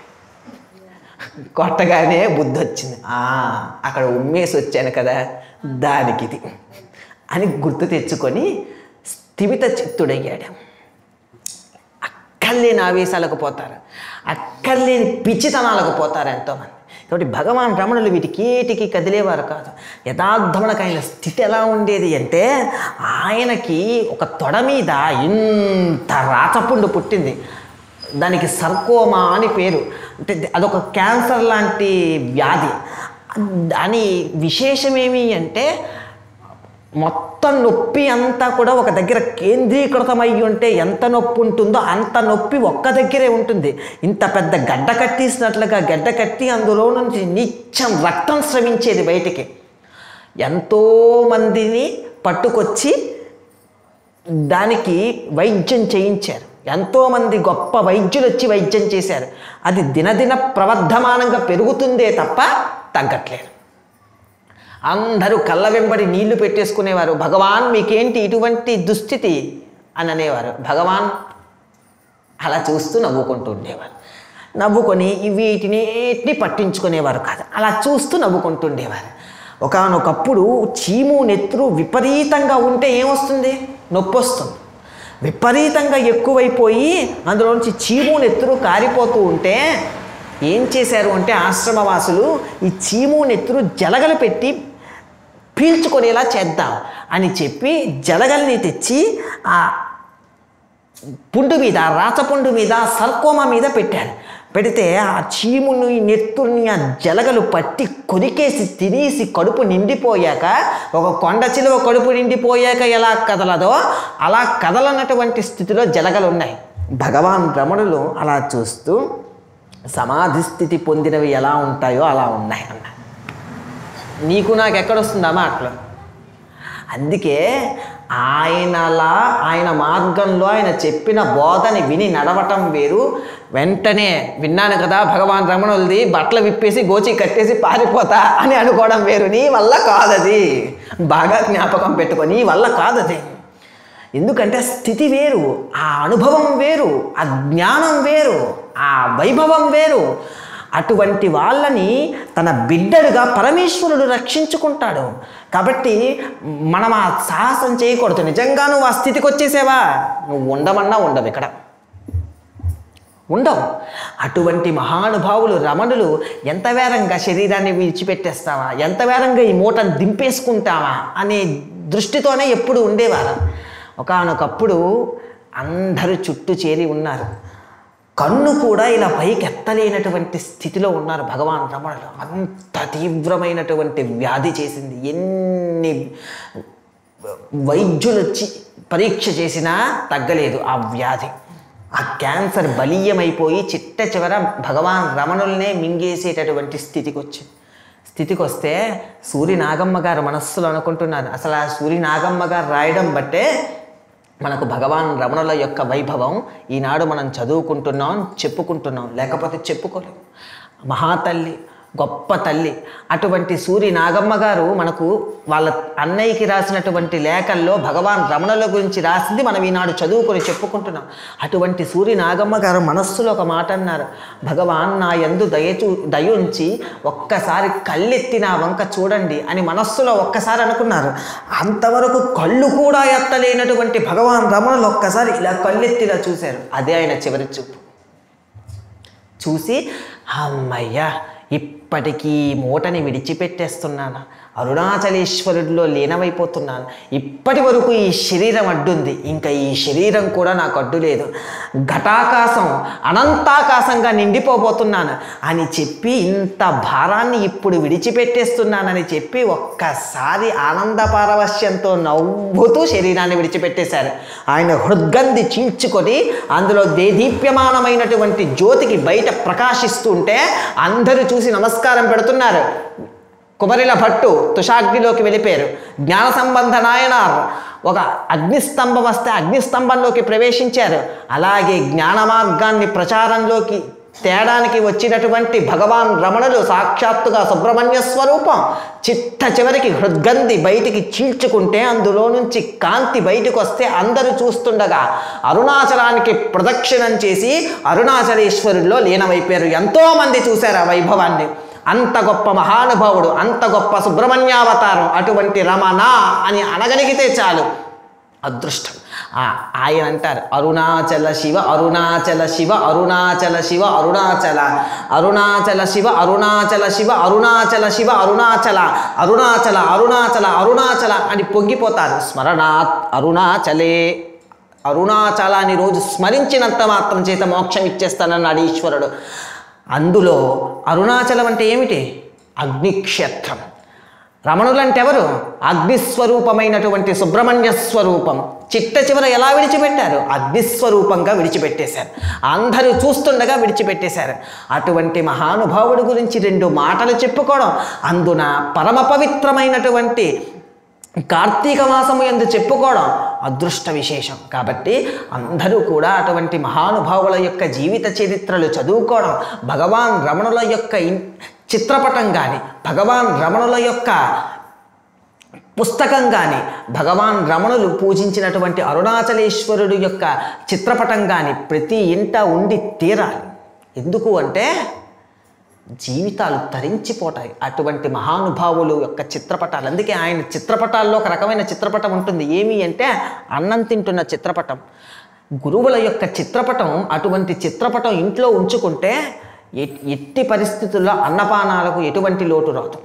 S1: కొట్టగానే బుద్ధి వచ్చింది. అక్కడ ఉమ్మేసి వచ్చాను కదా దానికి ఇది అని గుర్తు తెచ్చుకొని స్థిమిత చిత్తుడయ్యాడు. అక్కర్లేని ఆవేశాలకు పోతారు, అక్కర్లేని పిచ్చితనాలకు పోతారు ఎంతోమంది. కాబట్టి భగవాన్ రమణులు వీటికి కదిలేవారు కాదు. యథార్థమునకు ఆయన స్థితి ఎలా ఉండేది అంటే ఆయనకి ఒక తొడ మీద ఇంత రాచపుండు పుట్టింది. దానికి సర్కోమా అని పేరు. అంటే అదొక క్యాన్సర్ లాంటి వ్యాధి. దాని విశేషమేమి అంటే మొత్తం నొప్పి అంతా కూడా ఒక దగ్గర కేంద్రీకృతమై ఉంటే ఎంత నొప్పి ఉంటుందో అంత నొప్పి ఒక్క దగ్గరే ఉంటుంది. ఇంత పెద్ద గడ్డ కట్టేసినట్లుగా గడ్డ కట్టి అందులో నుంచి నిత్యం రక్తం స్రవించేది బయటికి. ఎంతోమందిని పట్టుకొచ్చి దానికి వైద్యం చేయించారు. ఎంతోమంది గొప్ప వైద్యులు వచ్చి వైద్యం చేశారు. అది దినదిన ప్రవర్ధమానంగా పెరుగుతుందే తప్ప తగ్గట్లేదు. అందరూ కళ్ళ వెంబడి నీళ్లు పెట్టేసుకునేవారు. భగవాన్ మీకేంటి ఇటువంటి దుస్థితి అని అనేవారు. భగవాన్ అలా చూస్తూ నవ్వుకుంటూ ఉండేవారు. నవ్వుకొని వీటిని పట్టించుకునేవారు కాదు, అలా చూస్తూ నవ్వుకుంటూ ఉండేవారు. ఒకానొకప్పుడు చీము నెత్తురు విపరీతంగా ఉంటే ఏమొస్తుంది? నొప్పి వస్తుంది. విపరీతంగా ఎక్కువైపోయి అందులోంచి చీము నెత్తురు కారిపోతూ ఉంటే ఏం చేశారు అంటే ఆశ్రమవాసులు ఈ చీము నెత్తురు జలగలు పెట్టి పీల్చుకొనేలా చేద్దాం అని చెప్పి జలగల్ని తెచ్చి ఆ పుండు మీద, రాచపుండు మీద, సర్కోమా మీద పెట్టారు. పెడితే ఆ చీముని, నెత్తుని, ఆ జలగలు పట్టి కొరికేసి తినేసి కడుపు నిండిపోయాక, ఒక కొండ చిలువ కడుపు నిండిపోయాక ఎలా కదలదో అలా కదలనటువంటి స్థితిలో జలగలు ఉన్నాయి. భగవాన్ రమణులు అలా చూస్తూ సమాధి స్థితి పొందినవి ఎలా ఉంటాయో అలా ఉన్నాయి అన్న. నీకు నాకు ఎక్కడొస్తుందా మాటలు? అందుకే ఆయన మార్గంలో ఆయన చెప్పిన బోధని విని నడవటం వేరు. వెంటనే విన్నాను కదా భగవాన్ రమణులది, బట్టలు విప్పేసి గోచి కట్టేసి పారిపోతా అని అనుకోవడం వేరు. నీ వల్ల కాదది. బాగా జ్ఞాపకం పెట్టుకో, నీ వల్ల కాదది. ఎందుకంటే స్థితి వేరు, ఆ అనుభవం వేరు, ఆ జ్ఞానం వేరు, ఆ వైభవం వేరు. అటువంటి వాళ్ళని తన బిడ్డలుగా పరమేశ్వరుడు రక్షించుకుంటాడు. కాబట్టి మనం ఆ సాహసం చేయకూడదు. నిజంగా నువ్వు ఆ స్థితికి వచ్చేసావా, నువ్వు ఉండమన్నా ఉండవు, ఇక్కడ ఉండవు. అటువంటి మహానుభావులు రమణులు ఎంత వేరంగా శరీరాన్ని విడిచిపెట్టేస్తావా, ఎంత వేరంగా ఈ మూటను దింపేసుకుంటావా అనే దృష్టితోనే ఎప్పుడు ఉండేవారు. ఒకానొకప్పుడు అందరూ చుట్టూ చేరి ఉన్నారు. కన్ను కూడా ఇలా పైకి ఎత్తలేనటువంటి స్థితిలో ఉన్నారు భగవాన్ రమణులు. అంత తీవ్రమైనటువంటి వ్యాధి చేసింది. ఎన్ని వైద్యులు వచ్చి పరీక్ష చేసినా తగ్గలేదు ఆ వ్యాధి. ఆ క్యాన్సర్ బలీయమైపోయి చిట్ట చివర భగవాన్ రమణులనే మింగేసేటటువంటి స్థితికి వస్తే సూరి నాగమ్మ గారు మనస్సులో అనుకుంటున్నారు, అసలు ఆ సూరి నాగమ్మ గారు రాయడం బట్టే మనకు భగవాన్ రమణుల యొక్క వైభవం ఈనాడు మనం చదువుకుంటున్నాం, చెప్పుకుంటున్నాం. లేకపోతే చెప్పుకోలేము. మహాతల్లి, గొప్ప తల్లి. అటువంటి సూరి నాగమ్మ గారు మనకు వాళ్ళ అన్నయ్యకి రాసినటువంటి లేఖల్లో భగవాన్ రమణుల గురించి రాసింది మనం ఈనాడు చదువుకొని చెప్పుకుంటున్నాం. అటువంటి సూరి నాగమ్మ గారు మనస్సులో ఒక మాట అన్నారు, భగవాన్ నా యందు దయుంచి ఒక్కసారి కళ్ళెత్తి నా వంక చూడండి అని మనస్సులో ఒక్కసారి అనుకున్నారు. అంతవరకు కళ్ళు కూడా ఎత్తలేనటువంటి భగవాన్ రమణులు ఒక్కసారి ఇలా కళ్ళెత్తిలా చూశారు. అదే ఆయన చివరి చూపు. చూసి అమ్మయ్యా, ఇప్పటికీ మూటని విడిచిపెట్టేస్తున్నాను, అరుణాచలేశ్వరుడిలో లీనమైపోతున్నాను. ఇప్పటి వరకు ఈ శరీరం అడ్డుంది, ఇంకా ఈ శరీరం కూడా నాకు అడ్డు లేదు. ఘటాకాశం అనంతాకాశంగా నిండిపోబోతున్నాను అని చెప్పి ఇంత భారాన్ని ఇప్పుడు విడిచిపెట్టేస్తున్నానని చెప్పి ఒక్కసారి ఆనంద పారవశ్యంతో నవ్వుతూ శరీరాన్ని విడిచిపెట్టేశారు. ఆయన హృద్గంధి చీల్చుకొని అందులో దేదీప్యమానమైనటువంటి జ్యోతికి బయట ప్రకాశిస్తుంటే అందరూ చూసి నమస్కారం పెడుతున్నారు. కుమరిల భట్టు తుషాగ్నిలోకి వెళ్ళిపోయారు. జ్ఞాన సంబంధ నాయనార్ ఒక అగ్నిస్తంభం వస్తే అగ్నిస్తంభంలోకి ప్రవేశించారు. అలాగే జ్ఞాన మార్గాన్ని ప్రచారంలోకి తేడానికి వచ్చినటువంటి భగవాన్ రమణులు సాక్షాత్తుగా సుబ్రహ్మణ్య స్వరూపం. చిట్ట చివరికి హృద్గంధి బయటికి చీల్చుకుంటే అందులో నుంచి కాంతి బయటకు వస్తే అందరూ చూస్తుండగా అరుణాచలానికి ప్రదక్షిణం చేసి అరుణాచలేశ్వరుల్లో లీనమైపోయారు. ఎంతోమంది చూశారు ఆ వైభవాన్ని. అంత గొప్ప మహానుభావుడు, అంత గొప్ప సుబ్రహ్మణ్యావతారం. అటువంటి రమణ అని అనగలిగితే చాలు అదృష్టం. ఆయన అంటారు, అరుణాచల శివ అరుణాచల శివ అరుణాచల శివ అరుణాచల అరుణాచల శివ అరుణాచల శివ అరుణాచల శివ అరుణాచల అరుణాచల అరుణాచల అరుణాచల అని పొంగిపోతారు. స్మరణాత్ అరుణాచలే, అరుణాచలాన్ని రోజు స్మరించినంత మాత్రం చేత మోక్షం ఇచ్చేస్తానన్నాడు ఈశ్వరుడు. అందులో అరుణాచలం అంటే ఏమిటి? అగ్నిక్షేత్రం. రమణులు అంటే ఎవరు? అగ్నిస్వరూపమైనటువంటి సుబ్రహ్మణ్య స్వరూపం. చిట్ట చివర ఎలా విడిచిపెట్టారు? అగ్నిస్వరూపంగా విడిచిపెట్టేశారు. అందరూ చూస్తుండగా విడిచిపెట్టేశారు. అటువంటి మహానుభావుడి గురించి రెండు మాటలు చెప్పుకోవడం, అందున పరమ పవిత్రమైనటువంటి కార్తీక మాసము యందు చెప్పుకోవడం అదృష్ట విశేషం. కాబట్టి అందరూ కూడా అటువంటి మహానుభావుల యొక్క జీవిత చరిత్రలు చదువుకోవడం, భగవాన్ రమణుల యొక్క చిత్రపటం కానీ, భగవాన్ రమణుల యొక్క పుస్తకం కానీ, భగవాన్ రమణులు పూజించినటువంటి అరుణాచలేశ్వరుడు యొక్క చిత్రపటం కానీ ప్రతి ఇంట ఉండి తీరాలి. ఎందుకు అంటే జీవితాలు తరించిపోతాయి అటువంటి మహానుభావులు యొక్క చిత్రపటాలు. అందుకే ఆయన చిత్రపటాల్లో ఒక రకమైన చిత్రపటం ఉంటుంది. ఏమి అంటే అన్నం తింటున్న చిత్రపటం. గురువుల యొక్క చిత్రపటం, అటువంటి చిత్రపటం ఇంట్లో ఉంచుకుంటే ఎట్టి పరిస్థితుల్లో అన్నపానాలకు ఎటువంటి లోటు రాదు.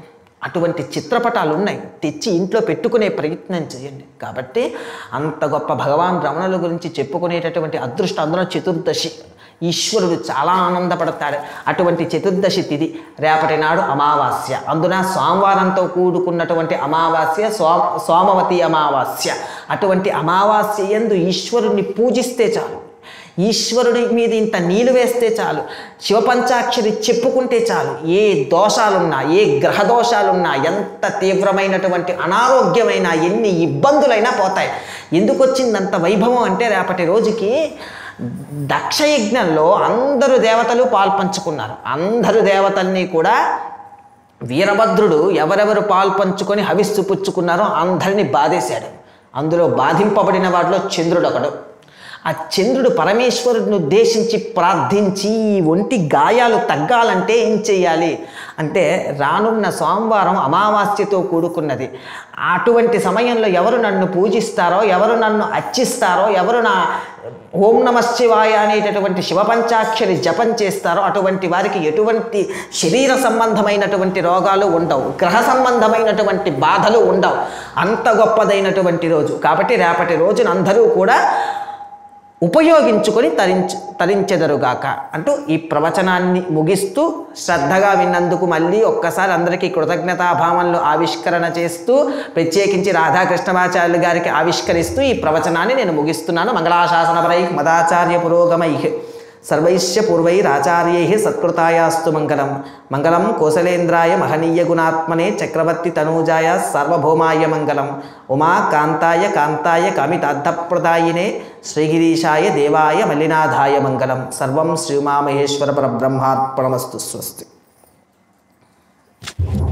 S1: అటువంటి చిత్రపటాలు ఉన్నాయి, తెచ్చి ఇంట్లో పెట్టుకునే ప్రయత్నం చేయండి. కాబట్టి అంత గొప్ప భగవాన్ రమణుల గురించి చెప్పుకునేటటువంటి అదృష్టం. అందులో చతుర్దశి ఈశ్వరుడు చాలా ఆనందపడతాడు. అటువంటి చతుర్దశి తిథి రేపటి నాడు అమావాస్య, అందున సోమవారంతో కూడుకున్నటువంటి అమావాస్య, సోమవతి అమావాస్య. అటువంటి అమావాస్య యందు ఈశ్వరుణ్ణి పూజిస్తే చాలు, ఈశ్వరుడి మీద ఇంత నీళ్ళు వేస్తే చాలు, శివపంచాక్షరి చెప్పుకుంటే చాలు, ఏ దోషాలున్నా, ఏ గ్రహ దోషాలున్నా, ఎంత తీవ్రమైనటువంటి అనారోగ్యమైనా, ఎన్ని ఇబ్బందులైనా పోతాయి. ఎందుకు వచ్చిందంత వైభవం అంటే రేపటి రోజుకి దక్షయజ్ఞంలో అందరూ దేవతలు పాల్పంచుకున్నారు. అందరు దేవతల్ని కూడా వీరభద్రుడు ఎవరెవరు పాల్పంచుకొని హవిస్సు పుచ్చుకున్నారో అందరినీ బాధేశాడు. అందులో బాధింపబడిన వాడిలో చంద్రుడు ఒకడు. ఆ చంద్రుడు పరమేశ్వరుడిని ఉద్దేశించి ప్రార్థించి ఈ ఒంటి గాయాలు తగ్గాలంటే ఏం చెయ్యాలి అంటే, రానున్న సోమవారం అమావాస్యతో కూడుకున్నది. అటువంటి సమయంలో ఎవరు నన్ను పూజిస్తారో, ఎవరు నన్ను అర్చిస్తారో, ఎవరు నా ఓం నమ శివాయ అనేటటువంటి శివపంచాక్షరి జపం చేస్తారో అటువంటి వారికి ఎటువంటి శరీర సంబంధమైనటువంటి రోగాలు ఉండవు, గ్రహ సంబంధమైనటువంటి బాధలు ఉండవు. అంత గొప్పదైనటువంటి రోజు. కాబట్టి రేపటి రోజున అందరూ కూడా ఉపయోగించుకొని తరించెదరుగాక అంటూ ఈ ప్రవచనాన్ని ముగిస్తూ, శ్రద్ధగా విన్నందుకు మళ్ళీ ఒక్కసారి అందరికీ కృతజ్ఞతాభావంలో ఆవిష్కరణ చేస్తూ, ప్రత్యేకించి రాధాకృష్ణమాచార్యులు గారికి ఆవిష్కరిస్తూ ఈ ప్రవచనాన్ని నేను ముగిస్తున్నాను. మంగళాశాసనపరై మదాచార్య పురోగమై సర్వైశ్య పూర్వైరాచార్యై సత్కృతాయాస్తు మంగళం. మంగళం కోసలేంద్రాయ మహనీయ గుణాత్మనే చక్రవర్తి తనూజాయ సార్వభౌమాయ మంగళం. ఉమా కాంతాయ కాంతాయ కామితార్థప్రదాయినే శ్రీగిరీశాయ దేవాయ మల్లినాథాయ మంగళం. సర్వం శ్రీ ఉమామహేశ్వర పరబ్రహ్మార్పణమస్తు. స్వస్తి.